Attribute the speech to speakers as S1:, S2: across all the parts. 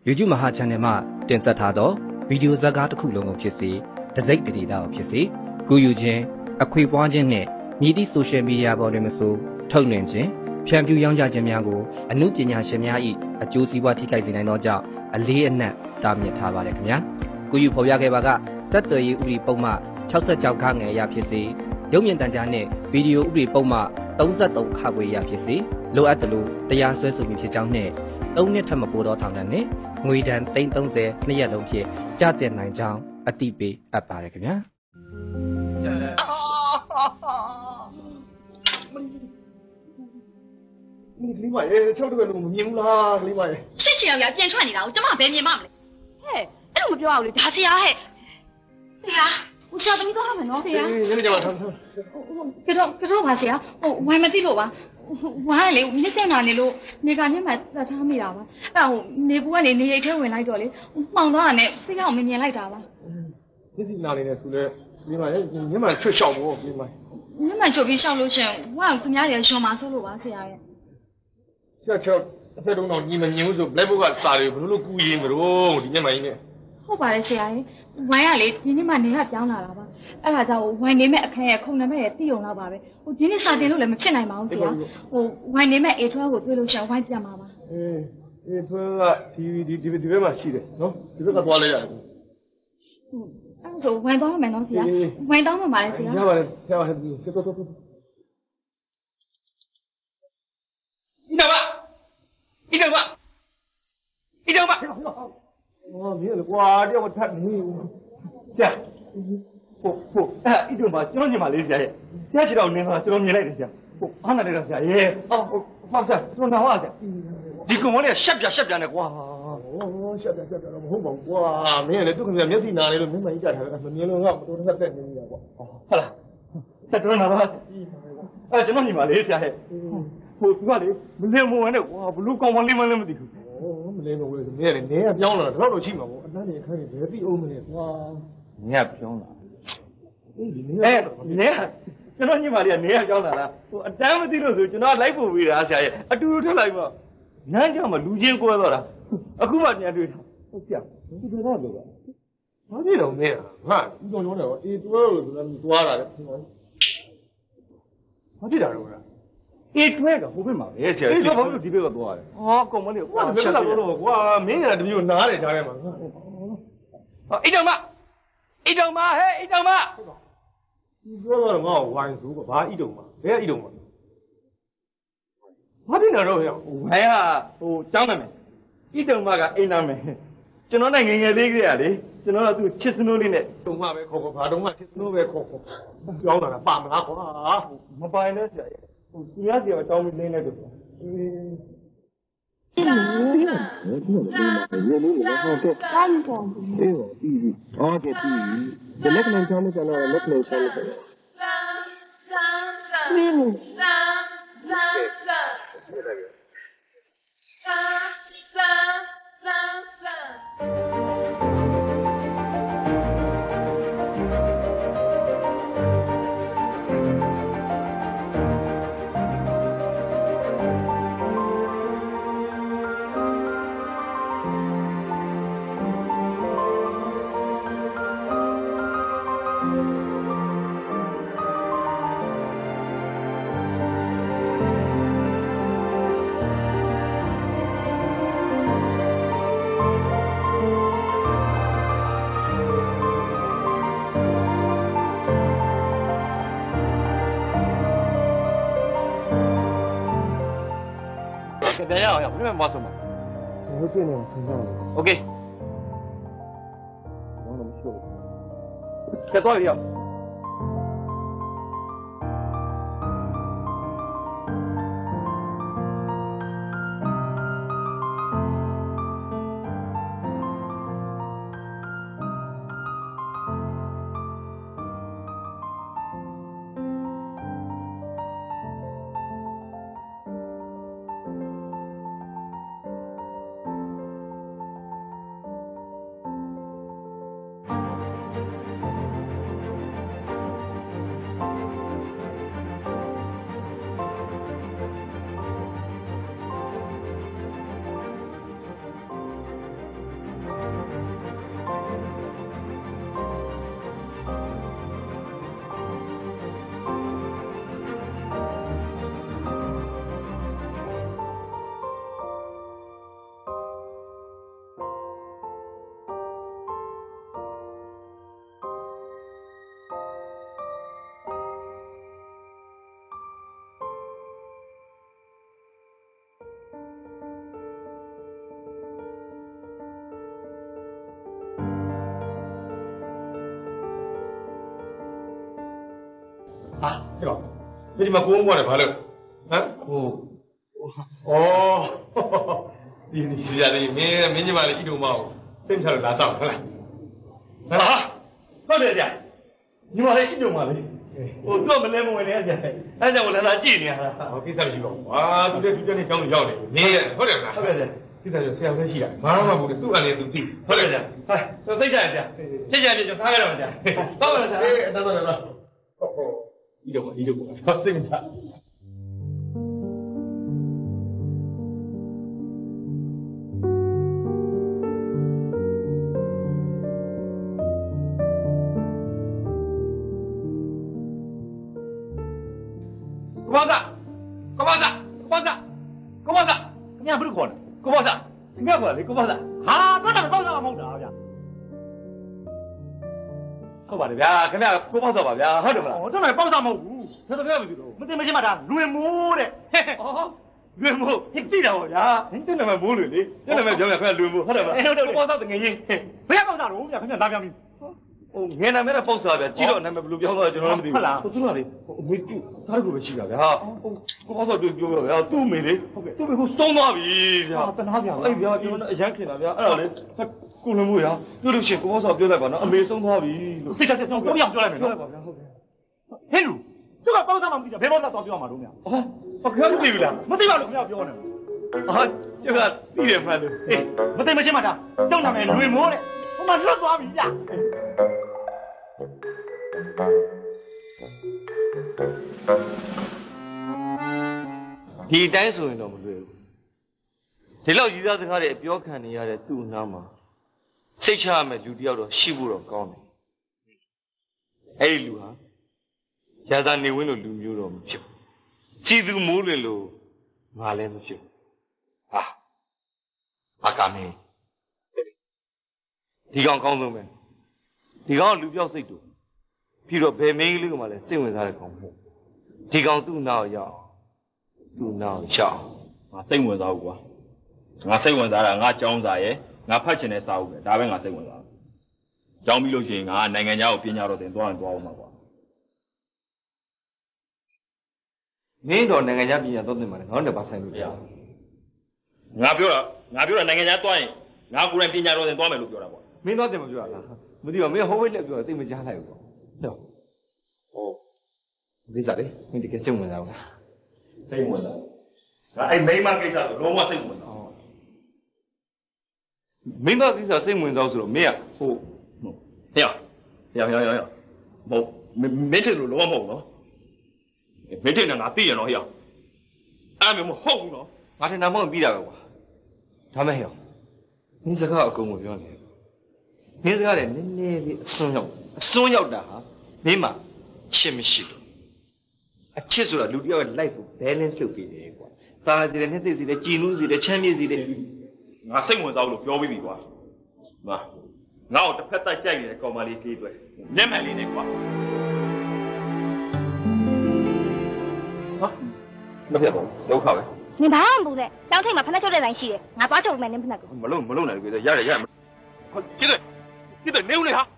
S1: YouTube မဟာ channel မှာတင်ဆက်ထားသောဗီဒီယိုဇာတ်ကားတစ်ခုလုံးကိုဖြစ်စေတစိမ့်တည်တာကိုဖြစ်စေကူယူခြင်းအခွေပွားခြင်းနဲ့မြည်သည့် social media ပေါ်တွင်မဆိုထုတ်လွှင့်ခြင်းဖြန့်ဖြူးရောင်းချခြင်းများကိုအမှုပညာရှင်များ၏အကျိုးစီးပွားထိခိုက်စေနိုင်သောကြောင့်အလေးအနက်တားမြစ်ထားပါတယ်ခင်ဗျာကူယူဖော်ပြခဲ့ပါကဆက်သွယ်ရေးဥပဒေပုံမှ66ခန်းငယ်အရဖြစ်စေရုပ်မြင်သံကြားနှင့်ဗီဒီယိုဥပဒေပုံမှ33ခါခွေအရဖြစ်စေလိုအပ်သလိုတရားစွဲဆိုမှုဖြစ်ကြောင်းနှင့်3နှစ်ထက်မပိုသောထောင်ဒဏ်နှင့်ငွေဒဏ်330နှစ်ရက်လုံးဖြင့်ကျသင့်နိုင်ကြောင်းအတိပေးအပ်ပါတယ်ခင်ဗျာ
S2: 你李妈爷，瞧这个路明啦，李妈爷。
S3: 是这样呀，变串你了，我怎么别面嘛嘞？嘿，哎，我不要了，他是呀嘿。是呀，我晓得你多少分钟？是呀。
S2: 你讲嘛，
S3: 这话是呀，我还没记住吧？我还来，你在哪里路？你赶紧买在厂里了吧？然后你不管你一车回来这里，忙到哪里？谁让我们年来着吧？
S2: 你是哪里的？出来，李妈爷，你们去小不？李妈爷。
S3: 你们这边小路线，我跟人家人说嘛，走路吧，是呀。
S2: 小桥，这种东你们牛肉来不管啥的，不是故意不咯？你们呢？
S3: 好吧，是呀，我呀嘞，你们你还讲了吧？哎，那叫我你们看呀，空那边也利用了吧呗？我今天3点钟来没骗来嘛，是呀。我你们一出来我对路线我讲嘛吧？
S2: 出来这边嘛是的，喏，这个多了呀。
S3: 那就我当没东西呀，我当没买是呀。
S2: 下吧，走。一张吧。哦，没有了，哇，这我太没有。行，不，一张吧，就你嘛来些，先知道你嘛，知道你来的些，不，俺那来的些，耶，哦，放下，说那话些，你跟我来瞎编的，哇，哦，瞎编了，好嘛，哇，没有了，都跟人家是哪里了，没买一家的，没有了，我都是在那里的，哇，好了，再知道那话，知道你嘛来些，我那里没来没完的，哇，不如光往里面那么地。哦，没来过，没来，你也标了，多少钱嘛？我那你看你这比欧没来，哇，
S4: 你也标了。
S2: 哎，你知道你嘛的，你也标了，我咱们这个时候就拿来不为了啥呀？都出来嘛，人家嘛路线过到了，可嘛人家对，我讲，你知道这个？哪里都没有，看，你讲的，多了，我这点儿是。出来个后边嘛，也是，这房子地皮个多的。啊，搞么的？我这个多，我每年都有拿来家的嘛。一张吧。你这个我玩数个把一张嘛，别一张嘛。我这那肉呀，我呀，我讲了没？一张嘛个一张没，就那人家那个呀嘞，就那都70多年嘞，动画没考过，爬动画70多没考过，讲了爸妈考啊，没办那些。你要是找没那个，别样呀，不是没什么。我这呢，听到了。OK。我怎么说？再多一点。 啊，这个，你们公公的跑了，啊？哦，你是啊，你明天嘛的一头毛，生下来拿上，来，啊，老弟姐，你妈的一头毛的，我专门来问你姐，俺家我来拿几年了，我给啥去搞？啊，都在叫你讲你要的，你好点啦，好点姐。现在就谁要回去啊？妈妈不的，都按你都对，好点姐，哎，都谁家的？谢谢别就打开了姐，到了姐，等。哦，一头毛，好生下。高包子，你还不是考呢？高包子，你看过来，高包子，啊，这哪个包子啊？冇得呀！好吧，ဗျာ，ခင်ဗျာ高包子吧，ဗျာ，ဟုတ်တယ်မလား？我这哪包子冇ဘူး，他都不要不知道，没得没钱嘛的，乱摸的，哦，乱摸，你对了ဗျာ，你真的没摸乱的，真的没表面看乱摸，ဟုတ်တယ်မလား？高包子等于，不要包子了，ခင်ဗျာ拿表面。哦，原来没得包子啊，ဗျာ，知道那没不表子就那么的。ဟုတ်လား？我知道了，没丢，他这个没去了，ဗျာ。高包子就丢了，ဗျာ，都没的，都没好送到位，ဗျာ。在哪边？哎，ဗျာ，你们那先去了，ဗျာ，哎嘞，他过来没呀？有的些高包子表来吧，那没送到位。这下我不要表来没？表来吧，ဗျာ，ဟုတ်ကဲ့。ဟဲ့လူ，这个包子嘛不知道，别包子到表嘛，都没有。哦，我可能对不了，没对吧？都不要表呢。啊，这个地点嘛的，哎，没对没钱嘛的，正他们乱摸的，我们乱抓米呀。ဒီတိုင်းဆိုရင်တော့မလွယ်ဘူးဒီလောက်ကြီးသားစကားတွေပြောခံနေရတဲ့သူ့နားမှာစိတ်ချရမယ်လူတယောက်တော့ရှိဖို့တော့ကောင်းတယ်အဲ့ဒီလူဟာရာဇာနေဝင်းလိုလူမျိုးတော့မဖြစ်ဘူးစီသူမိုးလွင်လို့ငါလည်းမဖြစ်ဘူးဟာအကမင်းဒီကောင်ကောင်းဆုံးပဲဒီကောင်လူပြောက်စိတ်တူပြီးတော့ဘယ်မင်းကလေးကမှလည်းစိတ်ဝင်စားတဲ့ကောင်မဟုတ်ဒီကောင်သူ့နာကိုရောက်သူ့နာကိုရှောက်
S4: ငါစိတ်ဝင်စားဘူးကွာငါစိတ်ဝင်စားတာငါကြောင်းစားရဲ့ငါဖတ်ချင်တဲ့စာအုပ်ပဲဒါပဲငါစိတ်ဝင်စားကြောင်းပြီးလို့ရှိရင်ငါနိုင်ငံခြားကိုပညာတော်တင်သွားရင်သွားအောင်ပါကွာ
S2: မင်းတော့နိုင်ငံခြားပညာတော်တင်မှာလေငါတို့ဘာဆိုင်လို့ကြား
S4: ငါပြောတာနိုင်ငံခြားသွားရင်ငါကိုယ်တိုင်ပညာတော်တင်သွားမယ်လို့ပြောတာကွာ
S2: မင်းတော့တင်မပြောတာလားမသိပါမင်းဟိုဘက်လက်ပြောသိမကြားလိုက်ဘူးကွာဟောဒီစားလေမင်းတကယ်စိတ်ဝင်စားဘူးလား
S4: စိတ်ဝင်စားငါအဲ့မိန်းမကိစ္စကိုလုံးဝစိတ်ဝင်စား
S2: မင်းတော့ကိစ္စစိတ်ဝင်စားဆိုတော့မင်းကဟို
S4: ဟဲ့မဟုတ်မင်းထင်လို့လုံးဝမဟုတ်နော်မင်းထင်တယ်ငါသိရနော်ဟဲ့အဲ့မျိုးမဟုတ်ဘူးနော်
S2: ငါထင်တာမဟုတ်ပြီးတာပဲကွာဒါမဲ့ဟဲ့မင်းစကားအကုန်ကိုပြောနေမင်းစကားလည်းနည်းနည်းလေးအစွန်းရောက်တာဟာမင်းမှာချစ်မရှိဘူးအချစ်ဆိုတာလူတယောက်ရဲ့ life ကို balance လုပ်ပေးတယ်ကွာတာစီတယ်နှစ်သိစီတယ်ကြည်နူးစီတယ်ချမ်းမြေ့စီတယ်
S4: ငါစိတ်ဝင်စားလို့ပြောပြီးပြီကွာငါ့ကိုတစ်ဖက်သက်ကြိုက်နေတဲ့ကောင်မလေးလေးတွေမျက်မှန်လေးနဲ့ကွာဟာမဖြစ်ပါဘူးဒုက္ခပဲ
S5: 你ဘာမှမပူနဲ့တောင်းထိတ်မှာဖက်နှက်ချုပ်တဲ့ဆိုင်ရှိတယ်ငါသွားချုပ်မယ်နင်းဖက်နှက်ကို
S4: မလုံးနိုင်ဘူးကွာရတယ်ကြည့်တယ်နေဦးလေဟာ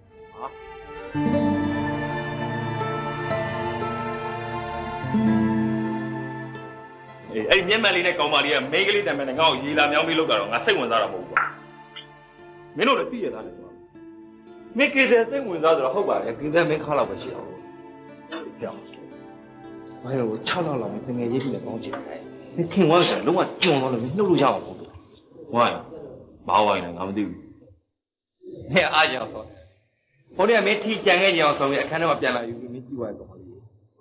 S4: အဲ့မျက်မှန်လေးနဲ့ကောင်မလေးကမိန်းကလေးတံမဲ့နဲ့ငါ့ကိုရေလာမြောင်းပြီးလောက်တာတော့ငါစိတ်ဝင်စားတာမဟုတ်ဘူးကွာမင်းတို့လည်းသိရသားတယ်ကွာ
S2: မင်းကိစ္စစိတ်ဝင်စားဆိုတော့ဟုတ်ပါရဲ့ကိစ္စမင်းခါလောက်ပဲရှိအောင်ပြောဘာလို့6လောက်လောက်မငယ်ရေးပြီးလည်းကောင်းချင်တယ်မင်းထင်သွားတယ်လုံးဝကြုံတော့လို့မင်းနှုတ်လို့ရမှာမဟုတ်ဘူး
S4: ဝိုင်းဘာဝိုင်းလဲငါမသိဘူး
S2: ဟဲ့အားကြောင်ဆိုဘိုးတွေကမင်းထီကြံခဲ့ကြအောင်ဆိုပြီးအခန်းထဲမှာပြန်လာယူပြီးမင်းကြည့်သွားတော့လေ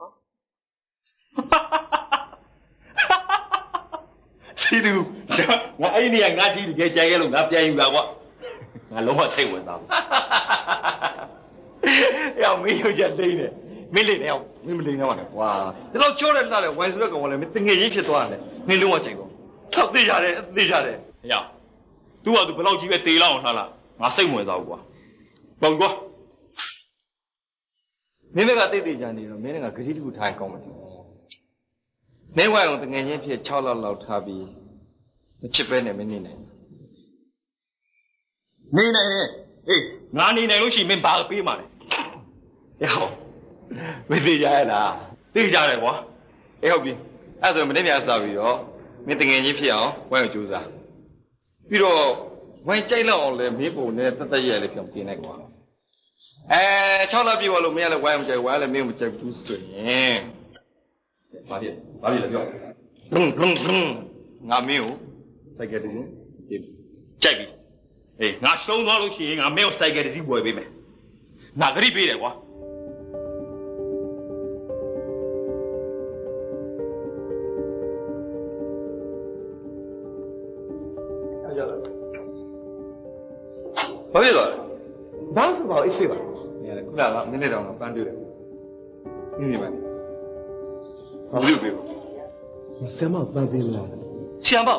S4: စီတူငါအဲ့ဒီနေရာငါကြည့်တကယ်ကြိုင်ခဲ့လို့ငါပြန်ယူလာကွာငါလုံးဝစိတ်ဝင်စားဘူး
S2: မင်းရုပ်ချက်လိမ့်တယ်မင်းလိမ့်တယ်မင်းမလိမ့်တော့ပါနဲ့ကွာဒီလောက်ကြောတဲ့လားလေဝိုင်ဆိုတဲ့ကောင်ကလည်းမင်းတငယ်ချင်းဖြစ်သွားတယ်မင်းလုံးဝကြိုက်တော့ထောက်သေးရတယ်
S4: ဟဲ့သူ့ဟာသူဘယ်လောက်ကြီးပဲတေးလောက်အောင်ထားလားငါစိတ်ဝင်စားဘူးကွာပေါ့ကွာ
S2: မင်းကတိတ်တိတ်ကြနေတော့မင်းကဂတိတခုထားရင်ကောင်းမှာမင်းဝိုင်အောင်တငယ်ချင်းဖြစ်6လောက်ထားပြီးမချစ်ပဲနဲ့မင်းနေနိုင်
S4: နေနိုင်တယ်အေးငါနေနိုင်လို့ရှိရင်မင်းဘာပေးမှာလဲ
S2: ဟော
S4: မသိကြရလားသိကြတယ်ကွာအေးဟုတ်ပြီအဲ့ဆိုမနေ့ပြန်စားပြီးတော့မင်းတငယ်ချင်းဖြစ်အောင်ဝိုင်းကိုကြိုးစားပြီးတော့ဝိုင်းကြိုက်လောက်အောင်လဲမင်းပုံနဲ့တသက်ရဲ့လည်းပြန်ပြင်လိုက်ကွာ6လပြည့်သွားလို့မင်းကလည်းဝိုင်းမကြိုက်ဝိုင်းလည်းမင်းမကြိုက်ဘူးဆိုရင်ဘာဖြစ်လဲပြောငါမင်းကိုစိုက်ကတည်းကကြိုက်ပြီအေးငါရှုံးသွားလို့ရှိရင်ငါမင်းကိုစိုက်ကတည်းကဝယ်ပေးမယ်ငါဂရိပေးတယ်ကွာဘာဖြစ်သွားလဲဘာဖြစ်သွားအိတ်ဆေးပါနေရတယ်ခုနကမင်းနဲ့တောင်ပန်းတွေ့တယ်နေပါနေဘာလို့ပြေဆမ်မပန်းပေးမလားဆမ်မ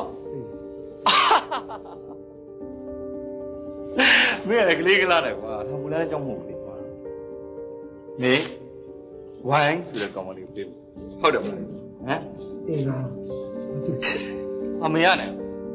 S4: မင်းလည်းကလေးကလာတယ်ကွာထောင်မူလားအကြောင်းမဟုတ်ဘူးကွာနေဝိုင်းဆိုတဲ့ကောင်မလေးပြေဟုတ်တယ်မလားဟမ်အေးလားအမေရနဲ့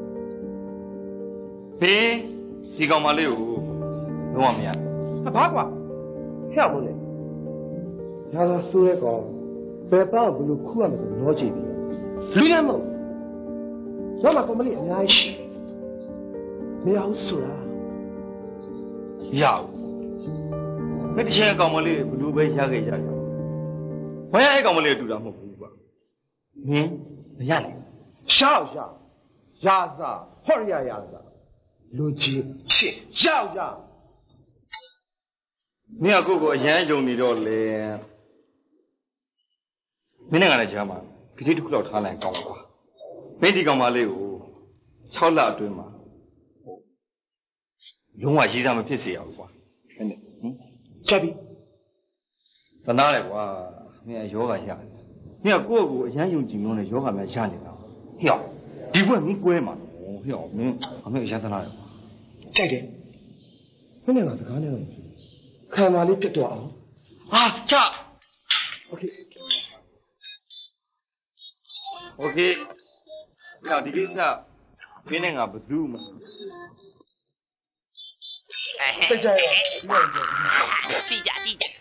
S4: ဒီကောင်မလေးကိုလုံးဝမရဘာကွာဟဲ့ဘူးလေညာသာဆိုးတဲ့ကောင်ဘယ်တော့ဘလို့ခုရမယ်ဆိုတော့ကြည့်ပြီလူရမဟုတ်ကျောင်းမှာကောင်မလေးအများကြီးရှိမရဘူးဆိုတာရအောင်မင်းတစ်ချက်ကောင်မလေးဘလို့ပဲရခဲ့ရအောင်ဘာရအဲ့ကောင်မလေးတူတာမဟုတ်ဘူးကွာမင်းမရနဲ့ရှားရာသာဟောရရသာလူကြီးချစ်ရောက်မင်းအခုကိုအရန်ယုံနေတော့လေမင်းနဲ့ကလည်းကြားမှာခကြီးတစ်ခုလောက်ထားလိုက်ကောင်းပါကွာမင်းဒီကောင်မလေးကို6လအတွင်းမှာလုံးဝရေးစားမဖြစ်စေရဘူးကွာဟဲ့ချက်ပြီတနာလေကွာမင်းယောဂရတယ်မင်းကကိုယ့်ကိုအရန်ယုံကြည်လို့နဲ့ယောဂများရနေတာဟဲ့ဒီဘက်မင်းကွဲမှာဟဲ့မင်းအမေအရန်တနာလေကြိုက်တယ်မင်းနဲ့ငါစကားနဲ့ခံပါလေးပြတ်တော့အောင်ဟာချโอเคနောက်ဒီကိစ္စမင်းနဲ့ငါဘယ်သူမှစိတ်ကြရကြည့်ကြ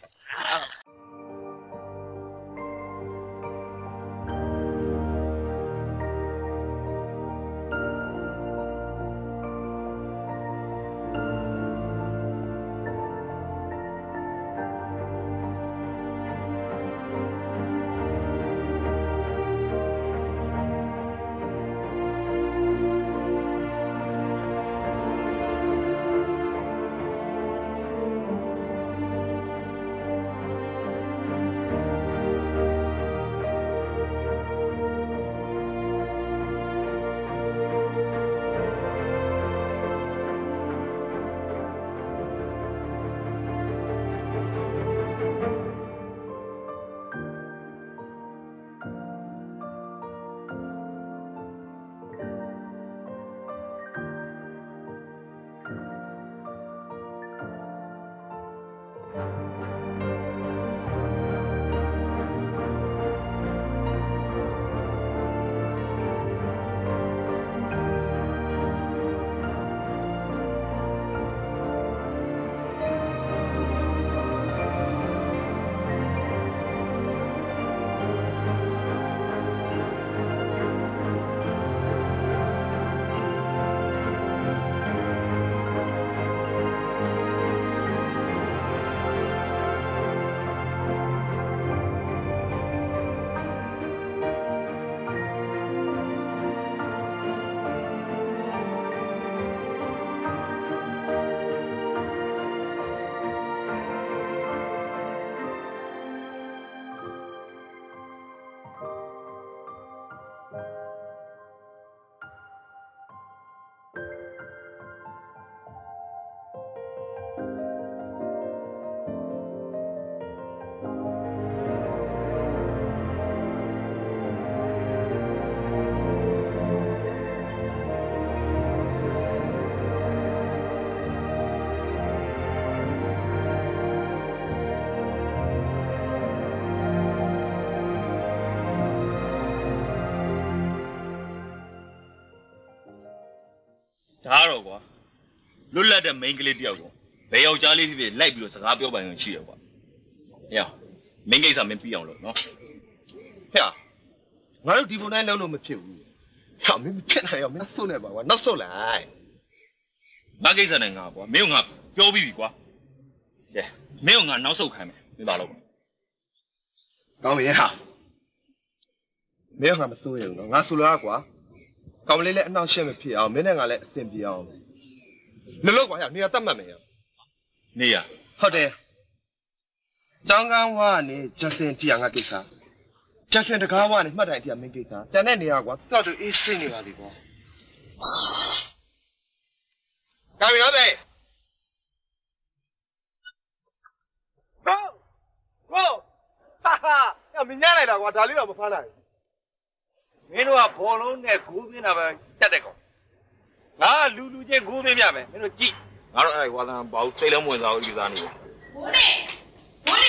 S4: ဒါတော့ကွာလွတ်လပ်တဲ့ main ကလေးတယောက်ကိုဘယ်ယောက်ျားလေးဖြစ်ဖြစ်လိုက်ပြီးတော့စကားပြောပိုင်ရင်ရှိရကွာဟဲ့မင်းကိစ္စမင်းပြီးအောင်လို့နော်ဟဲ့ငါတို့ဒီပုံတိုင်းလုံးလို့မဖြစ်ဘူးဟဲ့မင်းမဖြစ်နိုင်ရောမင်းဆုတ်နေပါကွာနောက်ဆုတ်လိုက်ငါကိစ္စနဲ့ငါကွာမင်းကငါပြောပြီးပြီကွာကဲမင်းကငါနောက်ဆုတ်ခိုင်းမယ်မင်းပါလို့ကောင်းပြီဟာမင်းကငါမစိုးရဘူးနော်ငါဆိုလာကွာကောင်းလေးလည်းအနှောက်အယှက်မဖြစ်အောင်မင်းနဲ့ငါလည်းအဆင်ပြေအောင်လို့ကွာဟဲ့နေရာတတ်မှတ်မယ်နေရာဟုတ်တယ်ကျောင်းကန်းဝါနေဂျက်စင်တီယာငါကိစ္စဂျက်စင်တကားဝါနေမှတ်တိုင်တီယာမင်းကိစ္စကျန်တဲ့နေရာကွာတော့သူအေးစင်းနေပါသေးကွာကာမီနော်တဲ့ဟုတ်ဟာဟာမင်းညလိုက်တာကွာဒါလေးတော့မဖမ်းနိုင်မင်းတို့ကဘောလုံးနဲ့ဂိုးသွင်းတာပဲတက်တဲ့ကောင်ငါလူချင်းဂိုးသွင်းပြမယ်မင်းတို့ကြည့်ငါတို့အဲ့ဒါဝါသံဘာလို့စိတ်လုံးဝင်စားလို့ယူစားနေလဲဘိုးလေးဟေး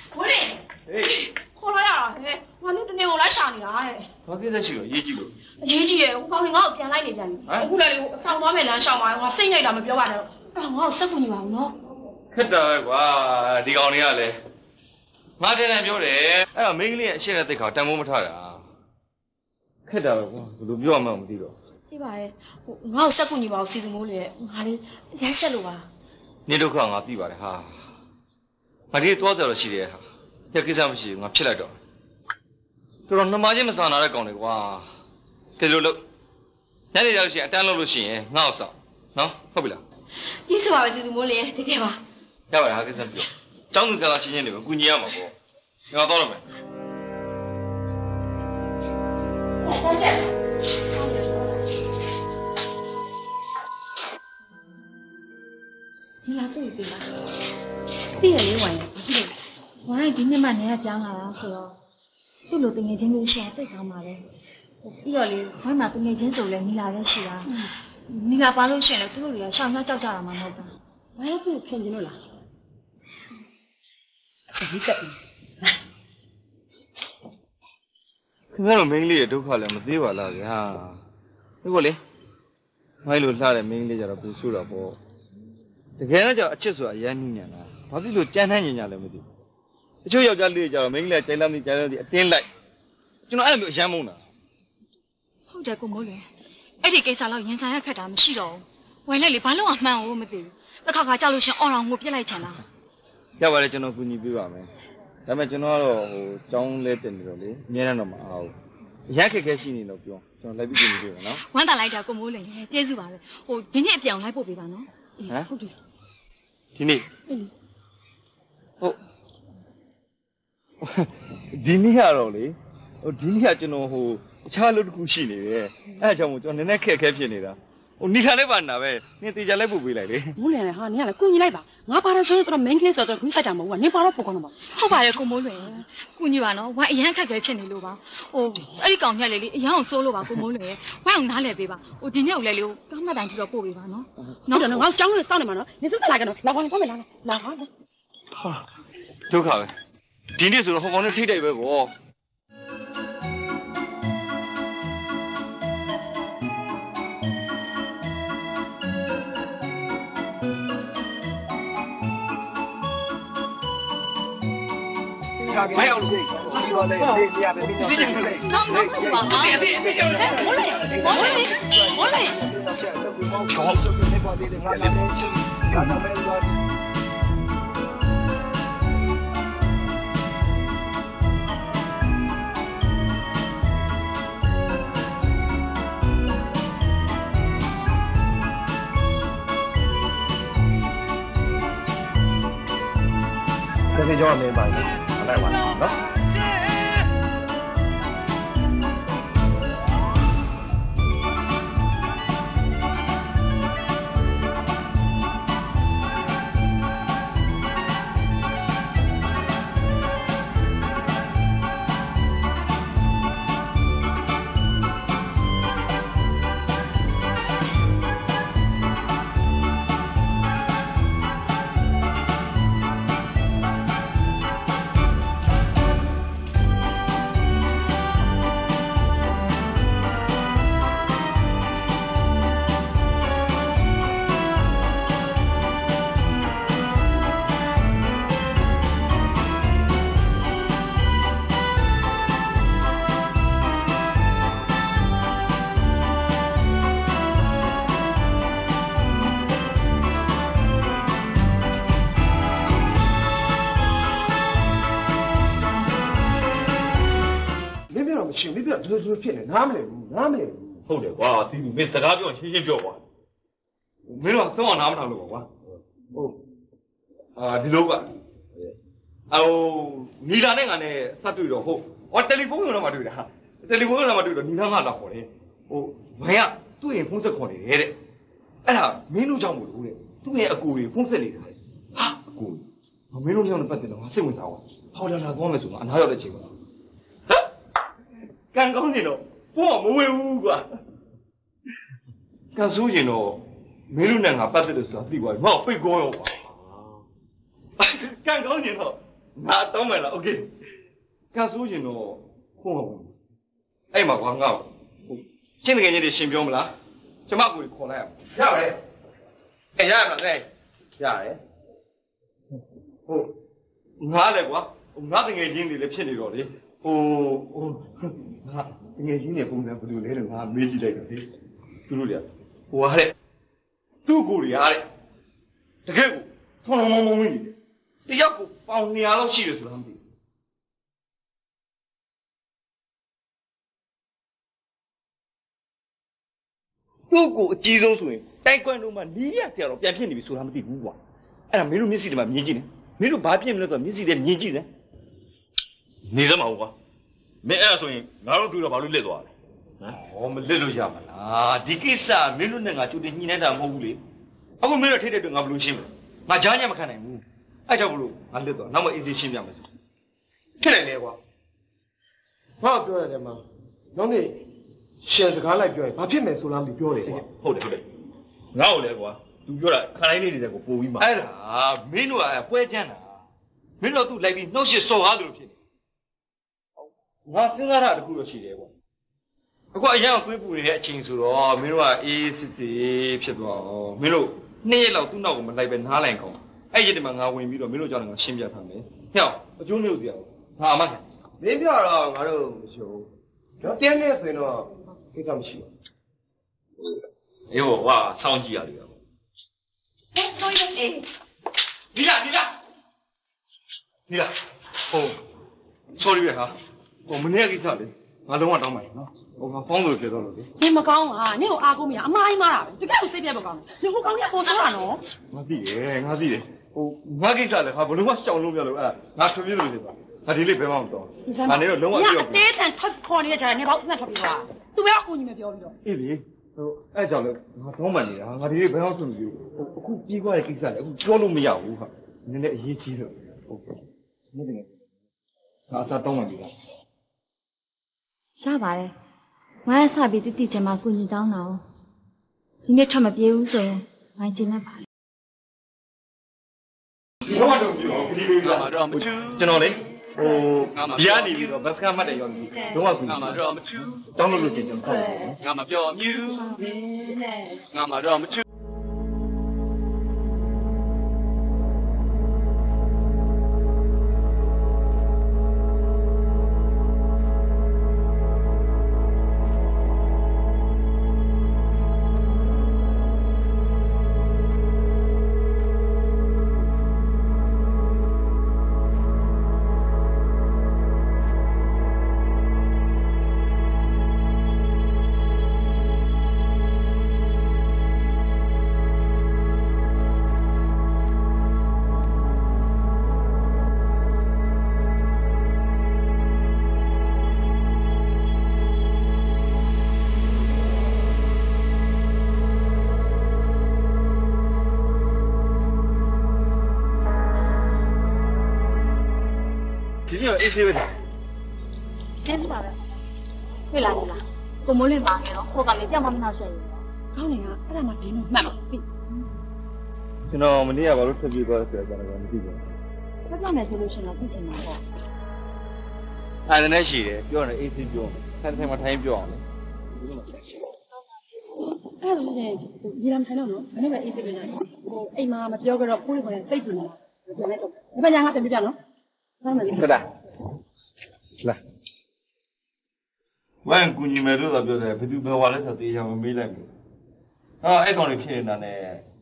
S3: ခေါ်လာရတာဟဲ့ငါတို့တနေ့ကိုလိုက်ရှာနေတာဟဲ့
S4: ဘာကိစ္စရှိလို့ရေးကြည့်လို့
S3: ရေးကြည့်ရဲ့ဟိုကောင်ငါ့ကိုပြန်လိုက်နေပြန်ပြီအခုလည်းလေအဆောင်သွားမယ်လမ်းရှောင်ပါငါစိတ်နေတာမပြောပါနဲ့တော့ငါ့ကိုစက်ကူညီပါဦးနော်
S4: ခက်တာပဲကွာဒီကောင်တွေကလည်းငါတည်းတည်းပြောတယ်အဲ့တော့မိန်းကလေးရဲ့အရှက်နဲ့တိတ်ခါတန်ဖိုးမထတာခက်တာပဲကွာဘယ်လိုပြောရမှန်းမသိတော့
S3: ပြပါရဲ့ဟိုငါ့ကိုစက်ကူညီပါဦးစီသူမိုးလေငါလေးရမ်းရှက်လို့ပါ
S4: နေဒုက္ခငါသိပါတယ်ဟာငါဒီသွားကြတော့ရှိတယ်ဟာညကိစ္စမရှိဘူးငါဖြစ်လိုက်တော့တော်နှမချင်းမဆန်လာတဲ့ကောင်တွေကွာကဲလို့ညနေရောက်ရှိရင်အတန်းလုပ်လို့ရှိရင်ငါ့ကိုစောင့်နော်ဟုတ်ပြီလား
S3: ကျေးဇူးပါပဲစီသူမိုးလေတကယ်ပါ
S4: ရပါတယ်ဟာကိစ္စပြောကျောင်းသူကချင်းချင်းတွေပဲကုညီရမှာပေါ့ငါတော့တော့မယ်
S3: ဟုတ်ကဲ့ဒီလားတွေ့ပြီလားသိရလေဝိုင်းဘာဖြစ်လဲဝိုင်းဒီနေ့မှနေရပြောင်းလာတာဆိုတော့သူ့လိုတငယ်ချင်းလို့ရှယ်သိကောင်းပါလေပြီးတော့လေဝိုင်းမှာတငယ်ချင်းဆိုလဲနီလာလည်းရှိတာနီလာပါလို့ရှရင်လေသူတို့တွေကရှောင်းကြောက်ကြတာမှမဟုတ်ဘူးဝိုင်းကခင်ကျင်လို့လားဆက်ပြီး
S4: ခင်ဗျားတို့မင်းလေးရဲ့ဒုက္ခလည်းမသေးပါလားဗျာဟုတ်ပါလေမိုင်းလိုလှတဲ့မင်းလေးကြတော့ပူဆူတော့ပေါ့တကယ်တော့အချစ်ဆိုတာအရန်နှီးညံတာဘာဖြစ်လို့ကြမ်းတမ်းညင်ညာလဲမသိဘူးတချို့ယောက်ျားလေးကြတော့မင်းလေးကြိုင်လာမိကြိုင်လာမိအတင်းလိုက်ကျွန်တော်အဲ့လိုမျိုးအရန်မုန်းတာ
S3: ဟုတ်တယ်ကိုမိုးလေအဲ့ဒီကိစ္စတော့ရင်ဆိုင်ရခက်တာမရှိတော့ဘူးဝိုင်းလိုက်လေဘာလို့အမှန်ကိုမသိဘူးတစ်ခါကြောက်လို့ရှင်အော်တော်ငိုပြစ်လိုက်ချင်တာ
S4: ရပါတယ်ကျွန်တော်ကူညီပေးပါမယ်ဒါပေမဲ့ကျွန်တော်ကတော့ဟိုကျောင်းလဲတင်နေတော့လေအများနဲ့တော့မအားဘူးအရက်ခက်ခဲရှိနေတော့ပြောကျွန်တော်လိုက်ပြီးကူညီပေးပါနော်
S3: ဝမ်းသာလိုက်တာကိုမိုးလေကျေးဇူးပါပဲဟိုဒီနေ့အပြောင်လိုက်ပို့ပေးပါနော်ဟုတ်တယ်
S4: ဒီနေ့ဟုတ်ဒီနေ့ကတော့လေဟိုဒီနေ့ကကျွန်တော်ဟိုအခြားလူတစ်ခုရှိနေတယ်အဲ့ဒါကြောင့်မို့ကျွန်တော်နည်းနည်းခက်ခဲဖြစ်နေတာဟိုနီလာလိုက်ပါနာပဲနင်တေချာလိုက်ပို့ပေးလိုက်လေ
S3: မိုးလင်လေဟာနင်ကလည်းကုညီလိုက်ပါငါပါတော့ဆိုရင်တော့ main case ဆိုတော့ခွင့်ဆိုင်ကြမှာမဟုတ်ဘူးနင်ပါတော့ပို့ကောင်းတော့ပါဟုတ်ပါတယ်ကိုမိုးလွင်ကုညီပါနော်ဝိုင်းအရန်ခက်ခဲဖြစ်နေလို့ပါဟိုအဲ့ဒီကောင်ညက်လေးအရန်အောင်စိုးလို့ပါကိုမိုးလွင်ဝိုင်းအောင်နားလည်ပေးပါဟိုဒီနေ့ကိုလည်းလေကောင်းမှတ်တိုင်ထီတော့ပို့ပေးပါနော်နော်တော့ငါကြောင်းလေးစောင့်နေမှာနော်နင်စက်လာကတော့လာပါမယ်လာပါ
S4: ဟာဒုက္ခပဲဒီနေ့ဆိုတော့ဟိုကောင်နဲ့ထိတိုက်ပဲပေါ့
S2: 没有，你说的你也没听到。这个叫明白的。来玩喏。
S4: မရှိဘူးမင်းပြဒလိုဖြစ်နေနားမလဲဘူး
S2: ဟုတ်တယ်ကွာစီမင်းစကားပြောရှင်းပြောကွာမင်းတို့ဆုံးအောင်နားမထောင်လို့ကွာဟုတ်ဒီလိုကနီလာနဲ့ငါနဲ့စပ်တွေ့တော့ဟုတ်တယ်လီဖုန်းရုံတော့မှတွေ့တာတယ်လီဖုန်းရုံတော့မှတွေ့တော့နီလာငါလာခေါ်တယ်ဘယ်ကသူ့ရင်ဖုန်းဆက်ခေါ်နေတယ်တဲ့အဲ့ဒါမင်းတို့ကြောင့်မလို့တဲ့သူ့ရဲ့အကူတွေဖုန်းဆက်နေတာဟာအကူမင်းတို့ကြောင့်လည်းပတ်တယ်တော့ငါစိတ်ဝင်စားအောင်ဟောလာသွားမယ်ဆိုတော့အနားရောက်တဲ့ချိန်မှာကန်ကောင်းနေတော့ဖုန်းကမဝေဘူးကွာကန်ဆိုးရင်တော့မင်းတို့နဲ့ငါပတ်တယ်လို့ဆိုတာသိသွားပြီမဟုတ်ပိတ်ကောရောကွာကန်ကောင်းနေတော့ငါတောင်းမယ်လားโอเคကန်ဆိုးရင်တော့ဖုန်းကဝင်အဲ့မှာကွာငါရှင်းတကယ်ကြီးတွေရှင်းပြောမလားကျမကိုခေါ်လိုက်ရပါတယ်ရရမလားရတယ်ဟုတ်ငါလည်းကွာငါတကယ်ချင်းတွေလည်းဖြစ်နေတော့လေငါတကယ်ချင်းတွေပုံစံဘယ်လိုလဲလို့ငါမေးကြည့်လိုက်တော့လေသူတို့တွေကဟိုဟာတဲ့သူ့ကိုယ်တွေဟာတဲ့တကယ်ကိုထုံလုံးလုံးလုံးနေတယ်တယောက်ကိုပေါင်200လောက်ရှိတယ်ဆိုတာမသိဘူးသူ့ကိုအကြီးဆုံးဆိုရင်တိုက်ကွန်းတို့မှနီးရဆရာတော်ပြန်ဖြစ်နေပြီဆိုတာမသိဘူးကွာအဲ့ဒါမင်းတို့မျက်စိတွေမှာမြင်ကြည့်နေမင်းတို့ဘာဖြစ်မလဲဆိုတော့မျက်စိတွေမြင်ကြည့်စမ်းနေစမ်းမဟုတ်ကွာမင်းအဲ့ဒါဆိုရင်ငါတို့တွေ့တော့ဘာလို့လက်သွားလဲဟမ်မလက်လို့ရမှာလားဒီကိစ္စမင်းတို့နဲ့ငါကြိုတင်ညှိနှိုင်းတာမဟုတ်ဘူးလေအခုမင်းတို့ထိတဲ့အတွက်ငါဘယ်လိုရှင်းမလဲငါကြားညမခံနိုင်ဘူးအဲ့ကြောင့်ဘလို့ငါလက်သွားနောက်မှအေးစေးရှင်းပြမယ်ဆိုဖြစ်နိုင်လေကွာ
S4: ဘာပြောရတယ်မှာနောက်နေ့ရှင်စကားလိုက်ပြောရင်ဘာဖြစ်မယ်ဆိုလားမပြောတယ်ကွာ
S2: ဟုတ်တယ်ငါ့ကိုလည်းကွာသူပြောတာခတိုင်းလေးနေတဲ့ကိုပို့ပြီးမှာအဲ့ဒါမင်းတို့ကပွဲချမ်းတာမင်းတို့သူ့လိုက်ပြီးနှုတ်ရှစ်စော်ကားသလိုဖြစ်နေငါစဉ်းစားတာတခုတော့ရှိတယ်ကွာအခုအရင်ကသွေးပူနေတဲ့အချိန်ဆိုတော့မင်းတို့ကအေးစစ်စစ်ဖြစ်သွားအောင်မင်းတို့2ရက်လောက်သူ့နောက်ကိုမလိုက်ပဲနားလိုက်ကောင်းအဲ့ဒီတည်းမှာငါဝင်ပြီးတော့မင်းတို့ကြောင့်ငါရှင်းပြထားမယ်ဟဲ့အကျိုးမျိုးစရာငါအမခံ
S4: မင်းပြောတော့ငါတို့မရှိဘူးတော့တင်းနေဆိုရင်တော့ကိစ္စမရှိဘူး
S2: အေးဟိုဟာစောင်းကြည့်ရတယ်ကွာ
S5: ဆိုရင်
S2: ဒီလားဟို sorry ပဲဟာဟိုမနေ့ကကိစ္စလေငါလုံးဝတောင်းပါနော်ဟိုငါဖောင်းလို့ပြောတော့လို့လေ
S3: နင်မကောင်းဟာနင်ကိုအားကိုးမရအမားကြီးမားတာပဲတကယ်ကိုစိတ်ပြတ်မကောင်းဘူးနင်ဟိုကောင်းရပို့ဆိုတာနော်
S2: ငါသိတယ်ဟိုငါကိစ္စလေငါဘလို့မှရှောင်လို့မရလို့အဲ့ဒါငါထွေးပြေးလို့ဖြစ်သွားငါဒီလေးဘယ်မှမတော်ငါနေတော့လုံးဝပြော
S3: အသေးတန်ထွက်ခေါ်နေတဲ့ကြားနေပေါ့ငါထွက်ပြီးသွားသူပဲအကူကြီးမပြောပြီးတော့
S2: အေးလေအဲ့ကြောင့်လေငါတောင်းပန်နေတာငါဒီလေးဘယ်မှထွက်မပြေဘူးအခုပြေးသွားတဲ့ကိစ္စလေအခုပြောလို့မရဘူးဟာနည်းနည်းအရေးကြီးလို့ဟုတ်နေတယ်ငါအစားတောင်းပန်ပြီလား
S3: ရပါတယ်ငါရစပြီးတိတိကျကျကူညီတောင်းတာ哦ဒီနေ့ထွက်မပြေဘူးဆိုရင်ငါကျင်နေပါလေ
S2: ဘာမှတော့ပြောဒီလိုကကျွန်တော်လေဒီကနေပြီးတော့ဘတ်စကမှတ်တယ်ရောပြီးလုံးဝကူညီတောင်းလို့ရှိရင်ကျွန်တော်ငါမပြောမြူငါမတော့မချူအေးဆေးပဲ
S3: ကျေးဇူးပါပဲတွေ့လာလားကိုမိုးလင်းပါနေတော့ဟိုကလည်းကြောက်မှမနှောက်ရှက်ရင်ကောင်းနေကအဲ့ဒါမှဒီလိုမှတ်ပါပြီ
S2: ကျွန်တော်မနေ့ကဘာလို့ထွက်ပြေးသွားတယ်ဆိုတာကျွန်တော်မသိဘူး
S3: ဆက်ကြမယ်ဆိုလို့ရှိရင်တော့သိချင်မှာပေါ့
S2: အဲ့ဒါနဲ့ရှိတယ်ပြောတယ်အေးဆေးပြောဆက်ထိုင်မှထိုင်ပြောအောင်လေ
S3: အဲ့ဒါဆိုရင်ဒီလမ်းထိုင်တော့နော်မနေ့ကအေးဆေးပဲလားဟိုအိမ်မှာမပြောကြတော့ကိုယ်ကိုယ်စိတ်ပူနေတာကျွန်တော်ဒီဘက်ညာကပြန်ပြနော်
S2: ဟုတ်လားဝမ်ကူညီမယ်လို့သာပြောတယ်ဘယ်သူဘယ်ဝါလဲဆိုတေးချောင်းမေးလိုက်ပြီအဲ့ကောင်လေးဖြစ်နေတာနဲ့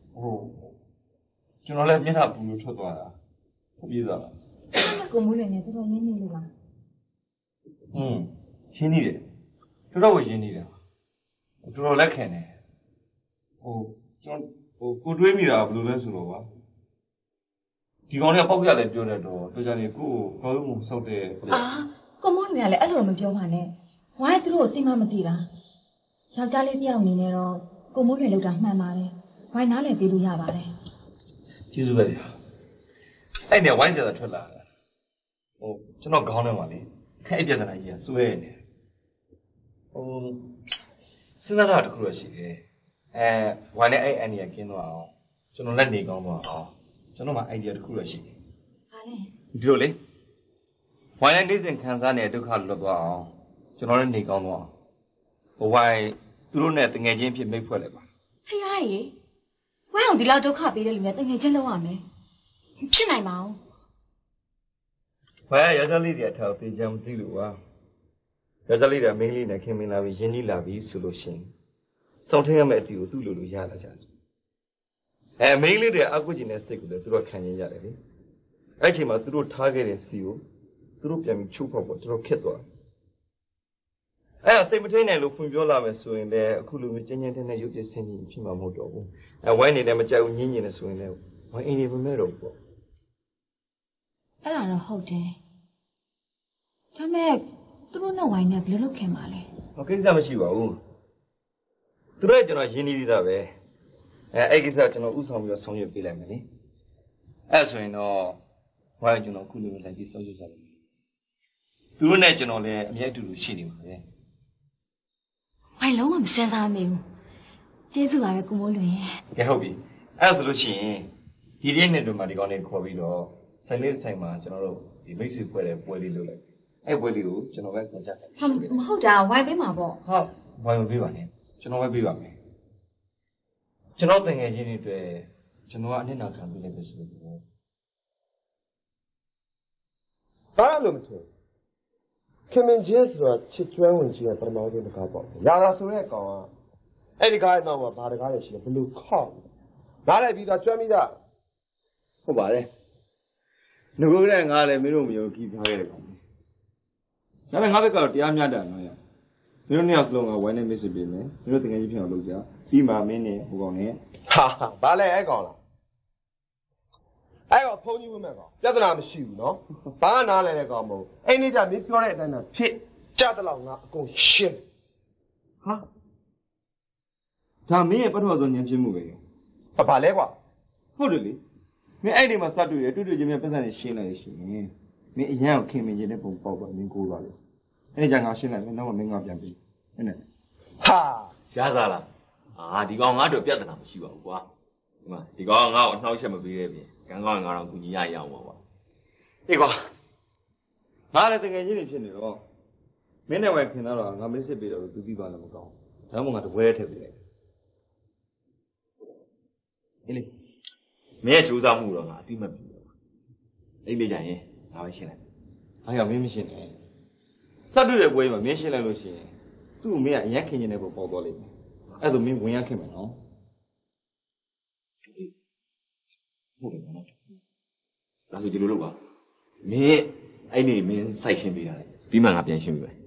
S2: ကျွန်တော်လည်းမျက်နှာပူလို့ထွက်သွားတာပြေးသွားတာ
S3: ကိုမိုးလည်းနဲ့တော်တော်ရင်းနေလို့ပါ
S4: ရှင်းနေတယ်တော်တော်ကိုရှင်းနေတယ်တော်တော်လက်ခံတယ်ကျွန်တော်ကိုတွေးမိတာဘယ်လိုလဲဆိုတော့ကွာဒီကောင်တွေကပောက်ကြတယ်ပြောနေတော့တော်ကြနေကိုဘာလို့မဆောက်တဲ့
S3: ကိုမိုးလွင်ကလည်းအဲ့လိုမပြောပါနဲ့ဝိုင်းသူတို့ကိုသိမှမသိတာယောက်ျားလေးတယောက်အနေနဲ့တော့ကိုမိုးလွင်လောက်တာမှန်ပါတယ်ဝိုင်းနားလည်ပေးလို့ရပါတယ်
S4: ကျေးဇူးပဲဗျာအဲ့နေဝိုင်းစရာထွက်လာတာကျွန်တော်ခေါင်းထဲမှာလေအဲ့ပြဿနာကြီးကစွဲနေစဉ်းစားတာတခုတော့ရှိတယ်ဝိုင်းနဲ့အဲ့အန်ဒီကကင်းသွားအောင်ကျွန်တော်လက်နေကောင်းသွားအောင်ကျွန်တော်မှ idea တခုတော့ရှိတယ်
S3: ဟာလေ
S4: ဒီလိုလေဝိုင်းနဲ့နေစဉ်ခံစားနေတဲ့ဒုက္ခလွတ်သွားအောင်ကျွန်တော်လည်းနေကောင်းသွားအောင်ဝိုင်းသူတို့နဲ့တငယ်ချင်းဖြစ်မိတ်ဖွဲ့လိုက်ပါ
S3: ဖယားကြီးဝိုင်းအောင်ဒီလောက်ဒုက္ခပေးတဲ့လူများတငယ်ချင်းလောက်ရမယ်ဖြစ်နိုင်ပါအောင်
S4: ဝိုင်းရကြလေးတွေအထောက်ပေးချင်မသိလို့ပါရကြလေးတွေမင်းလေးနဲ့ခင်မင်းလာပြီးရင်းနှီးလာပြီးဆိုလို့ရှိရင်စောင့်ထင်းရမယ့်အတီကိုသူ့လိုရလာကြတယ်မင်းလေးတွေအကွက်ကျင်တဲ့စိတ်ကိုလည်းသူတို့ခံရင်းရတယ်လေအဲ့ချိန်မှာသူတို့ထားခဲ့တဲ့စီကိုသူတို့ပြန်ပြီးချိုးဖောက်ဖို့သူတို့ခက်သွားအဲ့စိတ်မထိန်နိုင်လို့ဖွင့်ပြောလာမယ်ဆိုရင်လည်းအခုလိုမျိုးကျဉ်းကျဉ်းတဲ့ရုပ်ပြဆင်းကြီးဖြစ်မှာမဟုတ်တော့ဘူးဝိုင်းနေလည်းမကြောက်ဘူးညင်းညင်းနေဆိုရင်လည်းဝိုင်းအင်းနေမမဲ့တော့ဘူးပေါ့
S3: အဲ့ဒါတော့ဟုတ်တယ်ဒါမဲ့သူတို့နဲ့ဝိုင်းနဲ့ဘယ်လိုလုပ်ခင်ပါလဲ
S4: ကိစ္စမရှိပါဘူးသူတို့ကကျွန်တော်ရင်းနှီးပြီးသားပဲအဲ့ကိစ္စကျွန်တော်ဥဆောင်ပြီးတော့ဆောင်ရွက်ပေးလိုက်မယ်လေအဲ့ဆိုရင်တော့ဝိုင်းကျွန်တော်အခုလိုလိုက်ပြီးစောင့်ကြည့်ကြတယ်သူတို့နဲ့ကျွန်တော်လည်းအမြဲအတူတူရှိနေပါပဲ
S3: ဝိုင်းလုံးဝမစင်စားမိဘူးကျေးဇူးပါပဲကိုမိုးလွင်ရဲ့
S4: ကဲဟုတ်ပြီအဲ့ဆိုလို့ရှိရင်ဒီနေ့နဲ့တို့မှဒီကောင်းလေးခေါ်ပြီးတော့ဆိုင်လေးဆိုင်မှာကျွန်တော်တို့ဒီမိတ်ဆွေဖွဲ့တဲ့ပွဲလေးလုပ်လိုက်အဲ့ပွဲလေးကိုကျွန်တော်ပဲခွန်ချတယ်
S3: မဟုတ်တာဝိုင်းပေးမှာပေါ့
S4: ဟုတ်ဝိုင်းမပေးပါနဲ့ကျွန်တော်ပဲပေးပါမယ်ကျွန်တော်တငယ်ချင်းတွေတွေ့ကျွန်တော်ကအနစ်နာခံပေးလိုက်ပဲဆိုတော့
S2: ဘာလို့မထင်ခင်မင်းကြီးဆိုတာချစ်ကျွမ်းဝင်ကြီးကပထမဆုံးတကားပေါ့ရာသာဆိုတဲ့ကောင်ကအဲ့ဒီကားရဲ့နောက်မှာဘာတကားရရှိလဲဘလို့ခောက်နားလိုက်ပြီးတော့ကျွမ်းပြီးသား
S4: ဟုတ်ပါတယ်ငါကလည်းငါလည်းမင်းတို့မယုံကြည်ထားခဲ့တယ်ကောင်ဒါပေမဲ့ငါဘက်ကတော့တရားမျှတတယ်နော်ရမင်းတို့နှစ်ယောက်စလုံးကဝိုင်းနေမစ်စစ်ပေးမယ်မင်းတို့တကယ်ကြီးဖြစ်အောင်လုပ်ကြပြီးမှမင်းနဲ့ဟိုကောင်နဲ့
S2: ဘာလဲအဲ့ကောင်လားအဲ့တော့ဖုန်းကြီးဝင်မဲ့ကောင်ပြဿနာမရှိဘူးနော်ဘာကနားလဲတဲ့ကောင်မဟုတ်အဲ့နေ့ကျမင်းပြောတဲ့အတိုင်းသာဖြစ်ကြတဲ့လောက်ငါအကုန်ရှင်း
S4: ဟာဒါမင်းရဲ့ပထမဆုံးဉာဏ်ဖြစ်မှုပဲ
S2: ဘာလဲကွာ
S4: ဟုတ်တယ်လေမင်းအဲ့ဒီမှာစတွေ့ရတွေ့ချင်းများပတ်စံနဲ့ရှင်းလိုက်ရှင်မင်းအရန်ကိုခင်မင်းချင်းနဲ့ပုံပေါက်ပါမင်းကိုးပါလေအဲ့ဒီကြငါရှင်းလိုက်မင်းတော့မင်းငါပြန်ပြီအဲ့နဲ့
S2: ဟာ
S6: ရှားစားလားဒီကောင်ငါတို့ပြဿနာမရှိပါဘူးကွာဒီကောင်ငါ့ကိုအနှောက်အယှက်မပေးတဲ့ပြင်ကံကောင်းငါတော့ကူညီရအောင်ပါကွာ
S4: အေးကွာငါလည်းတကယ်ကြီးနေဖြစ်နေတော့မင်းနဲ့ဝိုင်ခင်တော့ငါမစ်စစ်ပေးတော့သူပြီးပါလည်းမကောင်းဒါမှမဟုတ်ငါတပွဲထည့်ပေးလိုက်
S6: အေးလေမင်းရဲ့ကြိုးစားမှုတော့ငါအတိမပြဘူးအဲ့ဒီကြရင်ငါပဲရှင်းလိုက်
S4: အားရမင်းမရှင်းနဲ့စတွေ့တဲ့ပွဲမှာမင်းရှင်းလိုက်လို့ရှိရင်သူ့ကိုမင်းကအရင်ခင်နေတဲ့ပုံပေါ်သွားလိမ့်မယ်အဲ့ဒါမင်းဝင်ရခင်မယ်နော်
S6: ဟုတ်တယ်နော်ဒါဆိုဒီလိုလုပ်ပါမင်းအဲ့ဒီမင်းစိုက်ရှင်းပေးရတယ်ပြီးမှငါပြန်ရှင်းပေးမယ်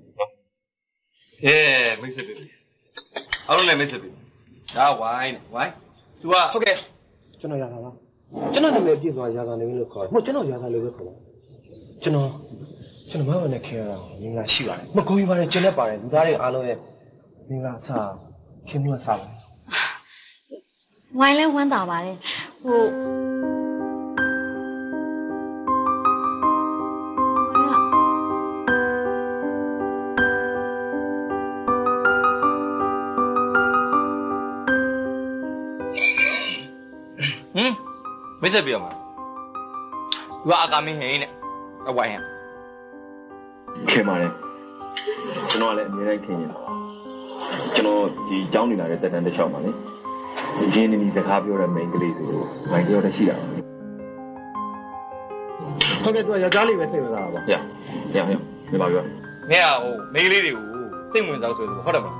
S4: မိတ်ဆက်ပေးအားလုံးလည်းမိတ်ဆက်ပေးဒါဝိုင်းသူက
S2: ဟုတ်ကဲ့ကျွန်တော်ရတာပါကျွန်တော်နာမည်ပြည့်သွားရာသာနေလို့ခေါ်တယ်ဟုတ်ကျွန်တော်ရာသာလို့ပဲခေါ်ပါကျွန်တော်မဟုတ်နဲ့ခင်ရအောင်မင်္ဂလာရှိပါတယ်မကိုကြီးပါတယ်ကျန်တဲ့ပါတယ်လူသားတွေအားလုံးရဲ့မင်္ဂလာအစားခင်ဗျာစားပါ
S3: ဝိုင်းလဲဝမ်းသာပါတယ်ဟို
S4: မိတ်ဆက်ပြရမှာသူကအကာမင်းဟင်းနဲ့အဝိုင်းရ
S6: ခင်ပါတယ်ကျွန်တော်လည်းအမြဲတမ်းခင်နေတာကျွန်တော်ဒီအကြောင်းနေလာတဲ့တက်တန်းတစ်လျှောက်ပါလေရင်းနေစကားပြောတဲ့ main ကလေးဆိုတော့ main ပြောတဲ့ရှိတာပါ
S2: ဟုတ်ကဲ့သူကယောက်ျားလေးပဲစိတ်ဝင်စားတာပါ
S6: ရမပါပြော
S4: မင်းကဟို main လေးတွေကိုစိတ်ဝင်စားဆိုဟုတ်တယ်မလား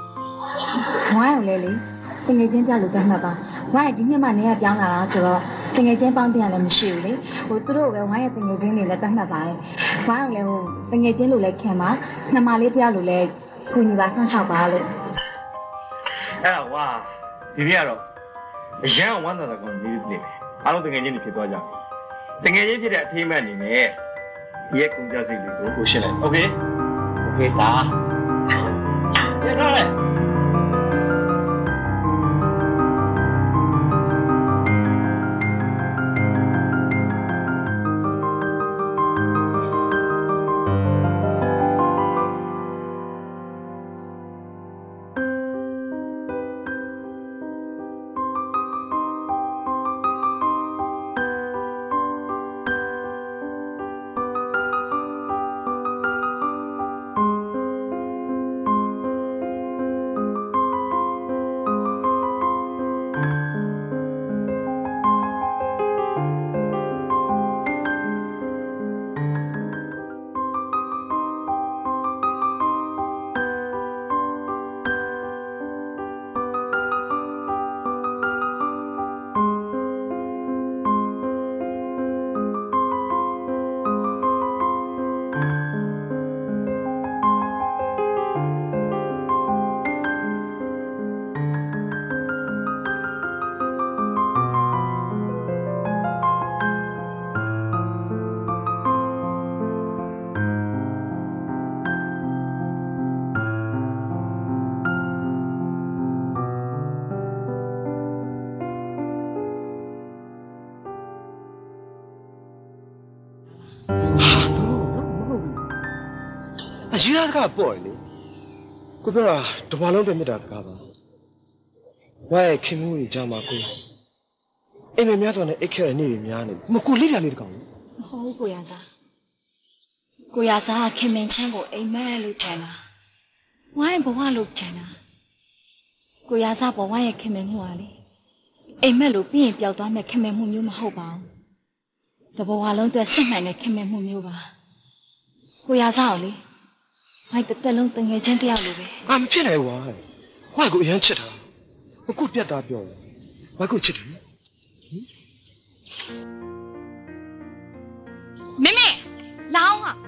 S3: ဟုတ်ဝိုင်းအောင်လေတကယ်ချင်းပြလို့တတ်မှတ်ပါဝိုင်းဒီနှစ်မှနေရပြောင်းလာတာဆိုတော့တတငယ်ချင်းပေါင်းတင်ရလည်းမရှိဘူးလေဟိုသူတို့ပဲဝိုင်းရဲ့တငယ်ချင်းတွေလည်းတတ်မှတ်ပါတယ်ဝိုင်းအောင်လည်းဟိုတငယ်ချင်းလို့လည်းခင်ပါနှမလေးတယောက်လို့လည်းကိုညီပါဆောင်းလျှောက်ပါလို့
S4: အဲ့ဒါဝါဒီနေ့ကတော့အရန်ဝမ်းသာတာကောင်းနေပြီအားလုံးတငယ်ချင်းတွေဖြစ်သွားကြတငယ်ချင်းဖြစ်တဲ့အထိမ်းအမှတ်အနေနဲ့ဒီရဲ့ကုန်ကြစိတ်လေးကိုရှင်းလိုက်โอเคဒါရထားလိုက်ရေးသားစကားပေါ့လေကိုပြောတာတဘာလုံးပြမြတ်တာစကားပါဝါရဲ့ခင်မှုကြီးကြားမှာကိုအိမ်မများစွာနဲ့အိတ်ခဲတဲ့နေ့တွေများနေမကိုလေးပြလေးတကောင်
S3: မဟုတ်ဘူးကိုရစားခင်မင်းချမ်းကိုအိမ်မက်လို့ထင်တာဝိုင်းဘဝလို့ထင်တာကိုရစားဘဝရဲ့ခင်မင်းမှုဟာလေအိမ်မက်လို့ပြီးရင်ပျောက်သွားမဲ့ခင်မင်းမှုမျိုးမဟုတ်ပါဘူးတဘဝလုံးအတွက်စစ်မှန်တဲ့ခင်မင်းမှုမျိုးပါကိုရစားကိုလေဝိုင်းတက်လုံးတငယ်ချင်းတယောက်လိုပဲ
S4: မဖြစ်နိုင်ဝါဝါကိုအရန်ချစ်တာအခုပြတ်သားပြောဝါကိုချစ်တယ်
S3: မမေလောင်းဟာ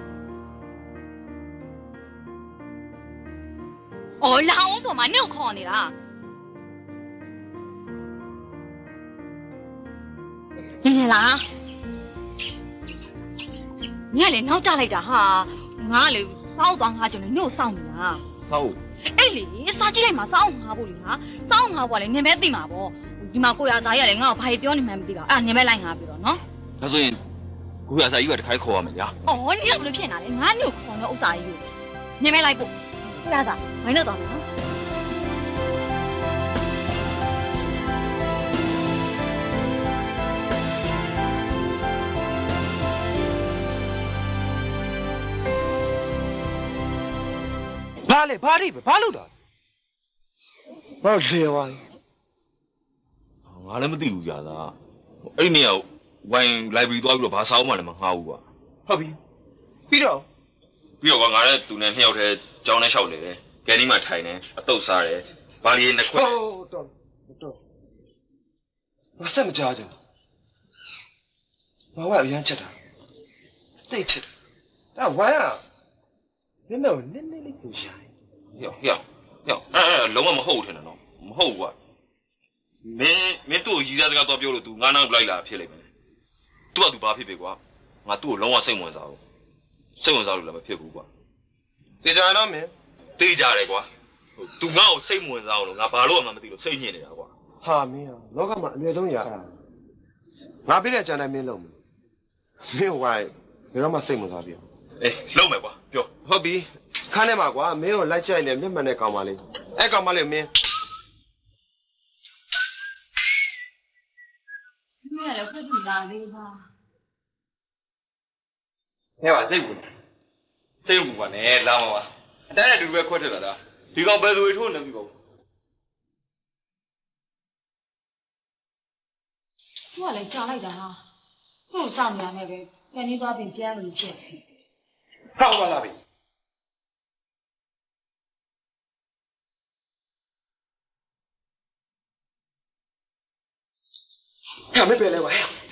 S3: အော်လောင်းဆိုမှနှုတ်ခေါ်နေတာနင်လားညလေနောက်ကြလိုက်တာဟာငါလေစောက်သွားငါကြောင့်ညို့စောင့်နေတာ
S4: စောက်
S3: အဲ့လေစားကြည့်လိုက်မှာစောင့်ငါဖို့လေဟာစောင့်ငါဖို့လေနင်ပဲသိမှာပေါ့ဒီမှာကိုရစားရလေငါ့ကိုဘာပြောနေမှမသိပါဘူးအဲ့နင်ပဲလိုက်ငါပြီတော့နော်
S6: ဒါဆိုရင်ကိုရစားကြီးကတခါခေါ်ရမယ်ညာ
S3: အော်နင်ကဘယ်လိုဖြစ်နေလဲငါညို့ခေါ်တော့ဥစ္စာကြီးကိုနင်ပဲလိုက်ဖို့ကိုရစားဘယ်နဲ့တော့နော်
S4: ဘာလို့တာဘာလဲဝိုင်း
S6: ငါလည်းမသိဘူးကြာသားအဲ့ဒီနေရာဝိုင်း library သွားပြီးတော့ဘာစာအုပ်မှလည်းမငှားဘူးကွာ
S4: ဟုတ်ပြီပြီးတော့
S6: ကွာငါလည်းသူနဲ့နှစ်ယောက်တည်းကြောင်းနဲ့လျှောက်လေတယ်ကယ်နီမှာထိုင်တယ်အတုပ်စားတယ်ဘာလီနှစ်ခွက်
S4: ဟုတ်တော့ငါဆက်မကြားကြဘူးငါဝိုင်းအရန်ချက်တာတိတ်ချက်တာဒါဝိုင်းอ่ะနင်းတော့နင်းလေးပူရှာ
S6: ရောက်လုံးဝမဟုတ်ထင်တယ်နော်မဟုတ်ကွာမင်းသူ့ကိုရီးစားစကားတော့ပြောလို့ तू ငါးနောက်လိုက်လာဖြစ်လိမ့်မယ် तू က तू ဘာဖြစ်ကွာငါသူ့ကိုလုံးဝစိတ်ဝင်စားဘူးစိတ်ဝင်စားလို့လည်းမဖြစ်ဘူးကွာ
S4: တေချာတော့မင်း
S6: တေးကြတယ်ကွာ तू ငါ့ကိုစိတ်ဝင်စားအောင်လို့ငါဘာလို့မှမသိလို့စိတ်ညစ်နေတာကွာ
S4: ဟာမင်းလောကမှာအမြဲဆုံးရတာငါပြတဲ့အကြံတိုင်းမင်းလုံးမင်းဝိုင်းဘယ်တော့မှစိတ်ဝင်စားပြီ
S6: အေးလုံးမယ်ကွာပြော
S4: ဟုတ်ပြီခန်းထဲမှာကွာမင်းကိုလိုက်ကြိုက်နေမျက်မှန်တဲ့ကောင်မလေးအဲ့ကောင်မလေးမင်း
S3: မင်းလည်းဖတ်ပြီးလာလေးပါ
S6: ဟဲ့ပါစိတ်ဘူးကွာနဲ့လာမှာပါအတိုင်းအတူပဲခွက်ထက်လာတာဒီကောင်ဘယ်သူထိုးနေပြီပေါ့
S3: သူကလည်းကြာလိုက်တာဟာသူ့စောင့်နေရမယ်ပဲပြန်နေသွားပြင်ပြန်လို့ဖြစ်
S4: ဟောက်ပါလားဗျဟဲ့မပဲလဲဝါ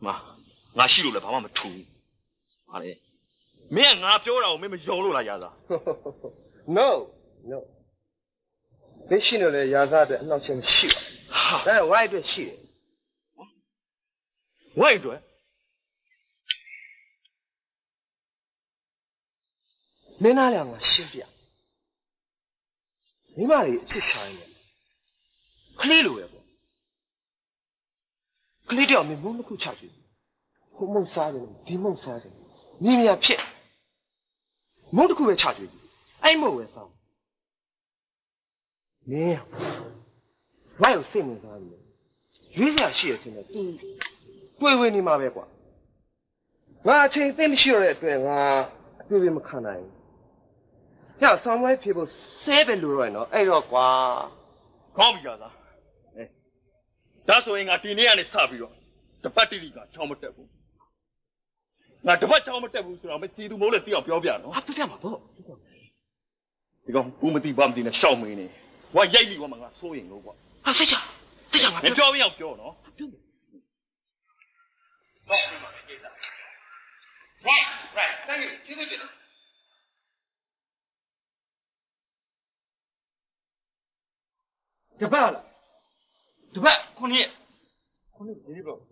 S6: ငါရှိလို့လည်းဘာမှမထူးဟာလေမင်းကငါပြောတာကိုမင်းမယုံလို့လားရာသာ
S4: No မင်းရှိနေလေရာသားအတွက်အနှောက်အယှက်မရှိပါဘူးဒါကဝိုင်းအတွက်ရှိတယ်
S6: ဝိုင်းအတွက်
S4: မင်းသားလည်းငါရှင်းပြမိမတွေအစ်ရှာနေတယ်ခလေးလိုပဲပေါ့ခလေးတယောက်မင်းမုန်းတစ်ခုချကြည့်ဟိုမုန်းစားတယ်ဒီမုန်းစားတယ်မြင်ရဖြစ်မုန်းတစ်ခုပဲချကြည့်အဲ့မုန်းပဲစားမင်းဝိုင်းကိုစိတ်ဝင်စားတယ်ရွေးစရာရှိရတဲ့သူတွေ့ဝင်နေမှာပဲကွာငါအချိန်သိမရှိရတဲ့အတွက်ငါအတွေ့အမခံနိုင်ညဆောင်းဝဲဖြစ်ဖို့ဆဲပဲလိုတော့နော်အဲ့တော့ကွာ
S6: ကောင်းပြီရာသာဒါဆိုရင်ငါဒီနေ့ကနေစပြီးတော့တပတ်တိတိကချောင်းမတက်ဘူးငါတပတ်ချောင်းမတက်ဘူးဆိုတော့မစီသူမိုးလည်းသိအောင်ပြောပြနော်
S4: ဟာပြပြမှာပေါ့
S6: ဒီကောင်ဘူးမသိဘာမသိနဲ့ရှောက်မင်းနေဝါရိုက်လိကွာမငါစိုးရင်လို့ကွာ
S4: ဟာစိတ်ချငါ
S6: ပြောမရအောင်ပြောနော်
S4: ပြောမယ်
S7: Right thank you ကျေးဇူးတင်တယ်
S4: တပတ်လား
S6: တပတ်ခုနှစ်
S4: ဒီပေါ့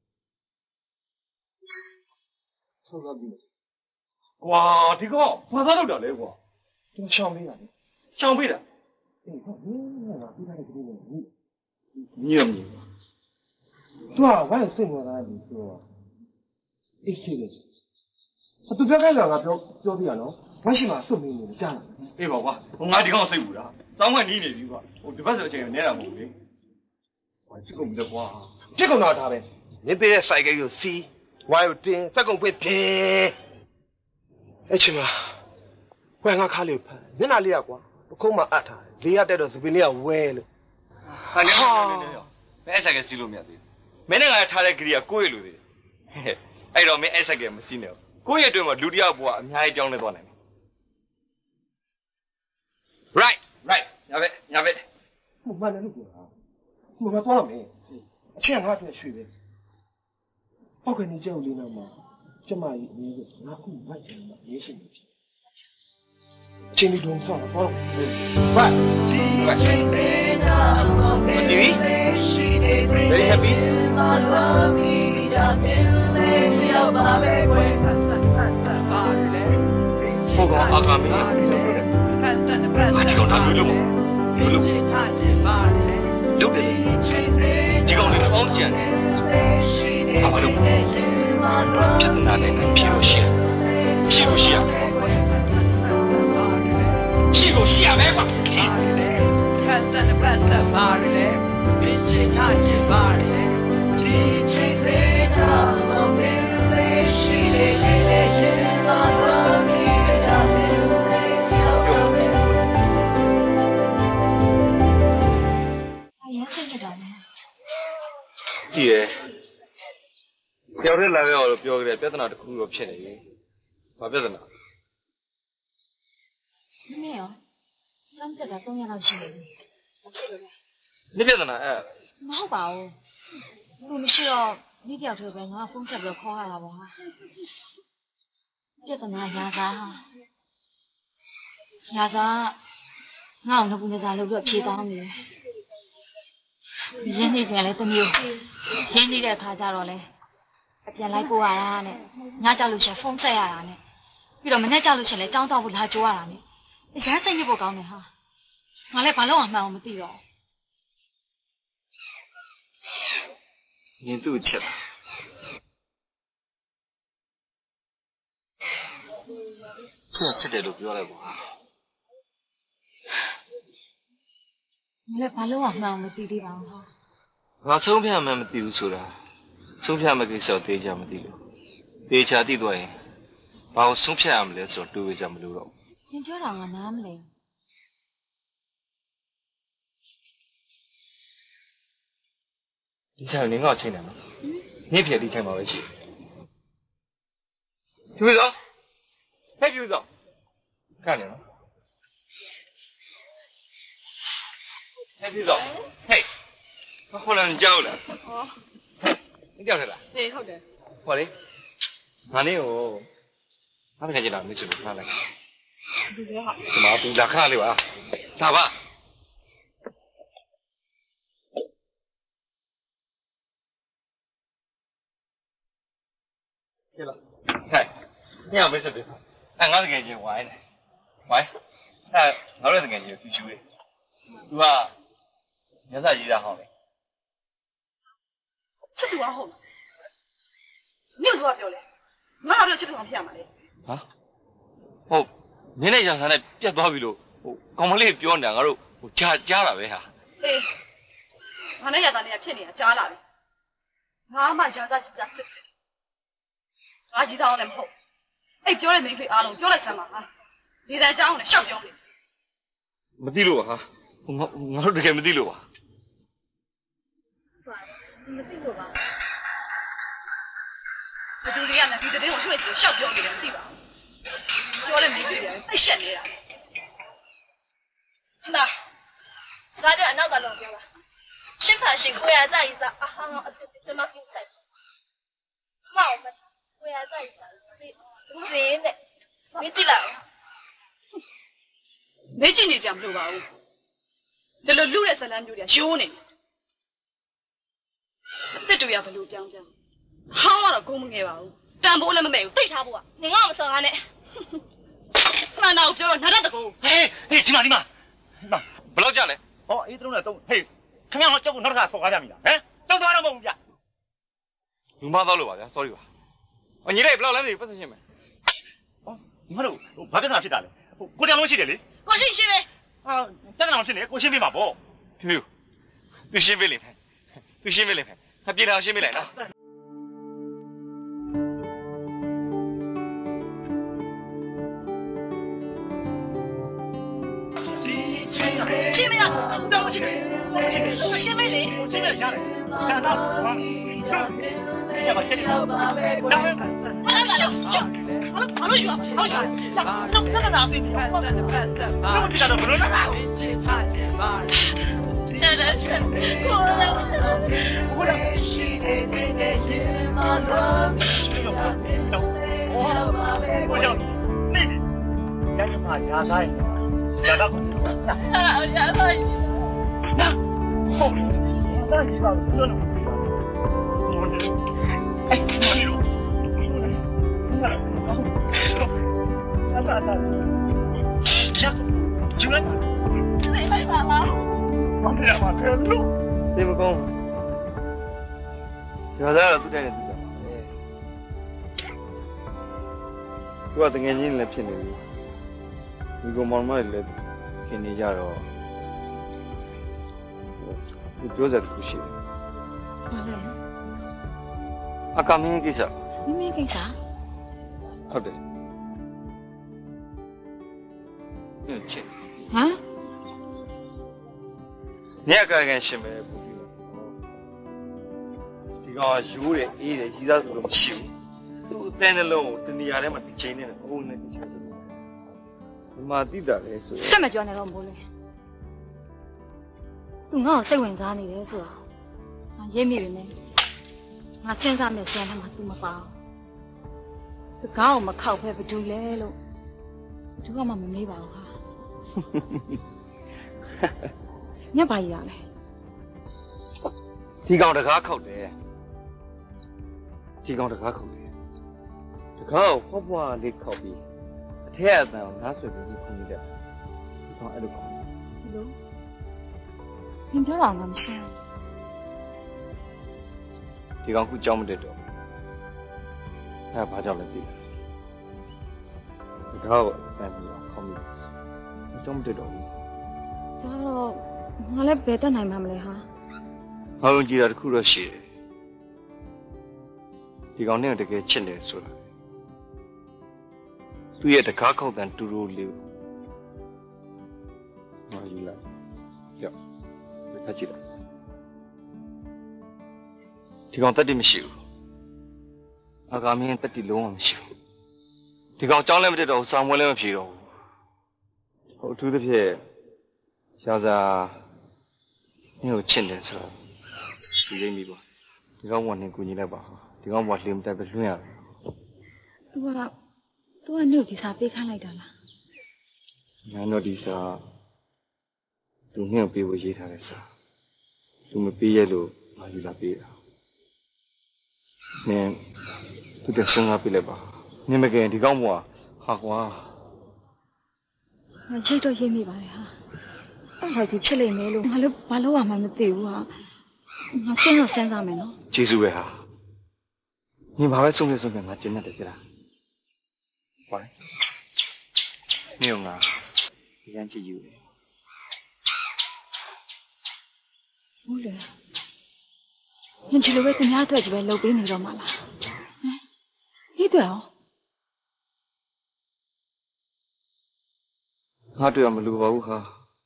S4: ဆောက်ပြီး
S6: ကွာဒီကောင်ဘာသာလောက်တာလဲကွာ
S4: သူရှောင်းပေးတာလေ
S6: ရှောင်းပေးတာ
S4: အေးဟုတ်ငါပြီးထားတဲ့ကလေးနဲ့
S6: ညံ့ညံ့
S4: သူကဝိုင်းစိတ်ဝင်စားတယ်ဆိုတော့အေးရှိတယ်သူပြောခိုင်းတာငါပြောပြရနော်ဝိုင်းရှိမှာစွတ်မင်းနေကြားတယ်
S6: အေးပါကွာငါဒီကောင်စိတ်ဘူးလားစောင်းဝဲနီးနေပြီကွာဟိုဒီဘက်ဆိုအချိန်နဲတာမဟုတ်ဘူးလေဟိုဖြစ်ကုန်ပြီကွာ
S4: ဖြစ်ကုန်တော့ဒါပဲနင်းပေးတဲ့စိုက်ကလေးကိုစီးဝိုင်းကိုတင်းဖက်ကုန်ပြည့်ပြေအဲ့ချိန်မှာဝိုင်းငါခါလေးဖက်မျက်နှာလေးကကွာပခုံးမှာအပ်ထားတယ်လေးရတက်တော့သပင်းလေးကဝဲလို့
S6: ဟာနေမင်းအဲ့ဆိုင်ကစီးလို့မရသေးဘူးမင်းနဲ့ငါထားတဲ့ဂရီကကိုယ့်ရဲ့လူသေးအဲ့တော့မင်းအဲ့ဆိုင်ကမစီးနဲ့ကိုယ့်ရဲ့အတွင်းမှာလူတယောက်ဘွားအများကြီးပြောင်းလဲသွားနိုင်တယ် right ညာပဲ
S4: မမှန်တယ်လို့ပြောတာမမသွားတော့မင်းအချက်ငါအတွက်ရွှေပဲဟောက်ကနေကြောက်လေးနောက်မှာကျမကြီးအင်းကငါခုမိုက်တယ်မှာရေးရှိနေပြီချင်းဒီတော့ဆောင်းတော့ဘာချင်းနေတာမတီး very happy
S6: ဘောကအာဂါမီအချီကောင်ထားလို့လို့လုပ်တယ်ဒီကောင်လေးဟောင်းကြံတယ်ဘာလို့ပြဿနာနဲ့ဖြေလို့ရှိရမယ်ပါ
S8: 看咱的办法嘛嘞，并且看见嘛嘞，一起飞到我们的心里，天哪，我们的美丽
S5: အရင်စိတ်ညစ်တာလေ
S6: ကြည့်ရတယောက်တည်းလာပြောလို့ပြောကြတယ်ပြဿနာတစ်ခုတော့ဖြစ်နေပြီဘာပြဿနာ
S5: မင်းရောကျောင်းတက်တာ3ရက်လောက်ရှိနေပြီမဖြစ်လို့လဲ
S6: ဒီပြဿနာအဲ့
S5: မဟုတ်ပါဘူးသူမရှိတော့ဒီတယောက်တည်းပဲငါဖုန်းဆက်ပြီးခေါ်ရတာပေါ့ဟာပြဿနာရာစားဟာရာစားငါ့ကိုငပူနေစားလို့ပြီးဖြေတောင်းနေတယ်ရင်းနေပြန်လဲတမျိုးရင်းနေတဲ့အခါကျတော့လဲအပြန်လိုက်ပို့ရတာနဲ့ညကြလို့ရှင်ဖုန်းဆက်ရတာနဲ့ပြီးတော့မနေ့ကြလို့ရှင်လဲကြောင်းတော့ဖို့လာကြိုးရတာနဲ့ရမ်းစိတ်ညစ်ဖို့ကောင်းတယ်ဟာငါလည်းဘာလို့မှမှန်အောင်မသိတော့
S6: နင်သူ့ချက်ချက်တယ်လို့ပြောလိုက်ပါ
S5: ငါလည်းဘာလို့မှမှန်အောင်မသိသေးပါဘူးဟာ
S6: ငါဆုံးဖြတ်မှမသိဘူးဆိုတာဆုံးဖြတ်မကိစ္စသေးချာမသိလို့သေချာသိသွားရင်ဘာလို့ဆုံးဖြတ်ရမလဲဆိုတော့တွေးဝေးကြမလို့တော့
S5: နင်ပြောတာငါနားမလဲ
S6: ဒီဆိုင်ကိုနင်ငါ့ကိုချိန်တယ်နော်နေ့ဖြစ်ဒီဆိုင်မှာပဲရှိဖြူစောဟဲ့ဖြူစောခဏနေနော်ဟဲ့ဖြူစောဟေးမခေါ်လာကြောက်လား
S7: 你掉下来。
S3: 哎，好的。
S7: 我嘞，俺那个，俺那个人没吃过饭嘞。怎么不咋看了吧？咋办？对了，嗨，你也没吃过饭，哎，俺这个人歪呢，歪，哎，俺这个人就必须的，对吧？你咋记得好嘞？
S9: 这多好呢！你有多少票嘞？俺还不要这多少票嘛嘞？
S7: 啊？哦，你那家啥嘞？别多比了，我刚没来表呢，俺都加了呗哈。
S9: 哎，俺那家啥嘞？骗你啊，加了嘞！俺妈家啥就啥死死的，俺记得我那么好，哎，表嘞没给阿龙，表嘞什么啊？你在家我那小表嘞。
S7: 没地路哈，我这个没地路啊。
S3: 没地路吧？
S9: 不对的呀，那你这我说的小表嘞，对吧？表嘞没给的，太闲的呀。
S5: 那，啥的哪个弄表了？审判是国家在一下，啊哈，怎么比赛？什么我们国家在一下，谁呢？没进来。
S9: 没进去讲不吧？这路路来是咱就的，小呢。这就要不路讲讲，好了，公们个吧，但不那么没有对差不啊？
S5: 你俺们说俺呢？
S9: 那我表了，哪得个？
S2: 哎，你妈，
S7: 不老家嘞？
S2: 哦，一种来都，嘿，看样好叫我哪个说话讲米了？哎，叫啥都没有讲。
S7: 有嘛道理吧？sorry 吧？哦，你这不老来的不是行没？
S2: 哦，你看喽，我别跟他去打嘞，我两东西的嘞。
S9: 我是新呗。
S2: 啊，在哪去呢？我新呗嘛不？
S7: 没有，都新呗来拍，都新呗来拍，他别来新呗来了。
S9: 新呗啊，让我去。我新呗嘞。
S2: 我新呗下来，看到了，你要把这里当然。好了，远，那个哪对？那我这家都不能拿。我想那个，家里嘛家大，家大快，家大。那，好，那你说这能不行？哎，你说。
S7: 谁不讲？现在都在那地方。我等眼睛来骗你，你个妈妈来骗你家了，你表姐不行。
S5: 哪来？
S7: 阿刚明给啥？
S5: 你没给啥？
S7: 好的。去。
S5: 啊？
S7: 你也该干什么不比了？这个有的、A的，其他都不行。都在那喽，等你家里嘛，钱呢，我那个钱都，妈地的来说。
S5: 什么叫那老母嘞？都我谁问啥你的是吧？俺也没呢，俺身上没钱他妈都没包，这搞我们靠牌不住来了，这个嘛没包哈。你把一样嘞？
S7: 提高这个口的，提高这个口的，这个花花的口比，太难了，俺随便你碰一点，你看爱都搞。
S5: 哟，你别让俺们想。
S7: 提高不教么得着，还怕教了的，这个哎没有考虑。教么得着。
S5: 这了，我来别的奶妈们嘞哈。
S7: 我用几日苦了些，提高那这个钱的说了，对也得卡口但都入流，啊有了，要，别客气了。提高到底没修，阿刚明到底龙王修，提高将来没得着，上我来没皮了。我住的片，下次你有钱的时候，就认米吧。
S4: ဒီကောင်ကနေကူညီလိုက်ပါဒီကောင်ကလင်းတက်ပဲလွှင့်ရတယ်
S5: तू ကညို့ဒီစာပေးခိုင်းလိုက်တာလား
S4: ငါတို့ဒီစာသူနှင်းပေးဖို့ရေးထားတဲ့စာသူမပေးရလို့ငါယူလာပေးတာနင်သူတဆင်းကားပေးလိုက်ပါနင်မကင်ဒီကောင်ကဟာကွာ
S5: ငါချိတ်တော့ရေးမိပါတယ်ဟာအဲ့ဒါကြီးဖြစ်လိမ့်မယ်လို့ငါလည်းဘာလို့မှမသိဘူးဟာငါစဉ်းစားမယ်နော်
S4: ကျေးဇူးပဲဟာနင်ဘာပဲဆုံးဖြတ်ငါကျင်းတတ်တယ်ကြလားဟိုနင်ငါဒီကန်းချစ်ယူတယ်
S5: ဟုတ်လေညချလိုပဲခင်ဗျားအတွက်ကြီးပဲလှုပ်ပေးနေတော့မှလားဟမ်ဒီတော့
S4: ငါတွေ့ရမလို့ပါဘူးဟာ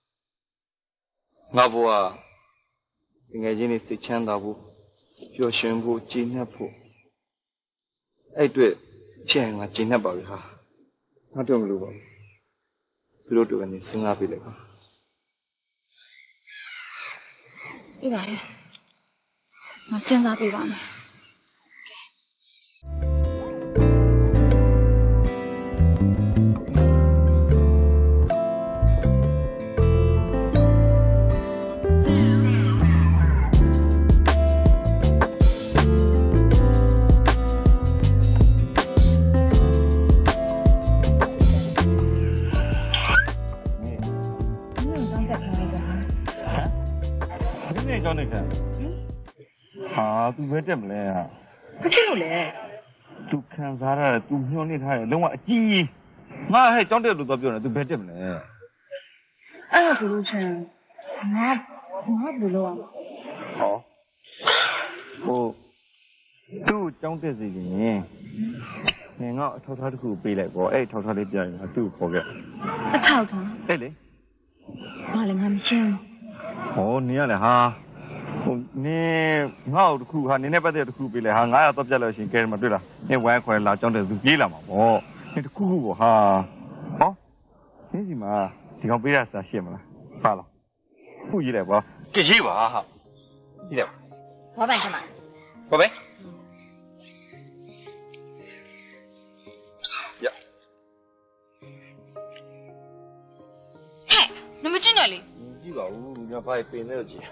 S4: ငါဘဝငယ်ချင်းတွေစိတ်ချမ်းသာဖို့ပျော်ရွှင်ဖို့ကြည်နပ်ဖို့အဲ့အတွက်ဖြစ်ရင်ငါကြည်နပ်ပါပြီဟာငါတွေ့မလို့ပါဘူးသူတို့တို့ကနေစဉ်းစားပေးလိုက်ပါ
S5: ပြပါလေငါစဉ်းစားပြပါမယ်
S4: သူပဲတက်မလဲဟာ
S9: ဘာဖြစ်လို့လဲ
S4: သူခံစားရတာသူညှိုးနေထားတယ်လုံးဝအကြီးငါဟဲ့ကြောင်းတက်လို့တော့ပြောနေသူပဲတက်မလဲ
S9: အဲ့ဒါဆိုလို့ချင်းငါဘယ်လိုလုပ်အောင်
S4: ဟောသူ့ကြောင်းတက်စီရင်ငါအထောက်ထားတစ်ခုပေးလိုက်ပေါ့အဲ့ထောက်ထားလေးပြရင်ငါသူ့ကိုခေါ်ခဲ့
S5: အထောက်ထား
S4: အဲ့လေ
S5: ဘာလဲငါမရှင်း
S4: ဟောနင်ရလေဟာနင်ငါ့ကိုတစ်ခုဟာနင်နဲ့ပတ်သက်တစ်ခုပေးလိုက်ဟာ900တော့ပြတ်လို့ရှင်ကဲမတွေ့လားနင်ဝိုင်းခွဲလာကြောင်းတက်သူပြေးလာမှာပေါ့နင်တစ်ခုခုပေါ့ဟာဟောနင်စီမှာဒီကောင်ပေးရစာရှင်းမလားဟာလားခုရေးလိုက်ပါကြည့်ရေးပါဟာရေးလိုက်
S9: ဘာပိုင်ခမ
S4: ဘာပဲရ
S9: ဟဲ့နမချင်းနဲ့လေ
S4: ကြည့်ပါဦးညဘာပင်နေကြည့်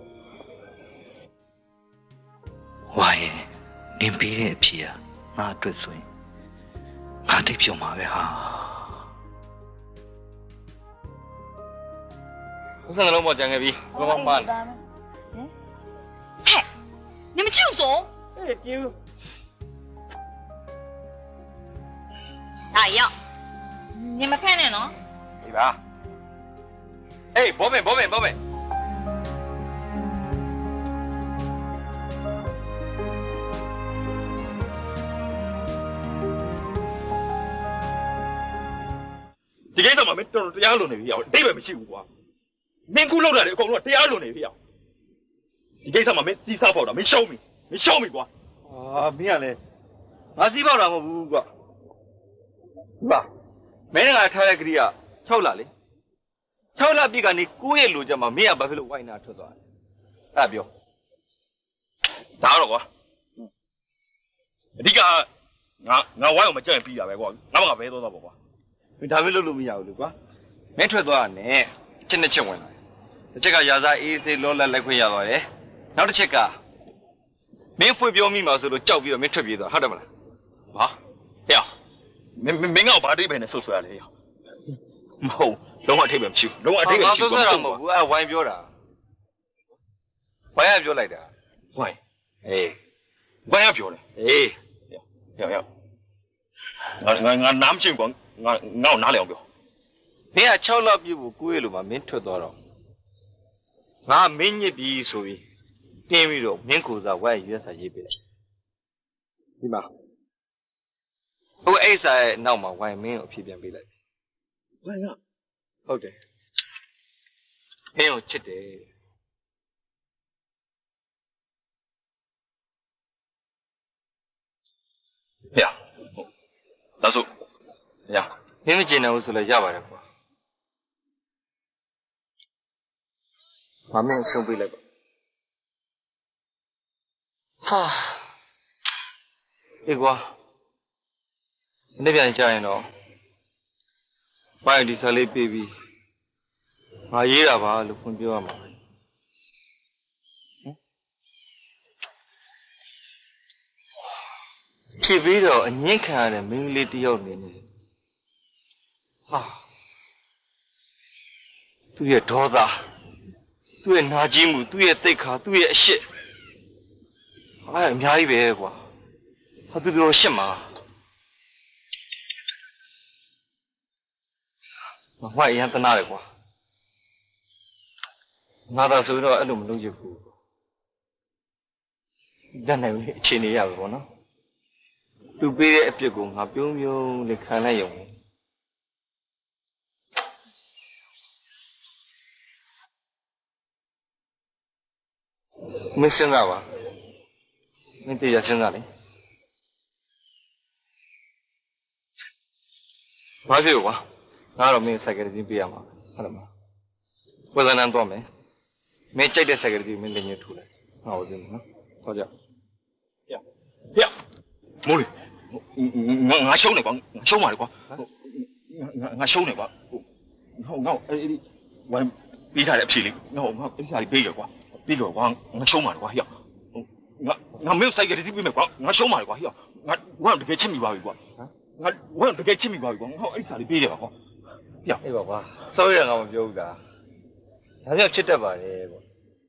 S10: ဝါရဲ့နင်ပေးတဲ့အဖြေကငါအတွက်ဆိုရင်ငါတိတ်ပြုံမှာပဲဟာ
S4: ဘုရားလုံးမကြံခဲ့ပြီဘယ်မှာမှန်း
S9: ဟဲ့နမချင်းဆို
S4: အေးပြေး
S9: ဟာရောက်နင်မဖက်နဲ့နော်
S4: ဒီပါအေးဘောမင်ဒီကိစ္စမှာမင်းတော်တော်တရားလွန်နေပြီအောင်အတိတ်ပဲမရှိဘူးကွာမင်းကူလောက်တာလေအကုန်လုံးတရားလွန်နေပြီအောင်ဒီကိစ္စမှာမင်းစီးစားပေါက်တာမင်းရှုံးပြီကွာအာမင်းကလည်းငါစီးပေါက်တာမဟုတ်ဘူးကွာဒီပါမင်းကထားတဲ့ကလေးက6လလေ6လပြည့်ကနေ9ရက်လိုကြမှာမင်းကဘာဖြစ်လို့ဝိုင်းနာထွက်သွားလဲအဲ့ပြောဒါတော့ကွာအဓိကငါဝိုင်းအောင်မကြက်ရင်ပြီးတာပဲကွာငါမှပဲသွားပေါ့ကွာဒါပဲလုပ်လို့မရဘူးလေကွာမင်းထွက်သွားတာနဲ့ချက်နဲ့ချက်ဝင်လာတယ်တစ်ချက်ကရာဇာအေးဆေးလောလက်လိုက်ခွင့်ရသွားတယ်နောက်တစ်ချက်ကမင်းဖွင့်ပြောမိမှာဆိုလို့ကြောက်ပြီးတော့မင်းထွက်ပြေးသွားဟုတ်တယ်မလားဟာဟဲ့မင်းကဘာအထိပ္ပယ်နဲ့ဆွဆွဲရလဲမဟုတ်လုံးဝအထိပ္ပယ်မရှိဘူးလုံးဝအထိပ္ပယ်မရှိဘူးဆွဆွဲတာမဟုတ်ဘူးအဲ့ဝိုင်းပြောတာဝိုင်းကပြောလိုက်တာဝိုင်းအေးဝိုင်းကပြောတယ်အေးရောက်ငါနားမချင်းကွာငါ့ကိုနားလည်အောင်ပြောမင်းက6လပြည့်ဖို့9ရက်လိုမှမင်းထွက်သွားတော့ငါမင်းညစ်ပြီဆိုပြီးတင်းပြီးတော့မင်းကိုစားဝိုင်းရွက်စာရေးပေးလိုက်ဒီမှာဟိုအိတ်စာရဲ့နောက်မှာဝိုင်းမင်းကိုအဖြစ်ပြန်ပေးလိုက်ဝိုင်းကဟုတ်တယ်မင်းကိုချစ်တယ်ဟဲ့ဒါဆိုရမင်းမကျင်တော့ဘူးဆိုလည်းရပါတယ်ကွာဘာမင်းရှုံးပေးလိုက်ပါ哈，你瓜，那边家人咯，把你手里 baby， 我爷爷吧，都分别嘛。这边的你看的明里的要年呢，啊，都也多大，都也拿积木，都也带卡，都也写，哎，များ一别瓜，他都要写嘛，我一样在哪里瓜，拿到手了，俺都没东西付，咱那边钱也要过呢。都被别个我表妹来看了用，没生啊吧？没对呀生啊嘞？哪有啊？哪有没有晒个的就不一样嘛？看到吗？我在那多没？没摘的晒个的就没人家出来，那我就呢，好着。呀，冇嘞。我收你講，收埋你講，我收你講，我我俾晒你屁你，我俾晒你俾佢講，俾佢講，我收埋你講，呀，我沒有使嘅你知邊咪講，我收埋你講，呀，我唔俾佢親密話佢講，我唔俾佢親密話佢講，我俾晒你俾佢講，呀，你話啩，所以我唔ပြော㗎，係咪ဖြစ်တတ်ပါလေ喎。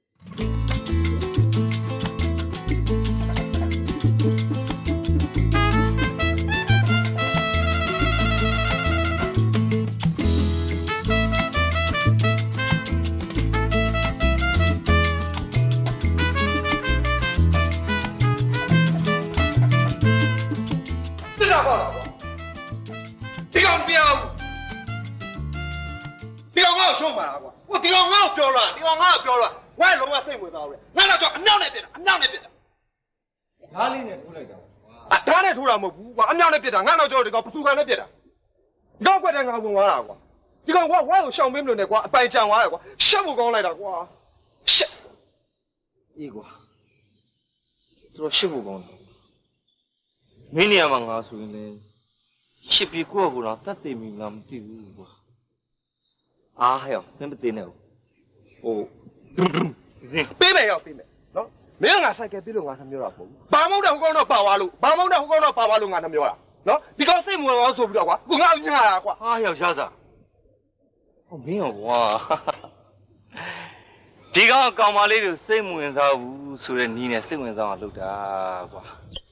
S7: 我地方我标了，地方我标了，我还弄个谁回到了？俺那叫俺娘那边的，俺娘那边的。
S2: 哪里呢？出来的？
S7: 啊，哪里出来没？我俺娘那边的，俺那叫这个不苏干那边的。刚过来俺问完了我，你看我有小妹妹的瓜，白讲话的瓜，什么刚来的瓜？什？
S4: 一个，这十五公里，明年嘛我说呢，10ปี过过了，但对面俺们对不过。啊，还有，那不对呢？哦，
S7: 北美要北美，喏，没有俺晒个比如俺他没有了不？八毛的我讲到八瓦路，八毛的我讲到八瓦路俺他没有了，喏，你讲谁没我做不了瓜，我俺娘啊瓜。
S4: 啊，有啥子？我没有哇。这个搞嘛里头谁没人啥无所谓你呢？谁没人啥路的瓜？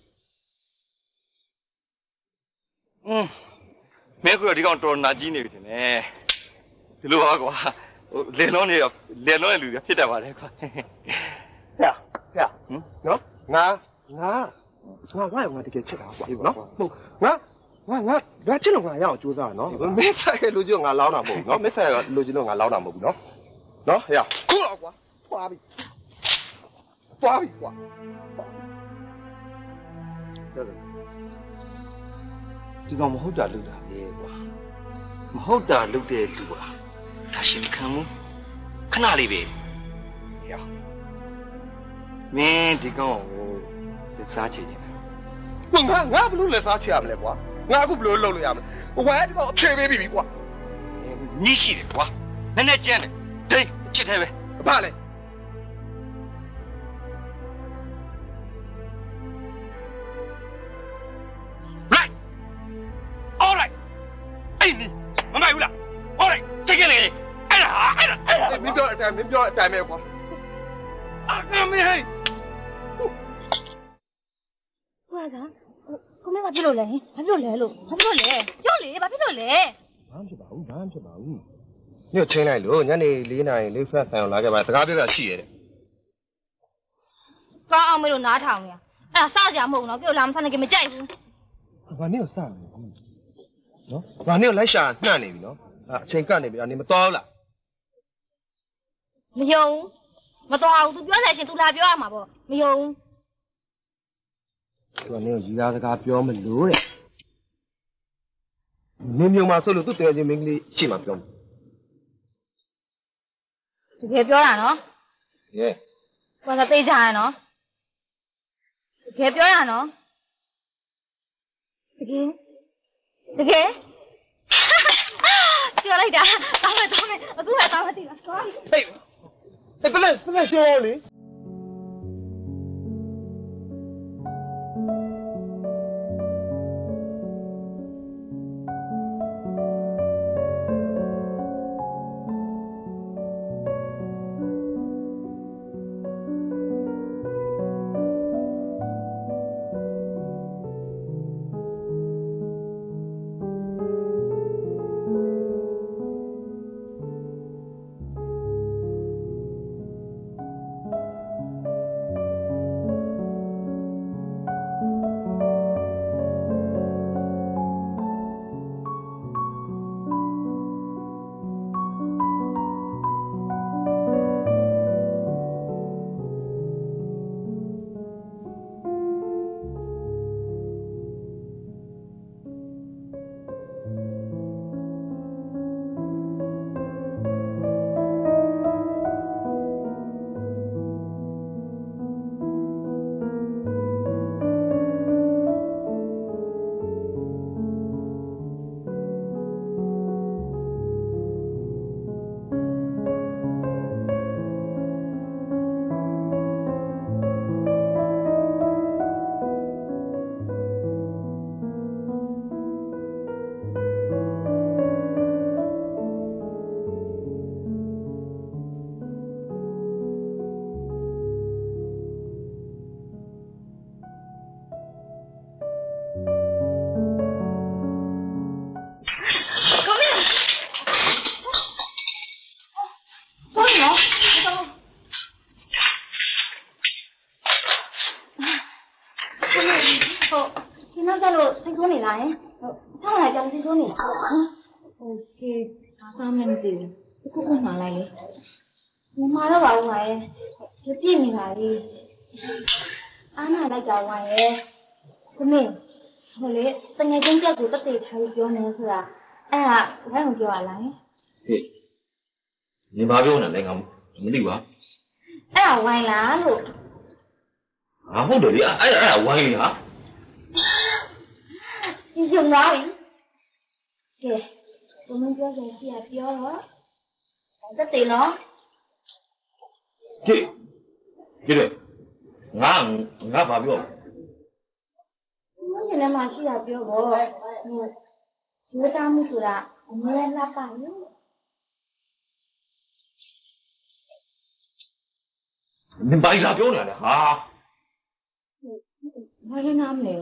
S4: 没个地方多拿几年的呢？ဒီလိုပါကွာဟိုလင်လုံးရဲ့လူတွေဖြစ်တတ်ပါတယ်ကွာ
S7: ဖေနော်ငါဝါတကယ်ချစ်တာကွာနော်ဟုတ်ငါချစ်လို့ငါရအောင်ကြိုးစားနော်မင်းဆိုင်ကလူကြီးငါလောင်းတာမဟုတ်ဘူးနော်မင်းဆိုင်ကလူကြီးလို့ငါလောင်းတာမဟုတ်ဘူးနော်ဟဲ့ခုတော့ကွာထွားပြီကွာ
S4: ဒီကောင်မဟုတ်တာလုပ်တာလေကွာမဟုတ်တာလုပ်တဲ့သူကဒါရှင်မခံဘူးခဏလေးပဲဟဲ့မင်းဒီကောင်ကိုလက်စားချင်တယ်
S7: ငါဘလို့လက်စားချရမလဲကွာငါအခုဘလို့လုပ်လို့ရမလဲဝဲဒီကောင်အဖြေပေးပြီကွာ
S4: ညီးရှိတယ်ကွာနည်းနည်းကျန်းတယ်ဒိတ်ချစ်တယ်ပဲ
S7: ဘာလဲ
S4: မမိုက်ဘူးလားဟုတ်တယ်ချက်ခဲ့လေအဲ့ဒါ
S7: မင်းပြောတဲ့အတိုင်းပဲကွာငါမင်းဟဲ့
S5: ကွာစားကိုမင်းကပြလို့လဲဘာဖြစ်လို့လဲလို့ပြောလေဘာဖြစ်လို့လဲ
S7: ဘာဖြစ်ပါဘူးညို့ချင်းလိုက်လို့ညနေ4 နာရီလေးဖက်ဆိုင်အောင်လာခဲ့ပါစကားပြောတာရှိရဲ့တဲ့
S5: ကောင်းအောင်မလို့နားထောင်နေအဲ့ဒါစစရာမဟုတ်ဘူးနော်ပြောလာမဆန်းနေကမကြိုက်ဘူး
S7: ဘာနဲ့စနေနော်ဘာနဲ့လိုက်ရှာနှံ့နေပြီနော်အချိန်ကပ်နေပြီနေမတော်ဘူးလား
S5: မယုံမတော်ဘူး तू ပြောတယ်ရှင် तू လာပြောရမှာပေါ့မယုံ
S7: သူကနေရီသားစကားပြောမလို့တဲ့နင်းမြုံမှာဆိုလို့သူ့တကယ်ချင်းမင်းကလေးရှိမှပြော
S5: တကယ်ပြောတာနော်
S7: ရဲ
S5: ဘာသာသိကြရနော်ကယ်ပြောရနော်တကယ်ပြောလိုက်တာတောင်းမယ်အခုပဲတောင်းမသိလားသွားပြီ
S4: ဟေးပလက်ရှောလေ
S5: ခုမှလာလေမမတော့ပါဘူးငါရဲ့ပြည့်နေတာလေအားနာလိုက်ကြဝိုင်းရဲ့သမီးဟိုလေတငယ်ချင်းချက်ကိုတက်တေထားပြီးပြောနေဆိုတာအဲ့ဒါဘယ်မှာပြောရလားဟေး
S6: နင်ဘာပြောနေလဲငါမသိပါ
S5: အဲ့ဒါဝိုင်းလားလို့
S6: ဟာဟုတ်တယ်လေအဲ့ဒါဝိုင်းလား
S5: ဒီကျုံသွားပြီကဲဘုံပြောချင်စီကပြောတော့တက်တေနော်
S6: ကြည့်ငါဘာပြော
S5: မင်းလည်းမရှိရပြောတော့ဒီတားမှုဆိုတာအမြဲလှပလို့
S6: နင်ဘာလာပြောနေလဲဟာ
S5: ဘာလဲနားမလဲ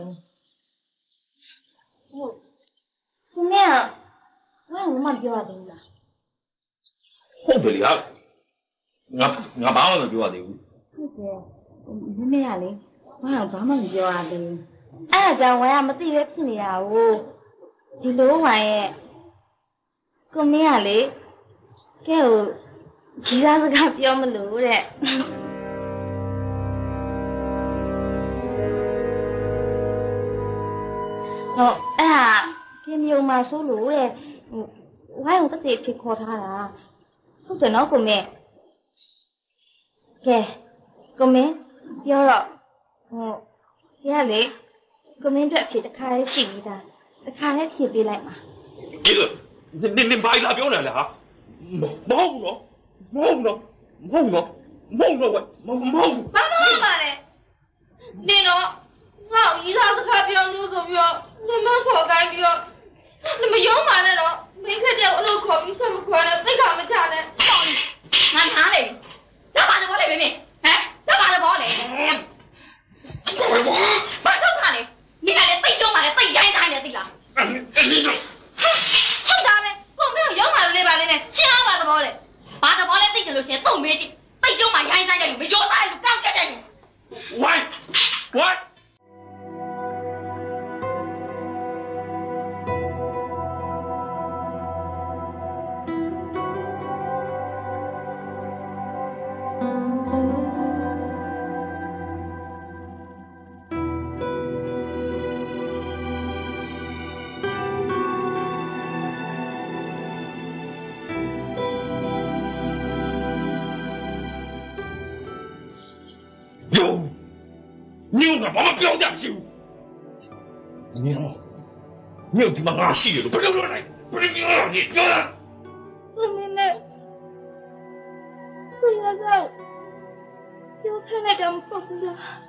S5: ဟုတ်ဒီနေ့ငါပြောရတယ်လား
S6: ဟုတ်တယ်လေဟာငါဘာမှမပြောရသေးဘူး
S5: ဟုတ်တယ်ဒီနေ့ကလေဘာမှမပြောရသေးဘူးအဲ့ဒါကြောင့်ဝိုင်းကမသိပဲဖြစ်နေတာကိုဒီလိုဝိုင်းရဲ့ကိုမင်းကလေကဲဟိုကြီးစားစကားပြောမလို့တဲ့ဟုတ်အဲ့ဒါကင်းမြုံမှာဆိုလို့တဲ့ဝိုင်းကိုတတိဖြစ်ခေါ်ထားတာဟုတ်တယ်နော်ကိုမင်းကဲကိုမင်းပြောတော့ဟုတ်ရလေကိုမင်းတို့အဖြစ်တစ်ခါလေးရှိပြီးသားတစ်ခါလေးဖြည့်ပေးလိုက်ပါ
S6: ကြည့်နင်ဘာလာပြောနေလဲဟာမဟုတ်နော်ဝဲမ
S5: ပါလေနင်တော့ငါ့ကိုရီးစားစကားပြောလို့ဆိုပြီးတော့နင်မခေါ်ခိုင်းပြီးတော့နင်မယုံပါနဲ့တော့မင်းခက်တဲ့အလုပ်ခေါ်ပြီးဆက်မခွဲနဲ့သိခါမချနဲ့ငါနားလေရပါသဘောလေမင်းဟမ်ရပါသဘောလေဘာတော့ခါလေနင်ကလည်းသိရှုံးပါလေသိရိုင်းဆိုင်နေသိလားဟုတ်တာပဲကိုမင်းကိုရုံးပါလေပါလေနဲ့ရှင်းအောင်ပါသဘောလေဘာသဘောလဲသိချင်လို့ရှင်တုံမေးကြည့်သိရှုံးမှရိုင်းဆိုင်တယ်လို့မရောသားလို့ကောက်ချက်တယ်
S6: ဝိုင်း
S7: 你我妈妈不要这样修。你有他妈俺戏了，不要来，不是你不要来。
S5: 我妹妹，我要走，有看那张房子。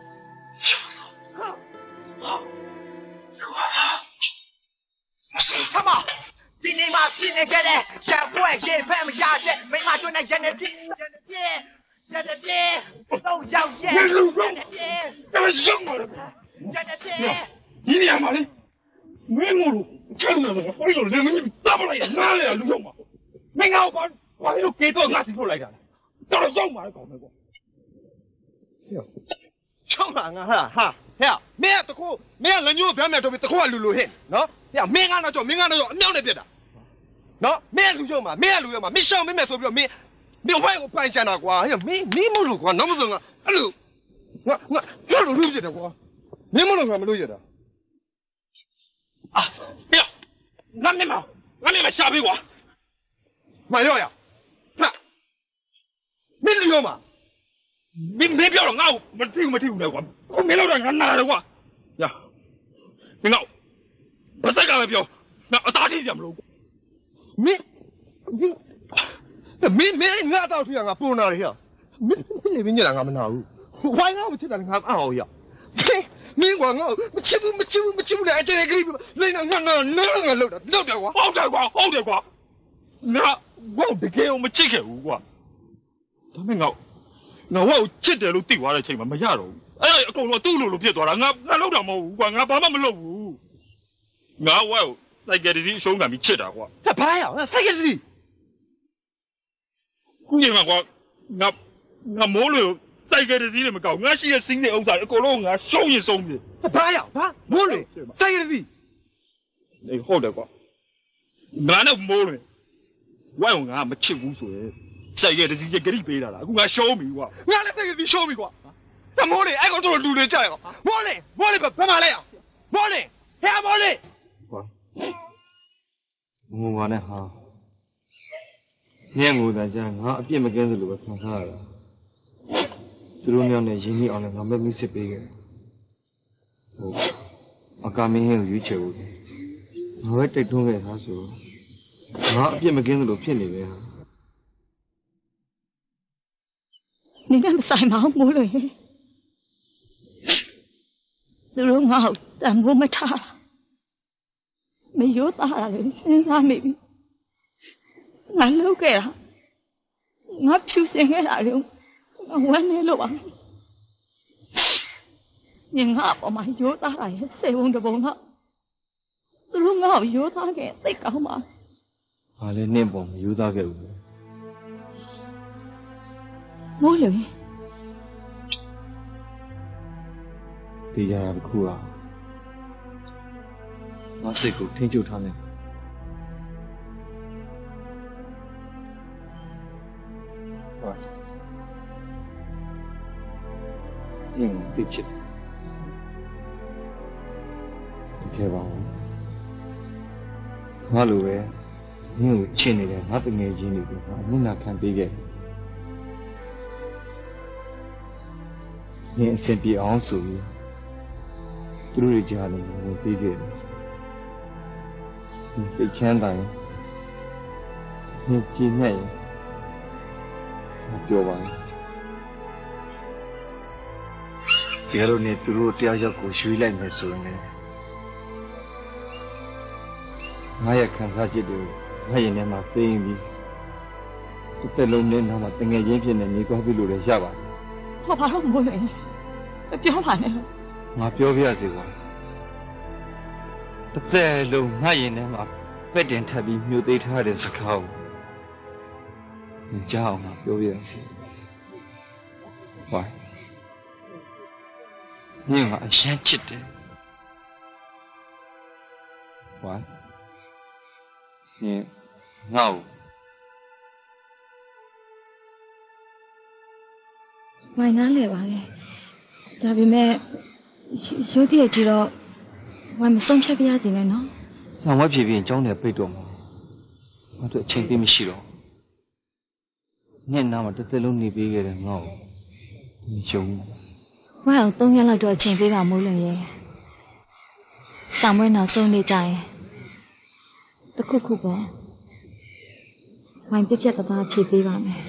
S7: 好，我操！
S8: 他妈，今天嘛，今天干的，下回也拍不下去，没嘛就那人的爹，人的爹，都要演，人的爹，
S7: 怎么生我了？
S8: 人的爹，
S7: 你俩嘛的，没我路，真的我我有两个人打不来，哪来路用嘛？没我把那给到俺地头来干，到了用嘛搞那个。
S4: 冲忙啊哈！呀，没有得苦，没有人有表面都比得苦路路hin，喏，呀，没俺那叫，没俺那叫，鸟那边的，喏，没路用嘛，没路用嘛，没上没说不了，没坏我搬家那瓜，呀，没路瓜，那么重啊，路，我路路去的瓜，没路瓜没路去的，
S7: 啊，不要，俺没嘛下辈瓜，
S4: 买料呀，看，没路用嘛。
S7: 没标了，我没听来过，我没老让俺拿来过，呀，没我，不是干了标，那打天讲不了，
S4: 没俺到处让俺不拿来呀，没你让俺们拿，我俺们去那俺熬呀，没我吃不来，这个里边那俺漏掉我，
S7: 好点瓜，那我不给我们这个瓜，他们我chếtတယ်လို့သိသွားတဲ့အချိန်မှာမရတော့ဘူးအဲ့ဒါအကုန်လုံးသူ့လိုဖြစ်သွားတာငါလောက်တော့မဟုတ်ဘူးကွာငါဘာမှမလုပ်ဘူးငါဝဲကိုစိုက်ကယ်စီအရှုံးခံပြီးချစ်တာကွာ
S4: ဘာရစိုက်ကယ်စီ
S7: ခုချိန်မှာကွာငါမိုးလို့စိုက်ကယ်စီနဲ့မကောက်ငါရှိတဲ့စင်းတဲ့ဥစ္စာအကုန်လုံးငါရှုံးရင်ဆုံးပြီ
S4: ဘာရမိုးလို့စိုက်ကယ်စီ
S7: အေးဟုတ်တယ်ကွာငါနဲ့မိုးလို့ဝဲကိုငါမချစ်ဘူးဆိုရင်စိုက်ကယ်စီရဲ့ဂရိပေးတာလားအခုငါရှုံးပြီကွာ
S4: ငါလည်းစိုက်ကယ်စီရှုံးပြီကွာမိုးလေအဲ့ကောင်တို့လူတွေကြရောမိုးလေဘယ်မှာလဲမိုးလေဟဲ့မိုးလေ
S6: ကွာငုံပါနဲ့ဟာညငိုတာကြာငါအပြစ်မကင်းသလိုပဲခံစားရတာသူတို့မျိုးနဲ့ရင်းနှီးအောင်လည်းငါမက်မိစစ်ပေးခဲ့ဟုတ်အကာမင်းရဲ့ရွေးချယ်ဖို့ငါပဲတိတ်ထုံးခဲ့သားဆိုငါအပြစ်မကင်းသလိုဖြစ်နေပဲဟာ
S3: 你那么晒毛毛了，သူတို့ငါ့ကိုတန်ဖိုးမထားတာမရိုးသားတာလေစဉ်းစားမိပြီငါလုပ်ခဲ့တာငါဖြူစင်ခဲ့တာလေဝမ်းနေလို့ပါညငါ့အပေါ်မှာရိုးသားတာရဲ့စေဝုံတပုံကသူတို့ငါ့ကိုရိုးသားခဲ့သိကောင်းပါ
S6: ဘာလဲနင့်ပေါ်မှာရိုးသားခဲ့ဦး
S3: မိုးလေ
S6: ဒီကြတာတခုอ่ะငါစိတ်ကိုထင်းကျုပ်ထားနေဟုတ်တိတ်ချစ်တကယ်ပါဘူးငါလိုပဲနင့်ကိုချစ်နေတယ်ငါတငယ်ချင်းတွေကိုငါမျက်နှာခံပေးခဲ့နင့်အဆင်ပြေအောင်ဆိုပြီးသူတို့တွေကြားလို့ဝင်ပေးခဲ့တယ်ဒီစိတ်ချမ်းသာရင်ဒီကြည်နဲ့ပြောပါမယ်ဒီလိုနဲ့သူတို့တရားရောက်ကိုရွှေ့လိုက်မယ်ဆိုရင်ငါရဲ့ခံစားချက်တွေငါရင်ထဲမှာသိရင်ပြီးတစ်သက်လုံးနဲ့နောက်မှာတငယ်ချင်းဖြစ်နေနေသွားပြီလို့လည်းရပါတယ်
S3: ဟောဘာလို့မိုးလေပြောပါနဲ့
S6: ငါပြောပြရစီကွာတစ်သက်လုံးငါရင်ထဲမှာပက်တင်ထပ်ပြီးမြို့သိမ်းထားတဲ့စကားကိုကြားအောင်ငါပြောပြရစီဟိုညငါအရှမ်းချစ်တယ်ဟိုညငါ့ကို
S3: ဝိုင်းနားလေပါလေဒါပေမဲ့ရုပ်တရက်ကြီးတော့ဝိုင်းမဆုံးဖြတ်ပြရစီနဲ့နော်
S6: ဆောင်ဝက်ဖြည်းဖြည်းအကြောင်းနဲ့ပိတ်တော့မှာငါတို့အချိန်သိမရှိတော့ညနာမှာတစ်သက်လုံးနေပေးခဲ့တယ်ငါ့ကိုယုံ
S5: ဝမ်းအောင်3ရက်လောက်တော့အချိန်ပေးပါမိုးလွင်ရဲ့ဆောင်မွေးနောက်ဆုံးနေကြရင်တခုခုပေါ့ဝိုင်းပြက်ပြက်သားဖြည့်ပေးပါမယ်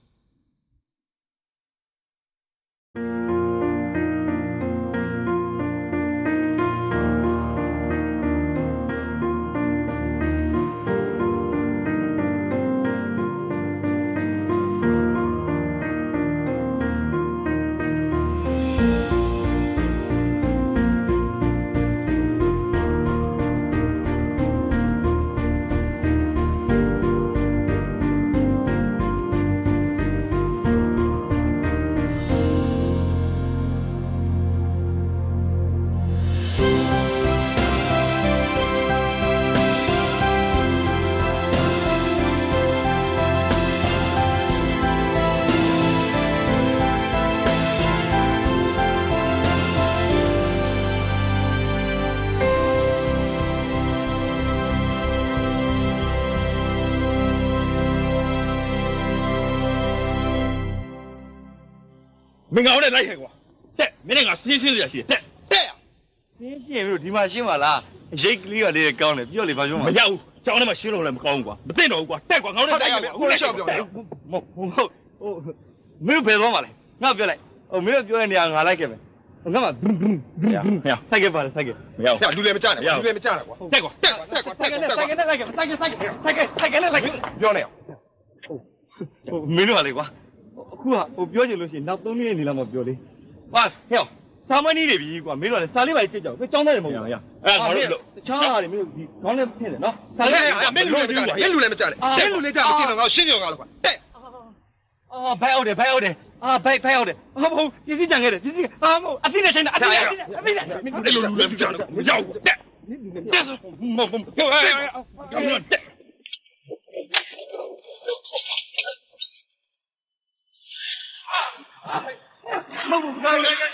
S2: မင်းငါနဲ့လိုက်ခဲ့ကွာတက်မင်းနဲ့ငါစင်းစရာရှိတယ်တက်ရစင်းရှင်းပြီးတော့ဒီမှာရှင်းပါလားရိတ်ကလေးကလေးကောင်းတယ်ပြောလေဘာပြောမှာမရဘူးကျောင်းထဲမှာရှင်းလို့လည်းမကောင်းဘူးကွာမသိတော့ဘူးကွာတက်ကွာငါနဲ့လိုက်ခဲ့အခုလည်းရှောက်ပြောတယ်ဟုတ်မင်းဘယ်သွားမှာလဲငါပြောလိုက်မင်းပြောတဲ့နေရာငါလိုက်ခဲ့မယ်ငါမှဘုံမရစိုက်ခဲ့ပါလေစိုက်ခဲ့မရဘူးလူလည်းမကြနဲ့လူလည်းမကြနဲ့ကွာတက်ကွာစိုက်ခဲ့နဲ့လိုက်ခဲ့စိုက်ခဲ့နဲ့လိုက်ခဲ့ပြောနေမင်းတို့ကလေကွာအခုကပြောချင်လို့ရှိရင်နောက်3ရက်နေလောက်မှပြောလေဟာဟဲ့စာမနီးနေပြီကွာမင်းတို့ကလည်းစာလေးပါကြည့်ကြအောင်ကျောင်းသားတွေမဟုတ်ဘူးအဲ့ငါတို့တခြားဟာတွေမင်းတို့ဒီခေါင်းနဲ့ထည့်တယ်နော်စာလေးမင်းလူလည်းမကြနဲ့မင်းလူလည်းမကြနဲ့မင်းလူလည်းကြမကြည့်တော့ငါရှင်းကြအောင်ကွာတဲ့ဘိုက်အောင်တယ်ဘိုက်အောင်တယ်ဘိုက်အောင်တယ်ဟုတ်ပစ္စည်းကြံခဲ့တယ်ပစ္စည်းမဟုတ်အသိနဲ့ဆိုင်တာအသိနဲ့မင်းလူလည်းမကြနဲ့မရောက်တဲ့တက်မဟုတ်ဟဲ့တဲ့မဟုတ်ဘူး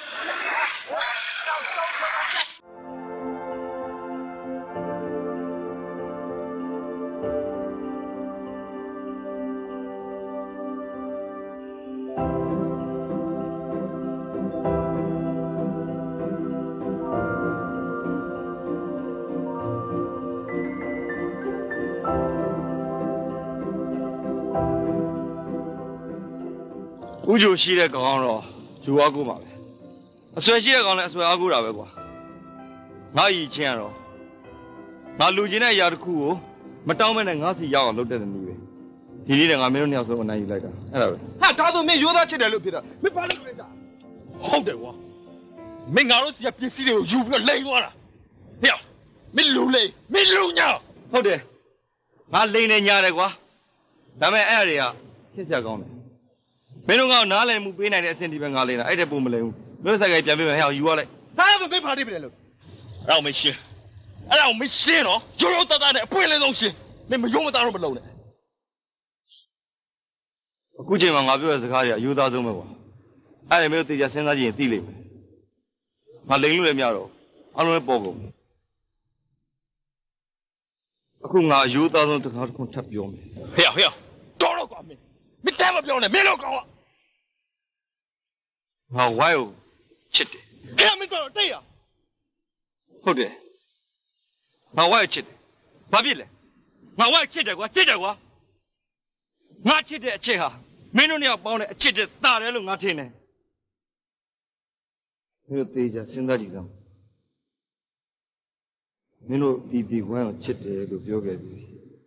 S2: ဦးကျိုရှိတဲ့ကောင်တော့ဂျူအားကိုပါပဲအဆွဲရှိတဲ့ကောင်လည်းအဆွဲအားကိုတာပဲကွာငါရည်ချင်းကတော့ငါလူချင်းတဲ့အရာတစ်ခုကိုမတောင်းမဲ့နဲ့ငါစီရောက်အောင်လုပ်တဲ့နည်းပဲဒီနေ့တည်းငါမင်းတို့နှစ်ယောက်ဆုံးအနိုင်ယူလိုက်တာအဲ့ဒါပဲဟာဒါဆိုမင်းရိုးသားချစ်တယ်လို့ဖြစ်တာမင်းဘာလို့လဲတာဟုတ်တယ်ကွာမင်းငါတို့စီကပစ္စည်းတွေကိုယူပြီးတော့လိန်သွားတာဟဲ့မင်းလူလိန်မင်းလူညာဟုတ်တယ်ငါလိန်နေညာတယ်ကွာဒါပေမဲ့အဲ့အရာတွေကချစ်စရာကောင်းတယ်မင်းတို့ကနားလည်မှုပေးနိုင်တဲ့အဆင့်ဒီပဲငါလိန်တာအဲ့တဲ့ပုံမလိန်ဘူးမင်းတို့ဆိုင်ကပြန်ပေးမယ်ဟဲ့ယူရလိုက်ဒါဆိုမင်းဖာတိပြီလေလို့အဲ့တော့မရှင်းအဲ့တော့မရှင်းတော့ရိုးရိုးသားသားနဲ့အပွင့်လေးဆုံးရှင်းမင်းမယုံမသားတော့မလုံးနဲ့အခုချိန်မှာငါပြောတဲ့စကားတွေအယူသားဆုံးပဲကွာအဲ့ဒါမင်းတို့တေချာစဉ်းစားကြည့်ရင်သိလိမ့်မယ်ငါလိန်လို့လည်းမရတော့အလုံးလည်းပေါ်ကုန်အခုငါအယူသားဆုံးတစ်ခါတစ်ခုထပ်ပြောမယ်ဟဲ့တော်တော့ကွာမင်းတဲမပြောနဲ့မင်းတို့ကောင်းငါဝိုင်းကိုချစ်တယ်ဟဲ့မင်းတို့တိတ်ရဟုတ်တယ်ငါဝိုင်းကိုချစ်တယ်ဘာဖြစ်လဲငါဝိုင်းချစ်တယ်ကွာငါချစ်တဲ့အချစ်ဟာမင်းတို့နှစ်ယောက်ပေါင်းတဲ့အချစ်တဲ့တာတယ်လို့ငါထင်တယ်မင်းတို့တေချာစဉ်းစားကြည့်စမ်းမင်းတို့ဒီဝိုင်းကိုချစ်တယ်လို့ပြောခဲ့ပြီ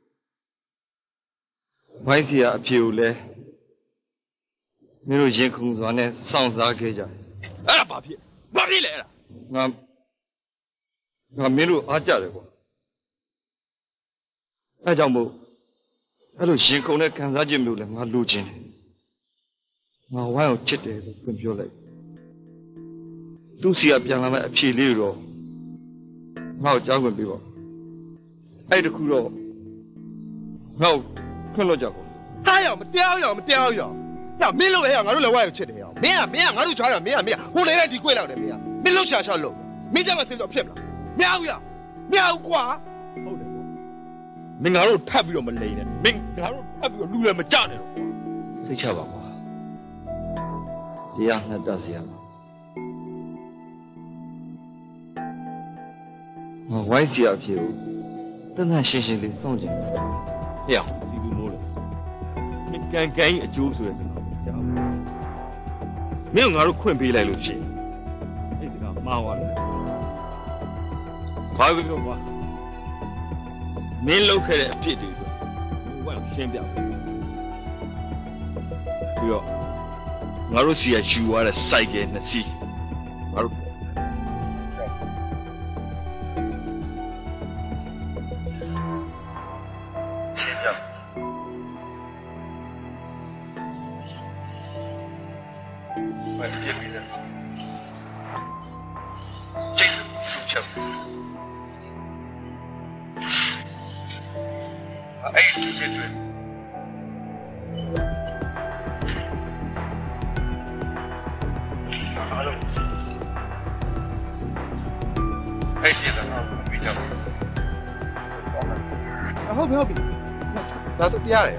S2: ဝိုင်းစီကအဖြေကိုလဲမင်းတို့ရင်ခုန်စွာနဲ့စောင့်စားခဲ့ကြတယ်အဲ့ဒါဘာဖြစ်လဲအဲ့ဒါငါမင်းတို့အားကြတယ်ကွာအဲ့ကြောင့်မို့အဲ့လိုရင်ခုန်တဲ့ခံစားချက်မျိုးလဲငါလိုချင်တယ်ငါဝိုင်းကိုချစ်တယ်လို့ပြန်ပြောလိုက်သူစီကပြန်လာမဲ့အဖြေလေးတော့ငါ့ကိုကြားခွင့်ပေးပါအဲ့တခုတော့ငါ့ကိုခွင့်လို့ကြပါဟာရမတရားရညမင်းလို့ငါတို့လည်းဝိုင်းကိုချစ်တယ်မင်းကငါတို့ချားတာမင်းဟိုလေဒီကွေ့လောက်တယ်မင်းလှုပ်ချာလို့မင်းကြမှာဆင်းတော့ဖြစ်မလားမရဘူးကွာဟုတ်တယ်မင်းငါတို့ထပ်ပြီးတော့မလိန်နဲ့မင်းငါတို့ထပ်ပြီးတော့လူလည်းမကြနဲ့တော့စိတ်ချပါကွာတရားနဲ့တတ်စီရမှာ
S6: 我歪西啊皮，等他新鲜的送进。呀，这个没了，你赶紧揪出来这个，没有俺都困背来了些，哎这个麻烦了，ဘာပဲပြောကွာမင်းလောက်ခဲ့တဲ့အဖြစ်တွေအတွက်ဘယ်ရှင်းပြပြီးတော့ငါတို့စီကယူရတဲ့စိုက်ကဲနှစ်စီးငါတို့ရှင်းပြဘာဖြစ်ပြီလဲကျိတ်ဆူချက်အဲ့ဒီချက်တွေအားလုံးအဲ့ဒီကတော့ပြီးကြပါဟုတ်ပြီဒါတော့ပြရတယ်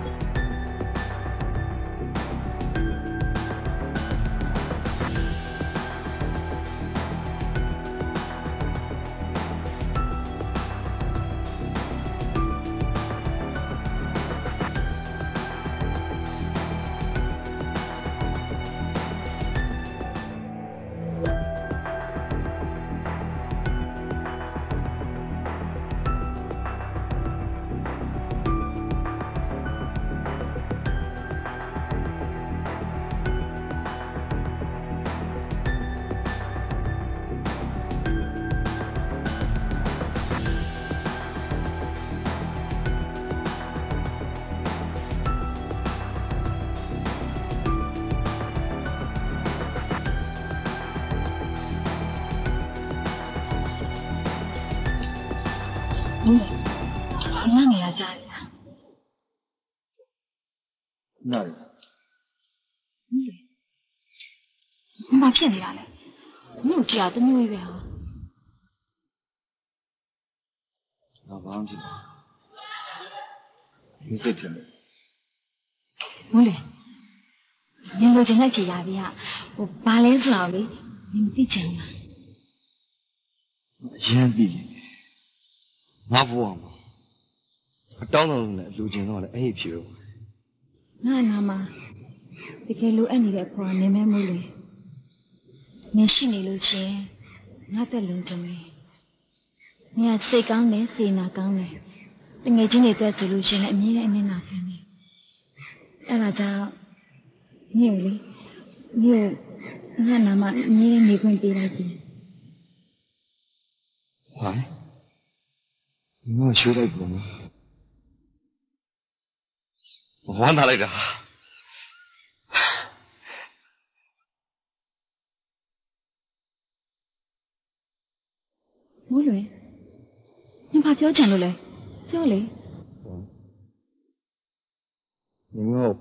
S5: 那你要加油啊！
S6: 那里
S5: 你妈骗你了嘞？没有这样的မျိုးပဲဟာ
S6: ငါဘာမှဖြစ်ဘူးစိတ်ထင်တယ်
S5: ဟုတ်လေနင်လိုချင်တဲ့ဖြေရပြီဟာဟိုဘာလဲဆိုတော့လေနင်မသိချင်လား
S6: အရင်သိတယ်ငါဘဝမှာအတောင်းတော်နဲ့လူချင်းတော့လည်းအဲ့ဒီဖြစ်လို့
S5: ငါနာမှာတကယ်လိုအပ်နေတဲ့အဖေကနေမဲမို့လေနင်ရှိနေလို့ရှင်ငါတက်လုံချင်တယ်နင်ကစိတ်ကောင်းတယ်စေနာကောင်းတယ်တငယ်ချင်းတွေတွေ့ဆိုလို့ရှင်လည်းအမြဲတမ်းအနစ်နာခံတယ်အဲ့ဒါကြောင့်နင်လေငါနာမှာအမြဲတမ်းနေခွင့်ပေးလိုက်ပြီ
S6: ဟာငါရွှေ့လိုက်ပုံနော်ဝမ်းသာလိုက်တာ
S5: မိုးလွင်နင်ဘာပြောချင်လို့လဲပြောလေ
S6: ငါ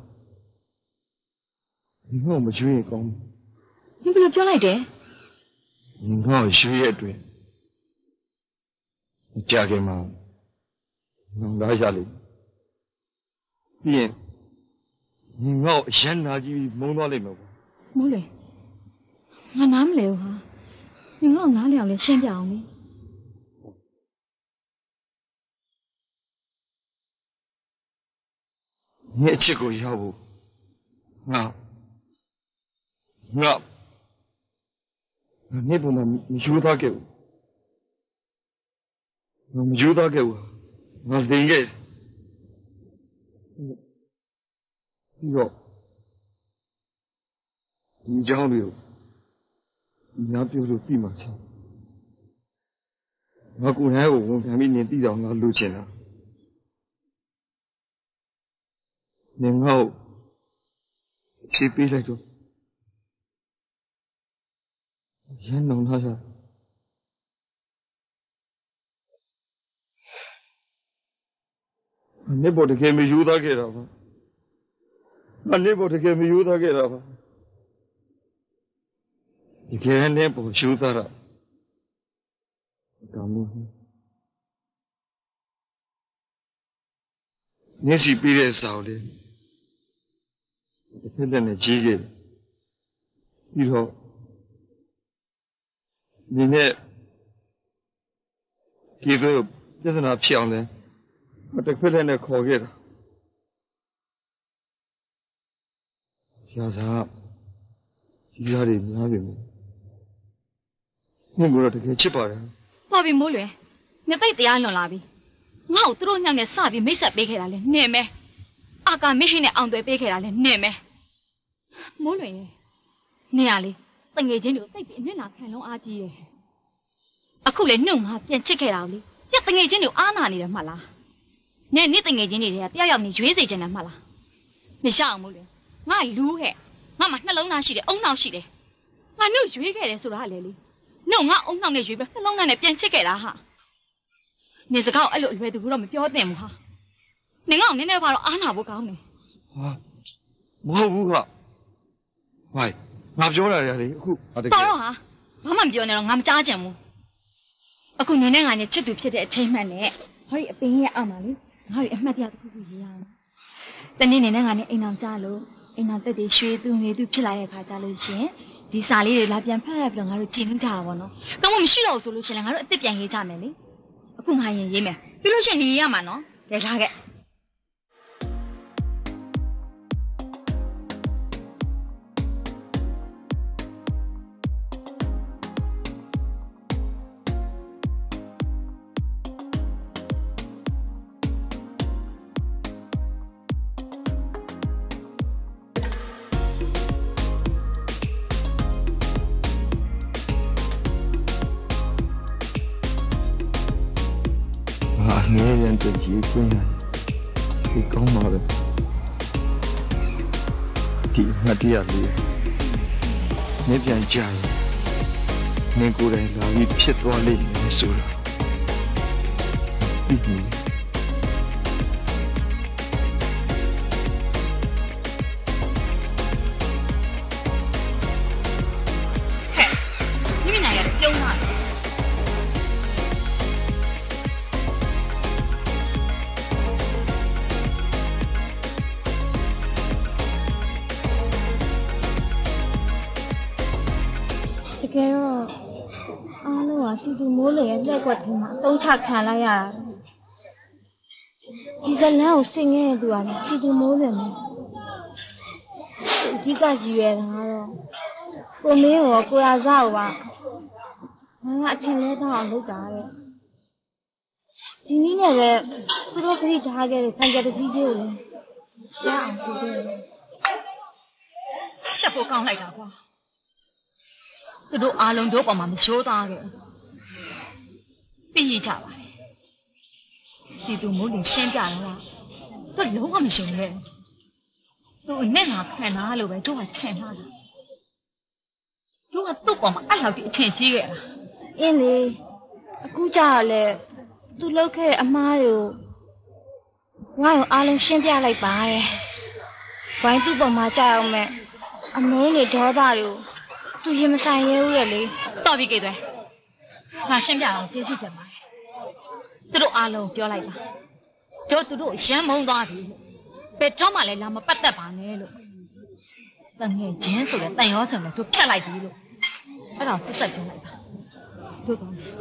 S6: မရွှေ့ကောင်း
S5: နင်ဘယ်လိုပြောလိုက်တယ်
S6: ငါရွှေ့ရဲ့အတွင်းကြာခင်မှာငါလာရလိမ့်ပြီးရင်ငါ့အရန်နာကြီးမုန်းသွားလိမ့်မယ်ပေါ့
S5: မိုးလေငါနားမလဲဘူးဟာနင်ငါ့နားလဲအောင်လဲရှင်းပြအောင်လေ
S6: 你这个要不，你不能有他给我，我没有他给我，我领给，哟，你交流，你那表示地嘛钱，我过来我还没年底到我录钱了。然後ဖြေပေးလိုက်တော့ရန်လုံးထားရနေပေါ်တကယ်မယူသားခဲ့တာပါနေပေါ်တကယ်မယူသားခဲ့တာပါတကယ်နဲ့ပေါ်ယူသားတာဒါမျိုးမျက်စိပြီးတဲ့စာကိုလေတစ်ဖက်နဲ့ကြီးခဲ့တယ်ပြီးတော့ဒီနဲ့
S4: ဒီဆိုပြဿနာဖြစ်အောင်လဲမတစ်ဖက်နဲ့ခေါ်ခဲ့တာရာဇာကြီးစားတွေများပြီမင်းကတော့တကယ်ချစ်ပါတယ်
S3: တော်ပြီမိုးလွယ်နေသိတရားလွန်လာပြီငါ့ကိုသူတို့ညောင်နဲ့စပြီးမိတ်ဆက်ပေးခဲ့တာလဲနင်မဲအာကာမေဟင်းနဲ့အောင်သွဲပေးခဲ့တာလဲနင်မဲမိုးလွယ်ရဲ့နေရလေတငယ်ချင်းတွေကိုသိပြီးအနစ်နာခံလုံးအားကြီးရဲ့အခုလေနှုတ်ငါပြန်ချစ်ခဲ့တာလေပြတငယ်ချင်းတွေကိုအားနာနေတယ်မှတ်လားနေတငယ်ချင်းတွေကတယောက်ယောက်နေရွေးစေချင်တယ်မှတ်လားမရှောင်မိုးလွယ်ငါလူဟဲ့ငါမှနှလုံးသားရှိတယ်အုံနောက်ရှိတယ်ငါနှုတ်ရွေးခဲ့တယ်ဆိုတာလေလေနှုတ်ငါအုံနောက်နဲ့ရွေးပြီးနှလုံးသားနဲ့ပြန်ချစ်ခဲ့တာဟာနေစကားအဲ့လိုအလွယ်တကူတော့မပြောသင့်ဘူးဟာနေငါ့ကိုနည်းနည်းပါတော့အားနာဖို့ကောင်းတယ်
S4: ဟာမဟုတ်ဘူးခဟိုင်ငါပြောတာလေအခု
S3: တော်တော့ဟာဘာမှမပြောနဲ့တော့ငါမကြားချင်ဘူးအခုနေနဲ့ငါနဲ့ချစ်သူဖြစ်တဲ့အထိမ်းမှန်နဲ့ဟောဒီအပင်ရဲ့အောက်မှာလေငါတို့အမှတ်တရတစ်ခုခုရေးရအောင်တနေ့နေနဲ့ငါနဲ့အိမ်အောင်ကြလို့အိမ်အောင်တက်တွေရွှေသူငယ်သူဖြစ်လာတဲ့ခါကြလို့ရှင်ဒီစာလေးတွေလာပြန်ဖတ်ရပြီးတော့ငါတို့ချိန်နှုတ်ကြတာပေါ့နော်တော့မရှိတော့ဘူးဆိုလို့ရှင်လည်းငါတို့အစ်စ်ပြန်ရေးကြမယ်လေအခုငါရင်ရေးမယ်ပြီးလို့ရှိရင်ရေးရမှာနော်လဲထားခဲ့
S4: ငယ်ရန်တကြီးကွင်းဒီကောင်းပါပဲဒီငါတရားလေးနေပြန်ကြရင်နေကိုယ်တိုင်လာပြီးဖြစ်သွားလိမ့်မယ်ဆိုတော့ဒီမိ
S3: မိနိုင်ရတယ်ပြုံးသွားတယ်
S5: ကဲတော့အားလုံးကစီတူမိုးလေရဲ့လက်ကွက်ထဲမှာအတုံးချခံလိုက်ရတာဒီဇလန်ကိုစင်ခဲ့တဲ့သူကလည်းစီတူမိုးလေနဲ့အဓိကကြီးရတာကတော့ကိုမင်းရောကိုရာဇကိုပါငါအထင်လဲတော့အောင်လုပ်တာတဲ့ဒီနည်းနဲ့ပဲသူတို့ခရီးထားခဲ့တဲ့ဆန်ကြတစည်းကြီးကိုလည်းရှားအောင်လုပ်ခဲ့တယ်
S3: ရှက်ဖို့ကောင်းလိုက်တာကွာသူတို့အားလုံးတို့ပေါ်မှာမရိုးသားခဲ့ပြီးကြပါလေဒီသူမိုးလင်ရှင်းပြတော့သူလုံးဝမရှုံခဲ့သူအနဲ့ငါခံထားလို့ပဲတို့ကထင်ထားတာတို့ကသူ့ပေါ်မှာအဲ့လောက်ဒီအထင်ကြီးခဲ့တာ
S5: အင်းလေအခုကြာလဲသူလောက်ခဲ့တဲ့အမားတွေကိုငါ့ကိုအားလုံးရှင်းပြလိုက်ပါရဲ့ဝိုင်းသူ့ပေါ်မှာကြာအောင်မဲ့အမုန်းတွေဒေါသတွေကိုသူရင်မဆိုင်ရဲဘူးလေ
S3: တော်ပြီကေသွဲငါရှင်းပြအောင်ကျေးဇူးတင်ပါတယ်သူတို့အားလုံးပြောလိုက်ပါတို့သူတို့ရမ်းမုန်းသွားပြီဘယ်တော့မှလည်းလာမပတ်သက်ပါနဲ့လို့တငယ်ချင်းဆိုတဲ့တန်ရောစုံလည်းတို့ဖြတ်လိုက်ပြီလို့အဲ့ဒါဆက်ပြောလိုက်ပါတို့ကောင်းတယ်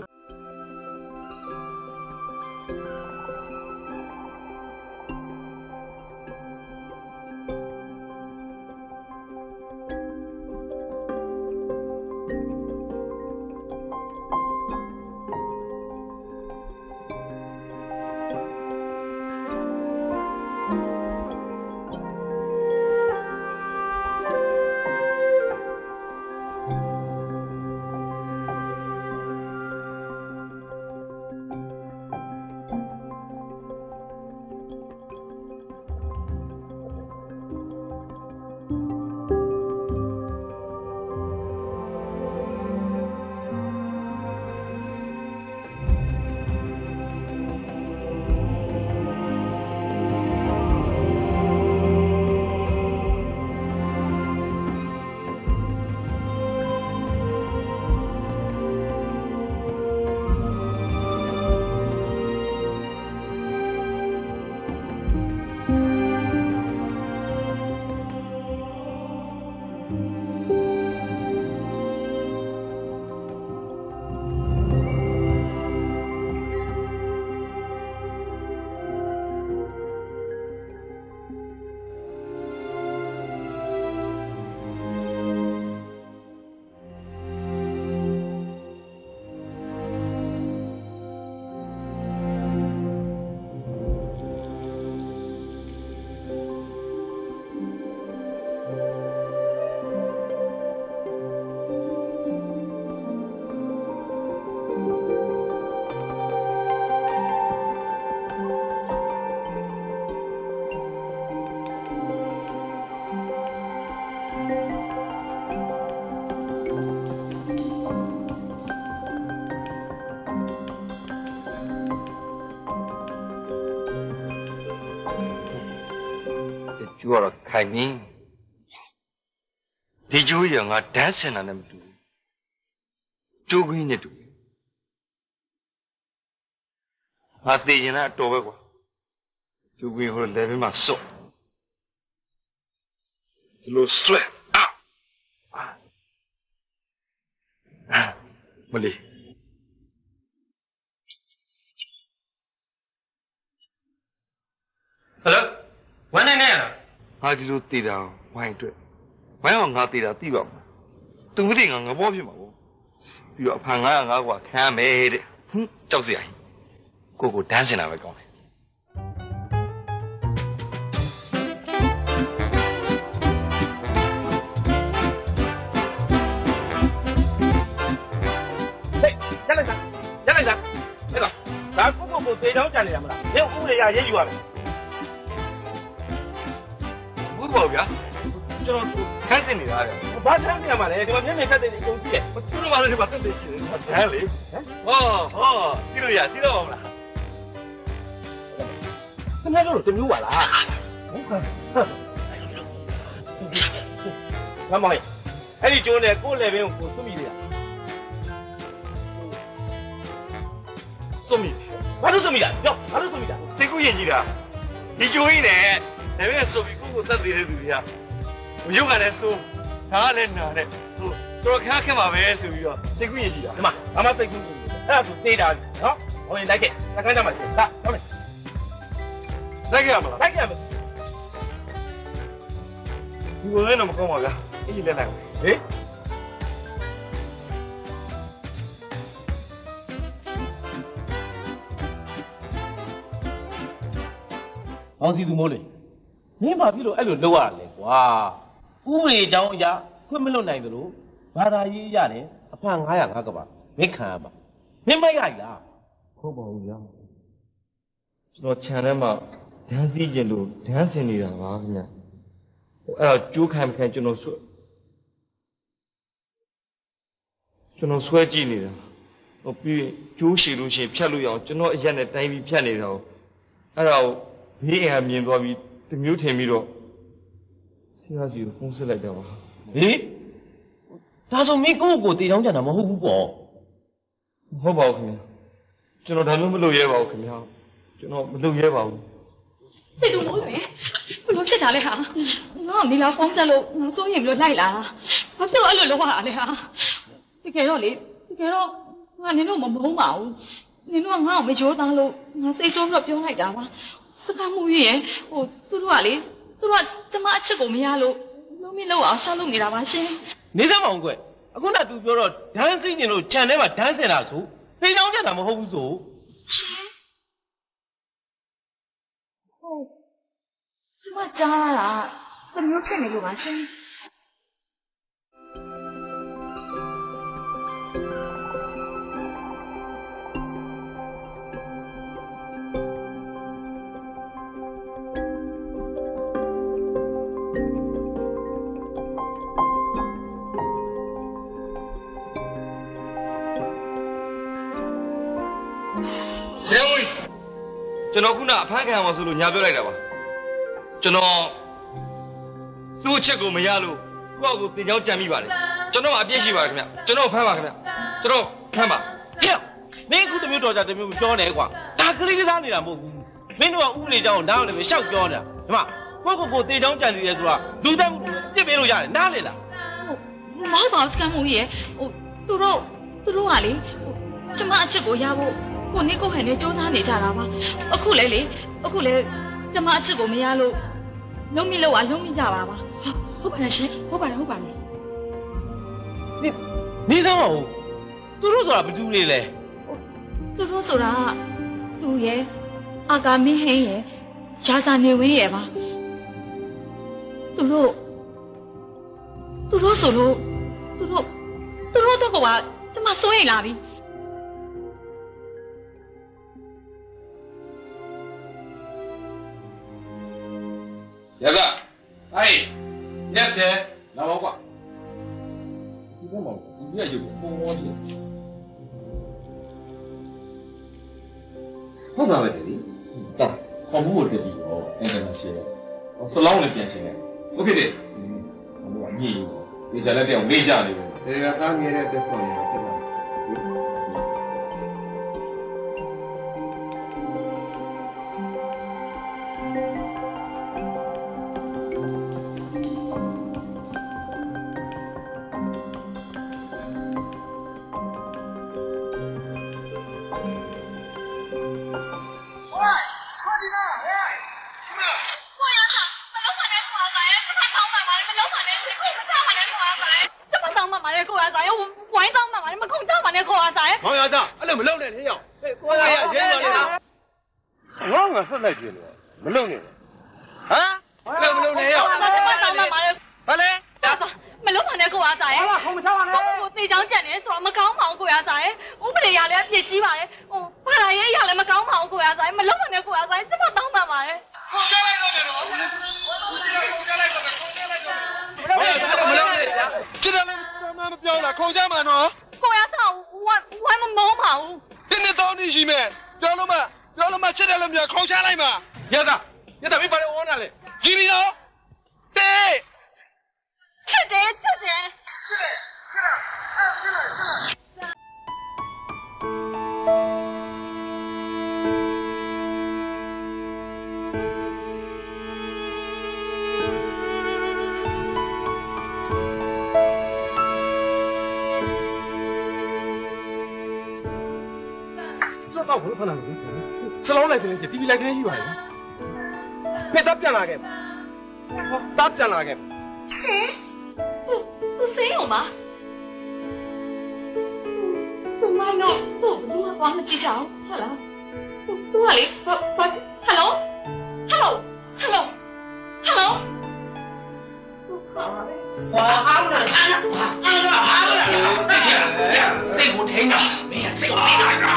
S4: ကျူကတော့ခိုင်မင်းဒီကျူရငါဒန်းစင်တာနဲ့မတူဘူးကျူးခင်းနဲ့တူငါသိရင်လည်းအတော်ပဲကွာကျူးခင်းဟိုလေဘယ်မှာစော့ဒီလိုစတွက်မလီ
S7: ဟယ်လိုဝမ်းနေနေရလား
S4: ငါဒီလိုတည်တာဝိုင်းအတွက်ဝိုင်းအောင်ငါတည်တာသိပါမလားသူမသိငါငဘောဖြစ်မှာပေါ့ပြီးတော့အဖန်905กว่าခံရမယ်တဲ့ကြောက်စရာကြီးကိုဒန်းစင်တာပဲကောင်းတယ်
S2: ရက်လိုက်စမ်းဟဲ့ကောင်ဒါကိုတေချောင်းကြံနေရမလားမင်းဥပဒေရရေးယူရမယ်
S4: ဘူးပေါ့ဗျာကျွန်တော်ခက်စင်နေတာတဲ့
S2: ဘာထမ်းနေရမှာလဲဒီမှာမျက်မြင်ခက်တဲ့အကုန်ရှိတယ်
S4: သူတို့မှလည်းဒီမှာတက်သေးရှိတယ်ဟမ်လေဟောကြည့်လို့ရစီးတော့မလား
S2: ခင်ဗျားတို့တမျိုးပါလားမမောင်အဲ့ဒီကျိုးနဲ့ကိုယ်လေဘင်းကိုသွတ်မိသေးတာသွတ်မိဘာလို့သွတ်မိတာပြောဘာလို့သွတ်မိတာ
S4: စိတ်ကူးရင်ကြီးတာဒီကျိုးကြီးနဲ့ဒါပေမဲ့ဆိုပြီးကိုတက်သေးတဲ့သူတွေကမရုပ်ကလည်းစိုးဒါကလည်းနာတဲ့ဟိုတော်ခါခက်မှာပဲဆိုပြီးတော့စိတ်ကူးရင်ကြီးတာ
S2: ဒီမှာဘာမှစိတ်ကူးရင်အဲ့ဒါဆိုသေးတာနော်ဟိုရင်လိုက်ခဲ့စကန်းကြမှာရှင်ဒါဟုတ်တယ်
S4: လိုက်ခဲ့ရမလား
S2: လိုက်ခဲ့ရမယ်
S4: ဒီလိုလည်းတော့မကောင်းပါဗျာအေးလက်လိုက်ဟေး
S2: အောင်စီသူမိုးလေမင်းဘာဖြစ်လို့အဲ့လိုလုပ်ရလဲကွာဥပဒေအကြောင်းအရာခွင့်မလွတ်နိုင်သလိုဘာသာရေးရတယ်အဖန်905ကပါမင်းခံရမှာမင်းမိုက်လိုက်လား
S4: ဟုတ်ပါဘူးဗျာကျွန်တော်ခြံထဲမှာဒန်းစည်းကျင်လို့ဒန်းစင်နေတာပါခင်ဗျအဲ့တော့ကျိုးခံမခံကျွန်တော်ဆွဲကြည့်နေတာဟိုပြီးကျိုးရှည်လို့ရှိရင်ဖြတ်လို့ရအောင်ကျွန်တော်အရက်နဲ့တိုင်းပြီးဖြတ်နေတာကိုအဲ့ဒါကိုဘေးအိမ်ကမြင်သွားပြီးတမျိုးထင်ပြီးတော့ဆရာစီကိုဖုန်းဆက်လိုက်တော့
S2: ဟေးဒါဆိုမင်းကိုတေချောင်းကြံတာမဟုတ်ဘူးပေါ့
S4: ဟုတ်ပါဘူးခင်ဗျကျွန်တော်ဒါမျိုးမလုပ်ရဲပါဘူးခင်ဗျကျွန်တော်မလုပ်ရဲပါဘူး
S3: စိတ်တူမိုးလေဘယ်လိုဖြစ်တာလဲဟာငါ့နီလာဖုန်းဆက်လို့ငါစိုးရင်ဘယ်လိုလိုက်လာဘာဖြစ်လို့အဲ့လိုလုပ်ရတာလဲဟာတကယ်တော့ငါနင်တို့မမုန်းပါဘူးနင်တို့ကငါ့ကိုမရိုးသားလို့ငါစိတ်ဆိုးပြီးတော့ပြောလိုက်တာပါစကားမှုရဲ့ဟိုသူတို့ကကျမအချက်ကိုမရလို့လုံးမလို့အောင်ရှောက်လုပ်နေတာပါရှင်
S2: နေစမ်းမအောင်ကွအခုနက तू ပြောတော့ဒန်းစည်းကျင်လို့ခြံထဲမှာဒန်းစင်တာဆိုတေချောင်းကြံတာမဟုတ်ဘူးဆို
S3: ရှင်ဟုတ်ကျမကြားတာတမျိုးဖြစ်နေလို့ပါရှင်
S4: ကျွန်တော်ခုနအဖမ်းခံရမှာဆိုလို့ညာပြောလိုက်တာပါကျွန်တော်သူ့အချက်ကိုမရလို့ကိုယ့်အကိုတင်ချောင်းကြံမိပါတယ်ကျွန်တော်အပြစ်ရှိပါခင်ဗျကျွန်တော်ဖမ်းပါခင်ဗျကျွန်တော်ဖမ်းပါ
S2: ဟဲ့မင်းခုတမျိုးတော်ကြတမျိုးမပြောနဲ့ကွာဒါကလေးကစားနေတာမဟုတ်ဘူးမင်းတို့ကဥပဒေကြောင်းနားလည်းပဲရှောက်ပြောနေတာဒီမှာကိုတေချောင်းကြံနေတယ်ဆိုတာလူသက်မှုပြစ်ပေးလို့ရတယ်နားလေလား
S3: မဟုတ်ပါဘူးစကန်မူကြီးဟိုသူတို့ကလေကျမအချက်ကိုရဖို့ကိုနေကိုဟန်နဲ့စူးစမ်းနေကြတာပါအခုလဲကျမအချက်ကိုမရလို့လုံးမိလို့လုံးမိကြပါပါဟုတ်ပါတယ်ရှင်ဟုတ်ပါတယ်
S2: နေစမ်းအောင်သူတို့ဆိုတာဘယ်သူတွေလဲ
S3: သူတို့ဆိုတာသူရဲ့အာကာမင်းဟင်းရဲ့ရာဇာနေဝင်းရဲ့ပါသူတို့ဆိုလို့သူတို့တော့ကကျမစိုးရိမ်လာပြီ
S7: ရကဟိုင်ရက်တယ်လာပါကွာဒီဘက်မှာဒီရက်ရုပ်ပေါ်ပေါ်တယ်ဟုတ်ပါပဲလေတာခေါ်ဖို့တည်းပြီးတော့အဲ့ဒါရှိတယ်ဆလောင်းလည်းပြန်ချင်တယ်โอเคတဲ့ဟိုကညည်ဒီကြလက်တဲ့မေးကြနေတယ်ဒါကသားမြဲတဲ့တက်ဆောင်နေတာဖြစ်လာ
S4: ဆက်လိုက်ပြလို့မလုံနဲ့ဟမ်မလုံနဲ့ရောဘာလဲ
S3: မလုံးပါနဲ့ကိုအားစားရဲ့ဟိုမချပါနဲ့ကိုတေချောင်းကြက်နေဆိုတော့မကောင်းပါဘူးကိုအားစားရဲ့ဥပဒေရလည်းအပြစ်ကြီးပါတယ်ဟိုဘာသာရေးရလည်းမကောင်းပါဘူးကိုအားစားရဲ့မလုံးပါနဲ့ကိုအားစားရဲ့ကျမတောင်းပန်ပါတယ်
S4: ခုန်ကြလိုက်တော့မယ်နော်ခုန်ကြလိုက်တော့မယ်ခုန်ကြလိုက်တော့မယ်မလုံနဲ့ချစ်တယ်မပြောလားခုန်ကြမှာနော်
S3: ကိုအားစားဝမ်းမမောင်းပါဘူး
S4: ဒီနေ့တောင်းနေရှိမယ်ပြောလို့မချစ်တယ်လို့ပြောခုန်ချလိုက်မှာ
S7: ရတာမင်းပါလေဝန်းလာလေ
S4: ကြီးပြီနော်တေး
S3: ချစ်တယ်
S7: တော့ဘယ်ဖနာလဲစလုံးလိုက်တယ်တီဗီလိုက်တယ်ရှိပါရဲ့
S4: ဖေးတပ်ပြန်လာခဲ့တပ်ပြန်လာခဲ့
S3: ရှင်သူစိတ်အောင်ပါသူမလို့သူ့ဘာမှမကြည့်ကြအောင်ဟုတ်လားသူကလေဟယ်လို
S8: စိတ်ကိုထိန်းတာမင်းစိတ်ကိုထိန်းတာ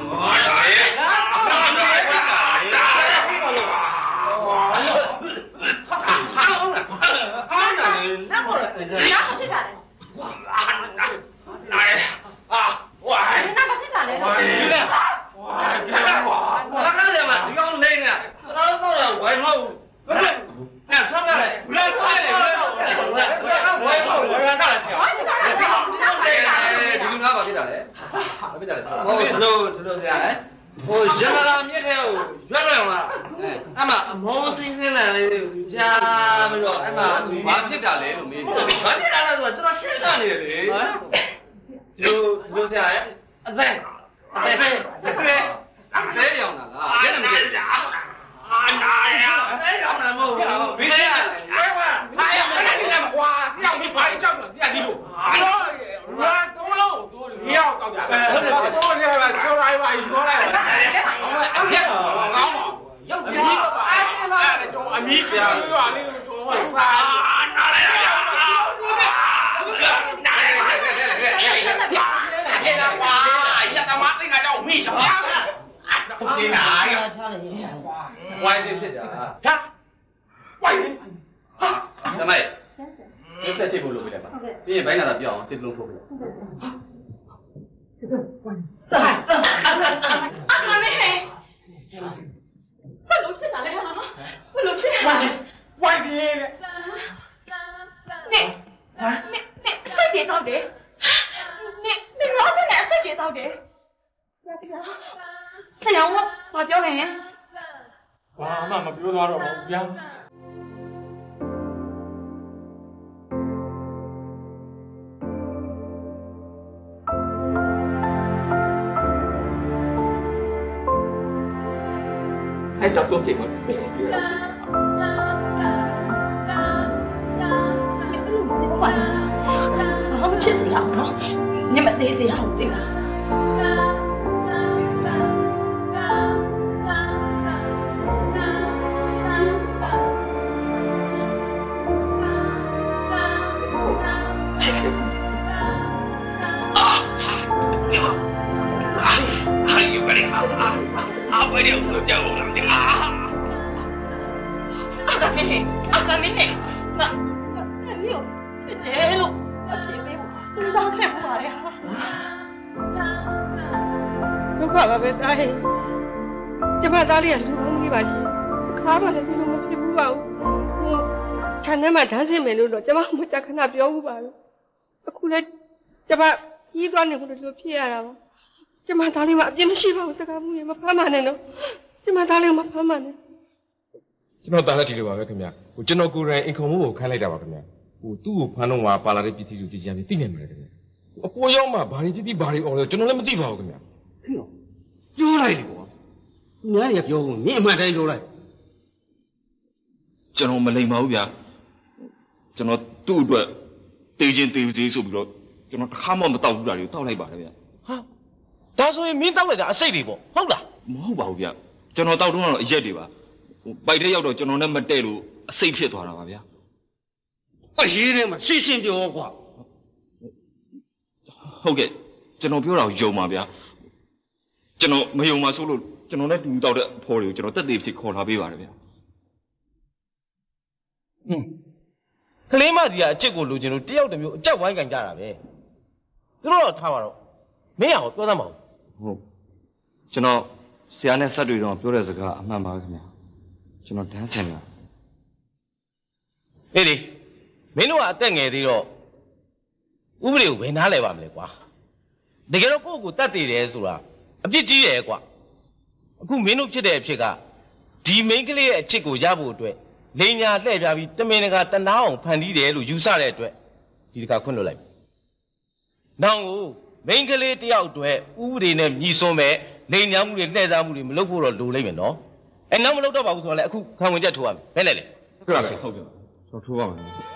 S8: ဟိုရမလာမြက်ထဲကိုရွက်လွယ်အောင်လားအဲ့မှာအမောစင်းစင်းလန်လေးကြားပြီးတော့အဲ့မှာဘာဖြစ်တာလဲလို့မေးတယ်ဘာဖြစ်တာလဲဆိုတော့ကျွန်တော်ရှင်းတာနေတယ်လေဒီလိုဆရာရဲ့အသက်ရောင်တာလားအဲ့ဒါမကြည့်နာရအဲ့ရောင်တာမဟုတ်ဘူးဘယ်လဲဟာရမလဲကွာပြောင်းပြီးဘာကြောက်လဲဒီလိုတော့ရောက်တော့ကြတယ်တော့ရပါချိုးလိုက်ပါပြောလိုက်ပါအပြက်ကောင်းပါရောက်ပြီအဲ့တော့အမီးပြောင်းရွာလေးကိုတော့ပါနားလိုက်ရအောင်နားလိုက်ခဲ့တာကွာရတမသိငါကြောင့်မိချောင်းဒီနာရဝိုင်းဖြစ်တာဟာဝိုင်းဟာသမီးဒီဆက်ချိတ်ဖို့လုပ်ပေးလိုက်ပါပြီးရင်ဘိုင်းနာတာပြောင်းအောင်စစ်လုံးဖို့ပေး
S3: 阿妹，不能去哪里啊？不能去。
S8: 歪心的。
S3: 你谁接到的？你老在哪谁接到的？谁让我发表嘞？
S7: 哇，那么比如多少毛不一样？要说什么？
S3: 我们平时要喏，你们这要对吧？
S8: 这个啊，你好，还有个领导啊。不了是叫我的
S3: 阿哥妹，那你有去接路，我姐妹我拉开不来呀。
S11: 都怪我别在，这把咱俩路没把钱，就卡把那地方没骗不完。 ခြံထဲမှာဓာတ်စင်မယ်လို့တော့ကျမမကြခဏပြောဘူးပါလို့အခုလဲကျမကြီးသွားနေဘူးလို့ဖြစ်ရတာပါကျမသားလေးမအပြစ်မရှိပါဘူးစကားမှုရမဖမ်းပါနဲ့နော်ကျမသားလေးမဖမ်းပါနဲ့
S4: ကျွန်တော်တားလက်ဒီလိုပါပဲခင်ဗျဟိုကျွန်တော်ကိုယ်တိုင်အင်ခုံမှုကိုခိုင်းလိုက်တာပါခင်ဗျဟိုသူ့ကိုဖမ်းတော့မှာပါလာတဲ့ပြည်သူပြည်ချမ်းပြည်သိနေမှာလေခင်ဗျအပေါ်ရောက်မှာဘာတွေဖြစ်ပြီးဘာတွေအောင်လဲကျွန်တော်လည်းမသိပါဘူးခင်ဗျ
S12: ဟေ့ပြောလိုက်လေကွာငါရပြောဘူးမင်းအမှန်တိုင်းပြောလိုက်
S6: ကျွန်တော်မလိမ်ပါဘူးဗျာကျွန်တော်သူ့အတွက်တေးချင်းတေးသေးဆိုပြီးတော့ကျွန်တော်တစ်ခါမှမတောက်ဘူးတာတွေကိုတောက်လိုက်ပါတယ်ဗျာ
S12: ဟာဒါဆိုရင်မင်းတောက်လိုက်တာအစိတ်တွေပေါ့ဟုတ်လား
S6: မဟုတ်ပါဘူးဗျာကျွန်တော်တောက်တော့အရက်တွေပါပိုက်ထဲရောက်တော့ကျွန်တော်နဲ့မတည့်လို့အစိတ်ဖြစ်သွားတာပါဗျာ
S12: အရေးထဲမှာရှင်းရှင်းပြောကွာ
S6: ဟုတ်ကဲ့ကျွန်တော်ပြောတာကိုယုံပါဗျာကျွန်တော်မယုံပါဆိုလို့ကျွန်တော်နဲ့တူတောက်တဲ့အဖေါ်တွေကိုကျွန်တော်တက်သေးဖြစ်ခေါ်လာပေးပါတယ်ဗျာ
S12: ကလေးမကြီးကအချစ်ကိုလိုချင်လို့တယောက်တစ်မျိုးအကြောက်ဝိုင်းကန်ကြတာပဲသူတို့တော့ထားပါတော့မင်းရအောင်ပြောသမ်းပါဦး
S6: ဟုတ်ကျွန်တော်ဆရာနဲ့ဆက်တွေ့တော့ပြောတဲ့စကားအမှန်ပါခင်ဗျာကျွန်တော်ဒန်းဆင်လာ
S12: ဟေးလေမင်းတို့ကအသက်ငယ်သေးတော့ဥပဒေကိုဘယ်နားလဲပါမလဲကွာတကယ်တော့ကိုယ့်ကိုတတ်တည်တယ်ဆိုတာအပြစ်ကြီးတယ်ကွာအခုမင်းတို့ဖြစ်တဲ့အဖြစ်ကဒီမိန်းကလေးရဲ့အချစ်ကိုရဖို့အတွက်လိန်ညာလှည့်ပြပြီးတမင်တကာတနာအောင်ဖန်တီးတယ်လို့ယူဆတဲ့အတွက်ဒီတခါခွင့်လွှတ်လိုက်။နောက်ကိုမိန်းကလေးတယောက်အတွက်ဥပဒေနဲ့ညီစွန်းမဲ့လိန်ညာမှုတွေလှည့်စားမှုတွေမလုပ်ဖို့တော့လိုလိမ့်မယ်နော်။အဲနောက်မလုပ်တော့ပါဘူးဆိုတော့လေအခုခံဝင်ချက်ထိုးရမယ်။ဘယ်နဲ့လဲ
S6: ။ဟုတ်ကဲ့ဟုတ်ကဲ့။ကျွန်တော်ထိုးပါမယ်။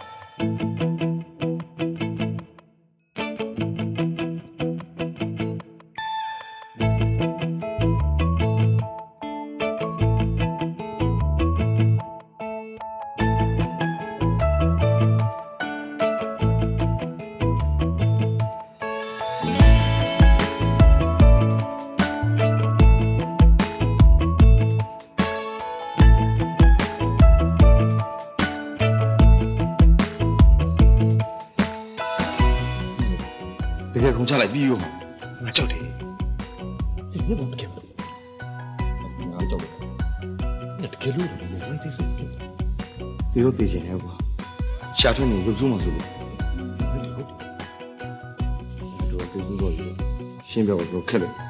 S6: ခုံချလိုက်ပြီးရောငါကြောက်တယ်ညဘာမကဲငါကြောက်တယ်တကယ်လို့လည်းမသိသေးဘူးဒီလိုသိချင်တယ်ကွာရှာထွက်နေရုပ်စုံမှဆိုလို့ဟုတ်တယ်တော့သိစုတော့ရှင်းပြတော့ခက်တယ်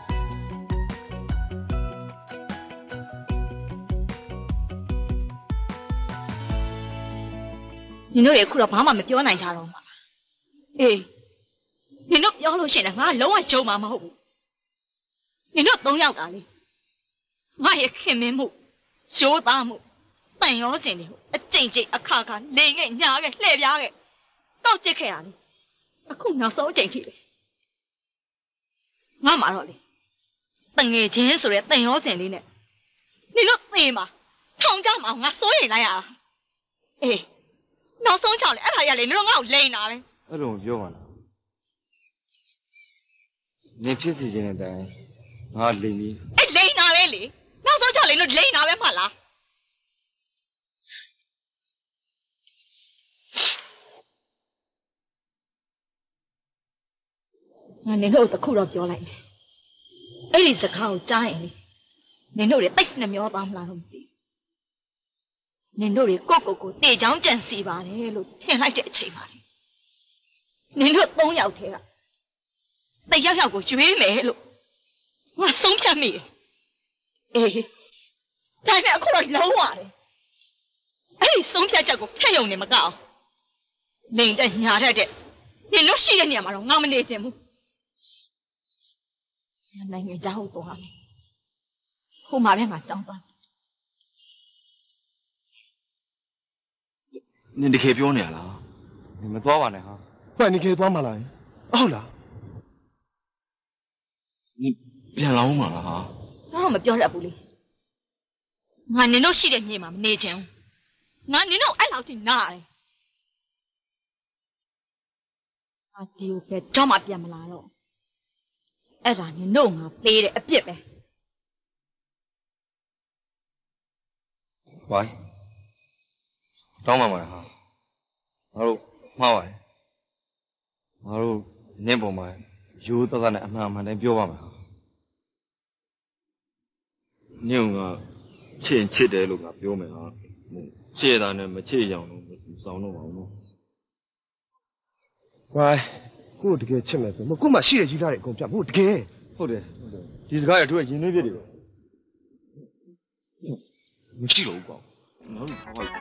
S3: ညီတို့တွေအခုတော့ဘာမှမပြောနိုင်ကြတော့မှာအေးနင်တို့ပြောလို့ရှိရင်ငါလုံးဝယုံမှာမဟုတ်ဘူးနင်တို့၃ယောက်ကလေငါရဲ့ခင်မင်းမှုရိုးသားမှုတန်ရောစင်တွေကိုအကျင့်ကျင့်အခါခါလိန်ခဲ့ညာခဲ့လှည့်ပြားခဲ့တောက်ကျစ်ခဲ့တာလေအခုနောက်ဆုံးအချိန်ထိပဲငါမှာတော့လေတငယ်ချင်းဆိုတဲ့တန်ရောစင်လေးနဲ့နင်တို့သိမှာထောင်ကြမှာငါစိုးရိမ်လိုက်ရတာအေးနောက်ဆုံးချောင်းလေအဲ့ဒါရလေနင်တို့ငါ့ကိုလိန်တာပဲ
S6: အဲ့လိုပြောပါလားနေဖြစ်စီခြင်းတဲ့အတိုင်းငါလိန်ပြီ
S3: အဲ့လိန်တာပဲလေနောက်ဆုံးချလိန်လို့လိန်တာပဲမှလားငါနင်တို့တခုတော့ပြောလိုက်မယ်အဲ့ဒီစကားကိုကြားရင်လေနင်တို့တွေတိတ်နှမျောသားမလားတော့မသိနင်တို့တွေကိုတေချောင်းကြံစီပါတယ်လို့ထင်လိုက်တဲ့အချိန်ပါလေနင်တို့၃ယောက်ထဲကတယောက်ယောက်ကိုရွေးမယ်လို့ငါဆုံးဖြတ်မိတယ်အေးဒါပေမဲ့အခုတော့လုံးဝတယ်အဲ့ဒီဆုံးဖြတ်ချက်ကိုဖျက်ယုံနေမကောက်နေတက်ညာတတ်တဲ့နင်တို့ရှိတဲ့နေရာမှာတော့ငါမနေချင်ဘူးနိုင်ငံเจ้าဟုတ်သွားတယ်ဟိုမှာပဲငါကြောင်းသွား
S6: နင်တကယ်ပြောနေရလားနင်မသွားပါနဲ့ဟာ
S12: ဘာနင်ကယ်သွားမှလားဟုတ်လား
S6: နင်ပြန်လာဦးမှာလားဟာ
S3: တော့မပြောရဘူးလေငါနင်တို့ရှိတဲ့မြေမှာမနေချင်ဘူးငါနင်တို့အဲ့လောက်ထိနားတယ်အာဒီကိုပဲတော့မှပြန်မလာတော့အဲ့ဒါနင်တို့ငါပေးတဲ့အပြစ်ပဲ
S6: ဝိုင်းတောင်းပါမှာဟာငါတို့မှားပါတယ်ငါတို့နင့်ပုံမှာရိုးသားသားနဲ့အမှန်အမှန်တိုင်းပြောပါမယ်ဟာနင့်ကချစ်တယ်လို့ငါပြောမယ်ဟာချစ်တာနဲ့မချစ်ရအောင်လို့
S4: ဆောင်တော့ပါဘူးနော်
S13: ဝိုင်းကိုတကယ်ချစ်မယ်ဆိုကိုမှရှိတဲ့ကြီးသားတွေအကုန်ပြဖို့တကယ်
S4: ဟုတ်တယ်ဒီစကားရတို့ကရင်နှွေးပြစ်တွေပဲမရှိတော့ဘူးကွာငါတို့ဘာလို့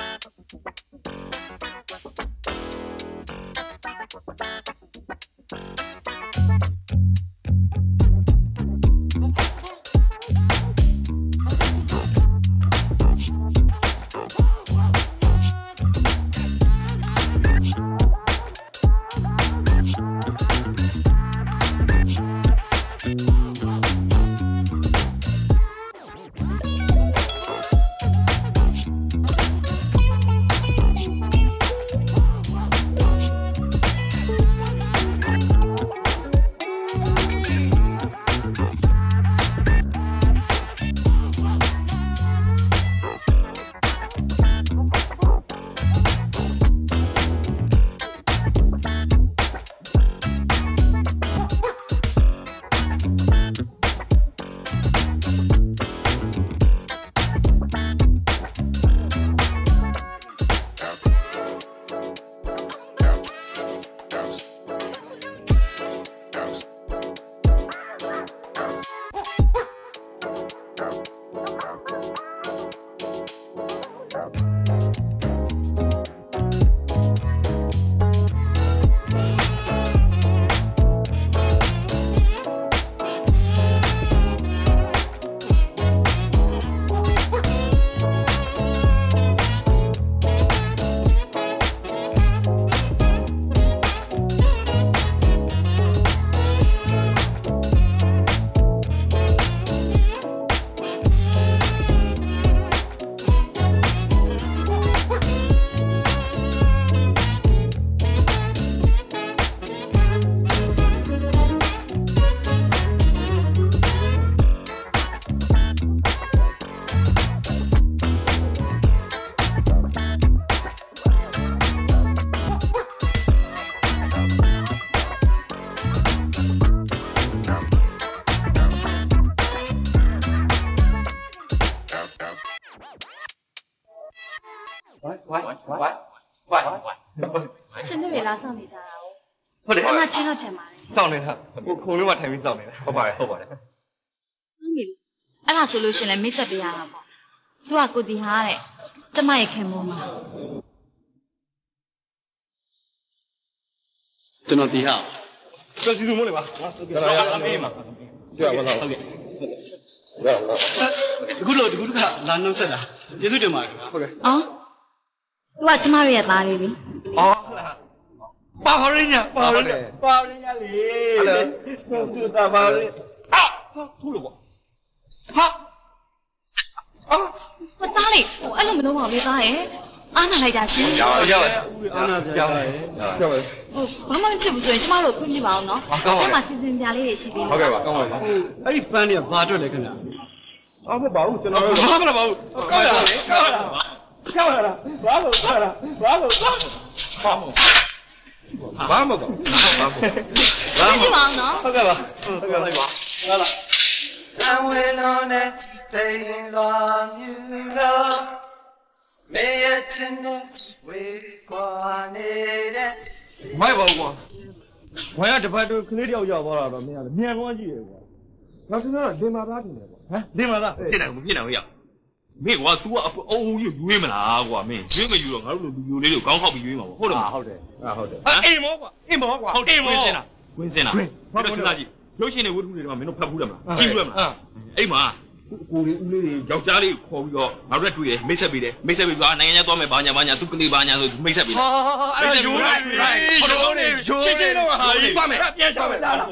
S3: ရှင်တို့ရလားစောင့်နေကြတာ哦
S2: ဟုတ်တယ်
S3: အမချင်းတော့ထင်ပါတယ်
S2: စောင့်နေတာခုံလေးမှထိုင်ပြီးစောင့်နေတာဟုတ်ပါတယ်ဟုတ်ပါတယ်
S3: ဟုတ်ပြီအဲ့ဒါဆိုလို့ရှင်လည်းမိတ်ဆက်ပေးရတာပေါ့သူကကိုတီဟာတဲ့ကျမရဲ့ခင်မိုးမှာ
S14: ကျွန်တော်တီဟာ
S2: ကျေးဇူးမို့လေပါဟုတ်ကဲ့ရမေးမှာ
S14: ကြွပါတော့ဟုတ်ကဲ့အခုလို့ဒီခုကလာနှုတ်ဆက်တာကျေးဇူးတင်ပါတယ်ဟုတ်ကဲ့
S3: အော်သူကကျမရဲ့သားလေးလေ
S2: အော်ပါဟရင်းညာပါဟရင်းညာပါဟရင်းညာလေဟယ်လိုသူတာပါလေအာထူလို့ကွာဟာအာ
S3: ဟိုသားလေးဟိုအဲ့လိုမလုပ်ပါဘူးသားရဲ့အားနာလိုက်တာရှင်
S2: ရရ
S14: အာနာကြာရရပါ
S3: ဟိုဘာမှမဖြစ်ဘူးဆိုရင်ကျမတို့ခွင့်ပြပါအောင်နော်ကျမစီစဉ်ကြလေးတွေရှိသေးတယ်
S2: ဟုတ်ကဲ့ပါကောင်းပါပြီ
S14: အဲ့ဒီပန်းတွေကဘာအတွက်လဲခင်ဗျာ
S2: အော်မပါဘူးကျွန်တော်ဘာမှမပါဘူးကောင်းရလားကောင်းရလားကောင်းရလားဘာလို့ကောင်းရလားဘာလို့ကောင်းဘာမှမကောင်းဘာမှ
S3: ခွင့်ပြပါအောင်နော်
S2: ဟုတ်ကဲ့ပါဟုတ်ကဲ့ပါလာလာ
S8: And when on it, staying long, you know, may attend we go on it.
S2: မိုက်ပါဘူးကွာဝိုင်းကတပတ်တော့ခလေးတယောက်ရောက်သွားတာတော့မင်းကလည်းမြန်သွားကြည့်တယ်ကွာနောက်ဆုံးတော့လင်မာသားတင်တယ်ကွာဟမ်လင်မာသား
S7: ဖြစ်တယ်မဖြစ်နိုင်ဘူးရမင်းကွာ तू ကအုံးရွေးမလားကွာမင်းရွေးမယူတော့ငါတို့လူမျိုးလေးတွေကိုကောင်းခောက်ပြီးရွေးမှာပေါ့ဟုတ်တယ်ဟုတ်တယ်
S2: ဟုတ်တယ်
S7: အိမ်မောကွာအိမ်မောကွာဟုတ်တယ်ဝင်စင်တာဝင်စင်တာဘာလို့စဉ်းစားကြည့်ရုပ်ရှင်တွေဝတ္ထုတွေတော့မင်းတို့ဖတ်ဘူးတယ်မလားကြည့်ဘူးတယ်မလားအိမ်မှာကိုလေးဦးလေးတွေယောက်ျားလေးခေါ်ပြီးတော့ငါတို့တွေ့တယ်မိတ်ဆက်ပေးတယ်မိတ်ဆက်ပြီးတော့နိုင်ငံခြားသွားမယ်ဘာညာသူကလေးဘာညာဆိုမိတ်ဆက်ပေးတယ်အဲ့ဒါယူလိုက်ဟုတ်တယ်ရှင်းရှင်းတော့ဟာကြီးသွားမယ်ပြန်ချမယ်လား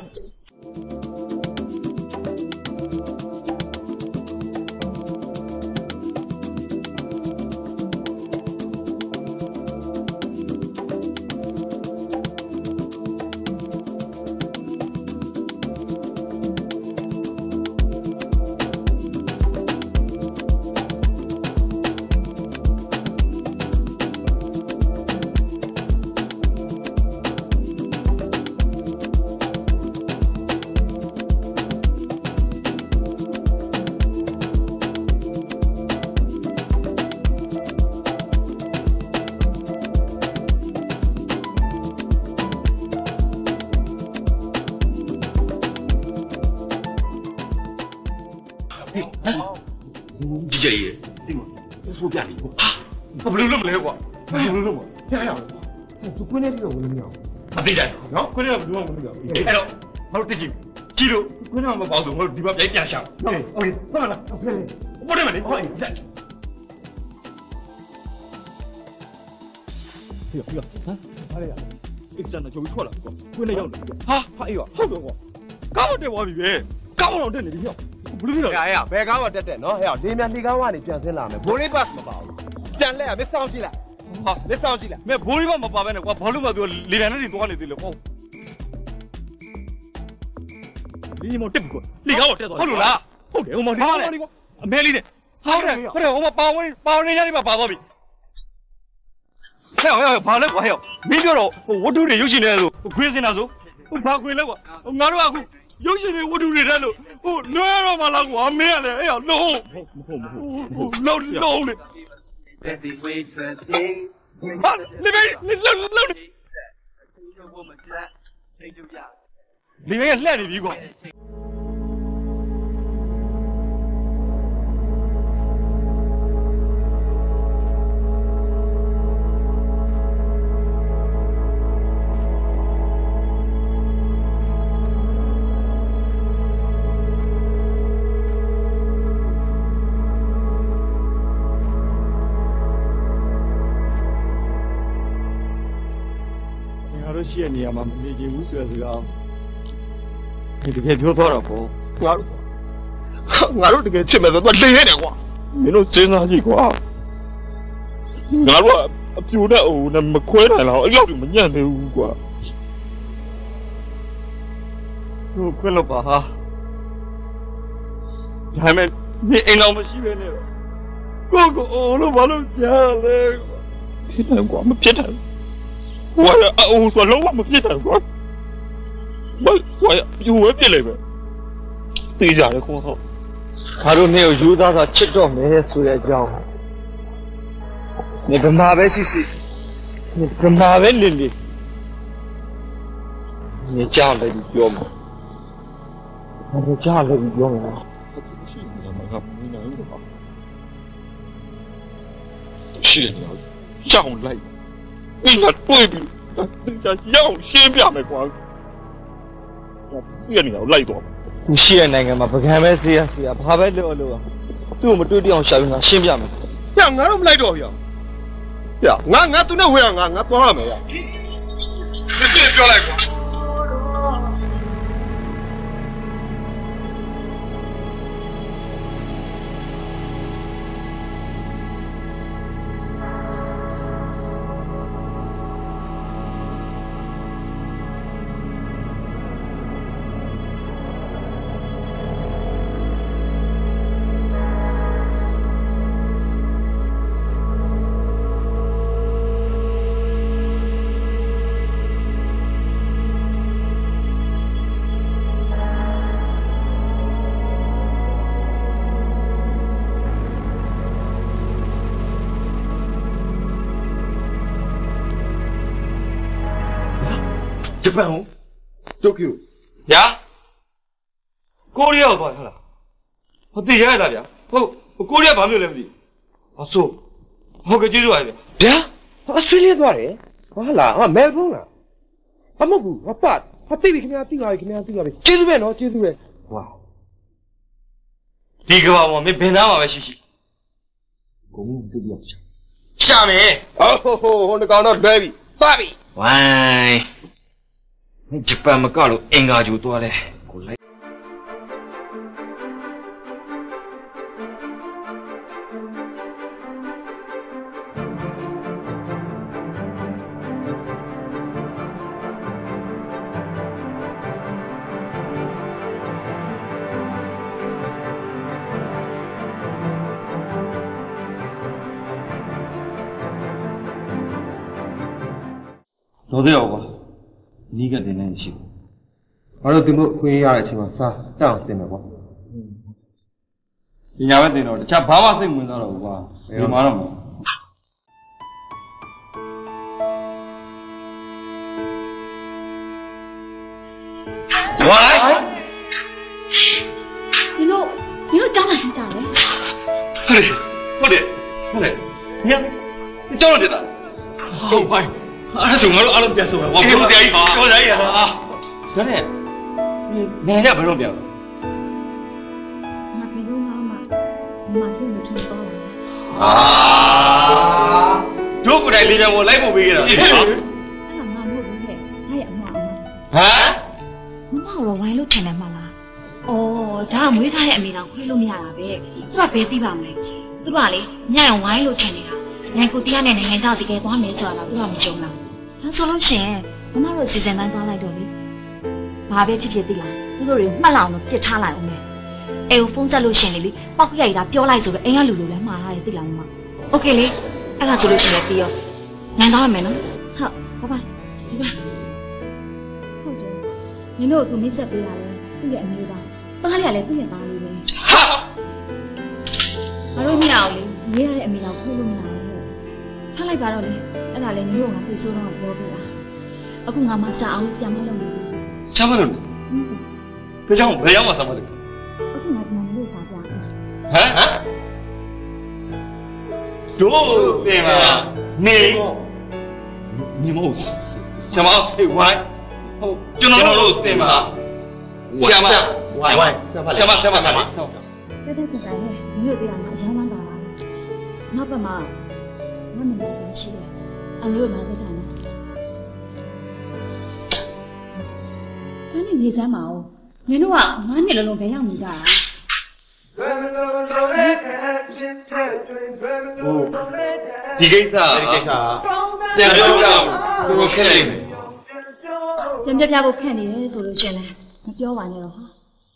S7: ဒီကြရဲ့ဒီမှာဆိုပြနေကွာဟာဘယ်လိုလုပ်မလဲကွာဘယ်လိုလုပ်မလဲရ
S13: သူကွင်းနေပြီးတော့ဝင်လို့မရဘူး
S7: မသိကြဘူးနော်ခွင်းနေတော့ဘယ်လိုမှမလုပ်ရဘူးအဲ့တော့ငါတို့တက်ကြည့်ကြည့်လို့ခွင်းနေမပေါ့ဆိုငါတို့ဒီဘက်ပြန်ရှာဟုတ်โอเคဟုတ်လားโอเคဘောတယ်မလေးဟုတ်ပြီဟမ်ဟာလေအစ်စံတော့ကြိုပြီးထွက်လာကွာခွင်းနေရောက်နေဟာဟာအေးဟုတ်တော့ကွာကောင်းတယ်ဝါပြီပဲကောင်းတော့တက်နေပြီဟေ့ဘယ်လိုလုပ်လဲ
S12: ဟဲ့ဘယ်ကားမှတက်တက်နော်ဟဲ့လေမြန်လှီကားကနေပြန်ဆင်းလာမယ်ဘိုးလေးဘတ်မပါဘူးပြန်လဲရမစောင့်ကြည့်လိုက်ဟာမစောင့်ကြည့်လိုက်
S7: မဲဘိုးလေးမပါပဲနဲ့ကွာဘာလို့မှသူလေတန်းနဲ့နေသွားနေသေးလဲဟုတ်လီမောတက်ပြီကွာလီကားတော့တက်သွားဟုတ်လို့လားဟုတ်တယ်ဟိုမောင်ဒီမောင်လေးကွာအမဲလေးနဲ့ဟုတ်တယ်ဟိုမှာပေါင်နေရနေပါသွားပြီဟဲ့ဘာလဲကွာဟဲ့မင်းပြောတော့ဝတ္ထုတွေရုပ်ရှင်တွေဆိုခွေးစင်တာဆိုဘာခွေးလဲကွာငါတို့ကအခုရုပ်ရှင်တွေဝတ္ထုတွေတဲ့လို့လွှဲတော့မှလားကွာမင်းကလည်းအဲ့လုံးလုံးလေ
S8: Heavyweight birthday.
S7: ဟာလေမေးလုံးလေမေးကလှက်နေပြီကွာရှိရနေရမှာမနေချင်ဘူးဆိုတဲ့စကားဒီတကယ်ပြောသွားတာပေါ့
S4: ငါတို့တကယ်ချစ်မယ်ဆိုတော့လိန်ရတယ်ကွာ
S7: မင်းတို့စဉ်းစားကြည့်ကွာငါတို့ကအပြူနဲ့အိုနဲ့မခွဲနိုင်တော့အဲ့လောက်ကြီးမညံ့သေးဘူးကွာတို့ခွဲလို့ပါဟာဒါမဲ့ဒီအိမ်တော်မရှိပဲနဲ့ကိုကိုအိုလို့ဘာလို့ကြားလဲဖြစ်တယ်ကွာမဖြစ်တယ်我呀，我说老我们别谈说，我呀，有别来呗，对家的很好。
S2: 他说没有油到他吃到没睡来觉，你干嘛呗？西西，你干嘛呗？你家来的表吗？你家来的表吗？
S7: 是的，家来。你那对比，人家要先别没光，我越你要累多。
S2: 你现在那个嘛，不看没事啊，怕不了了啊。对我们对地方小用啊，先别没。
S4: 呀，俺都没来着呀。呀，俺都那回俺多少没呀？你先别来过。
S7: 日本哦，東京。呀？ကိုရီးယားသွားလား။ဟိုတရားရလားဗျာ။ဟုတ်ကိုရီးယားဘာမျိုးလဲမသိဘူး။အဆိုးဟုတ်ကဲ့ကျေးဇူးပါဗျာ
S13: ။ဗျာ။အော်စတြေးလျသွားတယ်။ဟာလား။မဲလ်ဘုန်းလား။မဟုတ်ဘူး။ဟာသိပြီခင်ဗျာသိပါပြီခင်ဗျာသိပါပြီ။ကျေးဇူးပဲနော်ကျေးဇူးပဲ။ဝါ
S7: ။ဒီကဘာမှာမင်းဘယ်နာမှာပဲရှိ။ကိုမင်းတို့ပြောရှာမယ်
S4: ။ဟိုကောင်တော့လွဲပြီ။ပါပြီ
S7: ။ဝိုင်း။ဂျပန်မကလို့အင်္ဂါဂျူသွားတယ်ကိုလိုက်
S2: တော်သေးရောကွာနီးကတင်နေရှိဘူးငါတို့တင်လို့ခွင့်ရတဲ့အချိန်မှာစားတက်အောင်တင်မယ်ကွာဒီညာပဲတင်တော့တခြားဘာမှစိတ်ဝင်စားတော့ဘူးကွာဒီမှာတော့မဟုတ်
S3: ဝိုင်း你တို့ကြောင်းလာ
S7: ဟုတ်တယ်ညကြောက်တယ်လားဟုတ်ပါအဲ့ဒါဆိုငါတို့အားလုံးပြန်ဆုံးပါဘာလို့ဆရာကြီးကျော်ဆရာကြီးဟာဒါနဲ့နေရဘယ်တော့ပြန်
S3: မပြီးတော့မှဖြစ်လို့ထင်တော့
S7: တို့ကိုယ်တိုင်လေးပြန်ပေါ်လိုက်ဖို့ပေးကြတာ
S3: အဲ့ဒါမှမဟုတ်ဘူးဟဲ့ငါရဲ့အမ
S7: ဟမ်
S3: မမတော့ဝိုင်းလို့ထင်တယ်မလားအော်ဒါကမွေးထားတဲ့အမေတော်ခွဲလို့မရတာပဲသူကဘယ်သိပါမလဲသူကလေညံ့ဝိုင်းလို့ထင်နေတာနိုင်ကိုတရားနဲ့နိုင်ငံခြားတကယ်သွားမယ်ဆိုတာတော့သူကမကြုံလားဒါဆိုလို့ရှိရင်မမတို့စီစဉ်တိုင်းသွားလိုက်တော့လေဘာပဲဖြစ်ဖြစ်သိလားသူတို့တွေမှတ်လောက်တော့ပြစ်ထားလိုက်အောင်မယ်အဲကိုဖုန်းဆက်လို့ရှင်လေပောက်ရိုက်တာပြောလိုက်ဆိုတော့အိမ်ကလူလူလည်းမှားထားတယ်သိလားမမโอเคလေအဲ့ဒါဆိုလို့ရှင်လည်းပြီးရောနိုင်သွားရမယ်နော်ဟုတ်ဘိုင်ဘိုင်ဟုတ်တယ်နင်တို့သူမိတ်ဆက်ပေးတာလေသူ့ရဲ့အမျိုးသားသားလေးကလည်းသူ့ရဲ့သားလေးပဲဟာဘာလို့မရအောင်လေရေးရတဲ့အမေတော်ခိုးလို့မရဘူးထားလိုက်ပါတော့လေအဲ့ဒါလည်းနင်တို့ကစိတ်ဆိုးတော့ပြောပြတာအခုငါမာစတာအောင်ဆရာမလုပ်နေပြီ
S7: ဆရာမလုပ်နေဒါကြောင့်ဘယ်ရောက်မှဆရာမလုပ်
S3: အခုငါဒီမှာလို့ပါပြ
S7: ဟမ်တို့တင်ပါနေမဟုတ်ဆရာမဟေးဝိုင်းဟုတ်ကျွန်တော်တို့တင်ပါဆရာမဝိုင်းဆရာမ
S3: တက်တက်စံတိုင်းနဲ့နင်တို့တရားမှာအရန်ဝမ်းပါလားနောက်ပတ်မှာငါမနေဘူးရှိတယ်အမျိုးမှာသက်ဆိုင်နော်တန်းနေစမ်းပါဦးနင်တို့က9နှစ်လုံးလုံးဘယ်ရောက်နေကြတာ
S7: ဒီကိစ္စပြန်ပြောပြအောင်သူတို့ခက်လိုက်မယ်
S3: ပြန်ပြဖို့ခက်နေတယ်ဆိုလို့ရှင်လဲမပြောပါနဲ့တော့ဟာ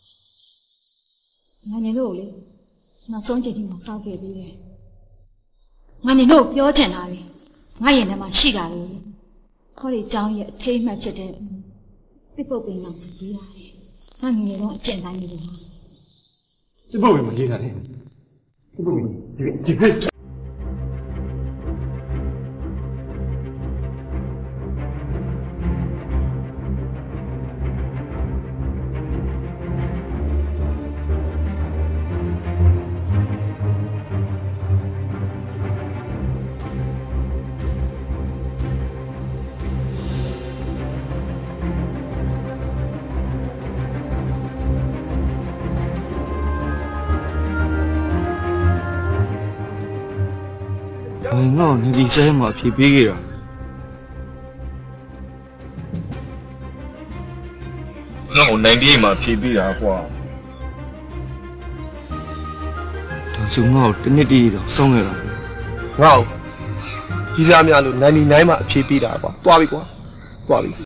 S3: ငါနေတို့လေနောက်ဆုံးချိန်ထိမစောက်ခဲ့သေးတယ်ငါနေတို့ပြောချင်တာလေငါရင်ထဲမှာရှိတာလေခေါ်ဒီเจ้าရဲ့အထိတ်အမှတ်ဖြစ်တဲ့ပြပုတ်ပင်ကရေးရတယ်ငါငယ်တော့အကျင့်တိုင်းနေလို့ဟာ
S7: ပြပုတ်ပင်မှာရေးတာလေပြပုတ်ပင်ဒီဘက်ငါ့ကိုဒီစဲမှာဖြေပေးခဲ့တာငါ့ကို98မှာဖြေပေးတာကွာဒါဆိုငါ့ကိုတစ်နှစ်တည်းတော့စောင်းခဲ့တာ
S13: ငါ့ကိုကြီးစားများလို့99မှာအဖြေပေးတာကွာတွားပြီကွာတွားပြီ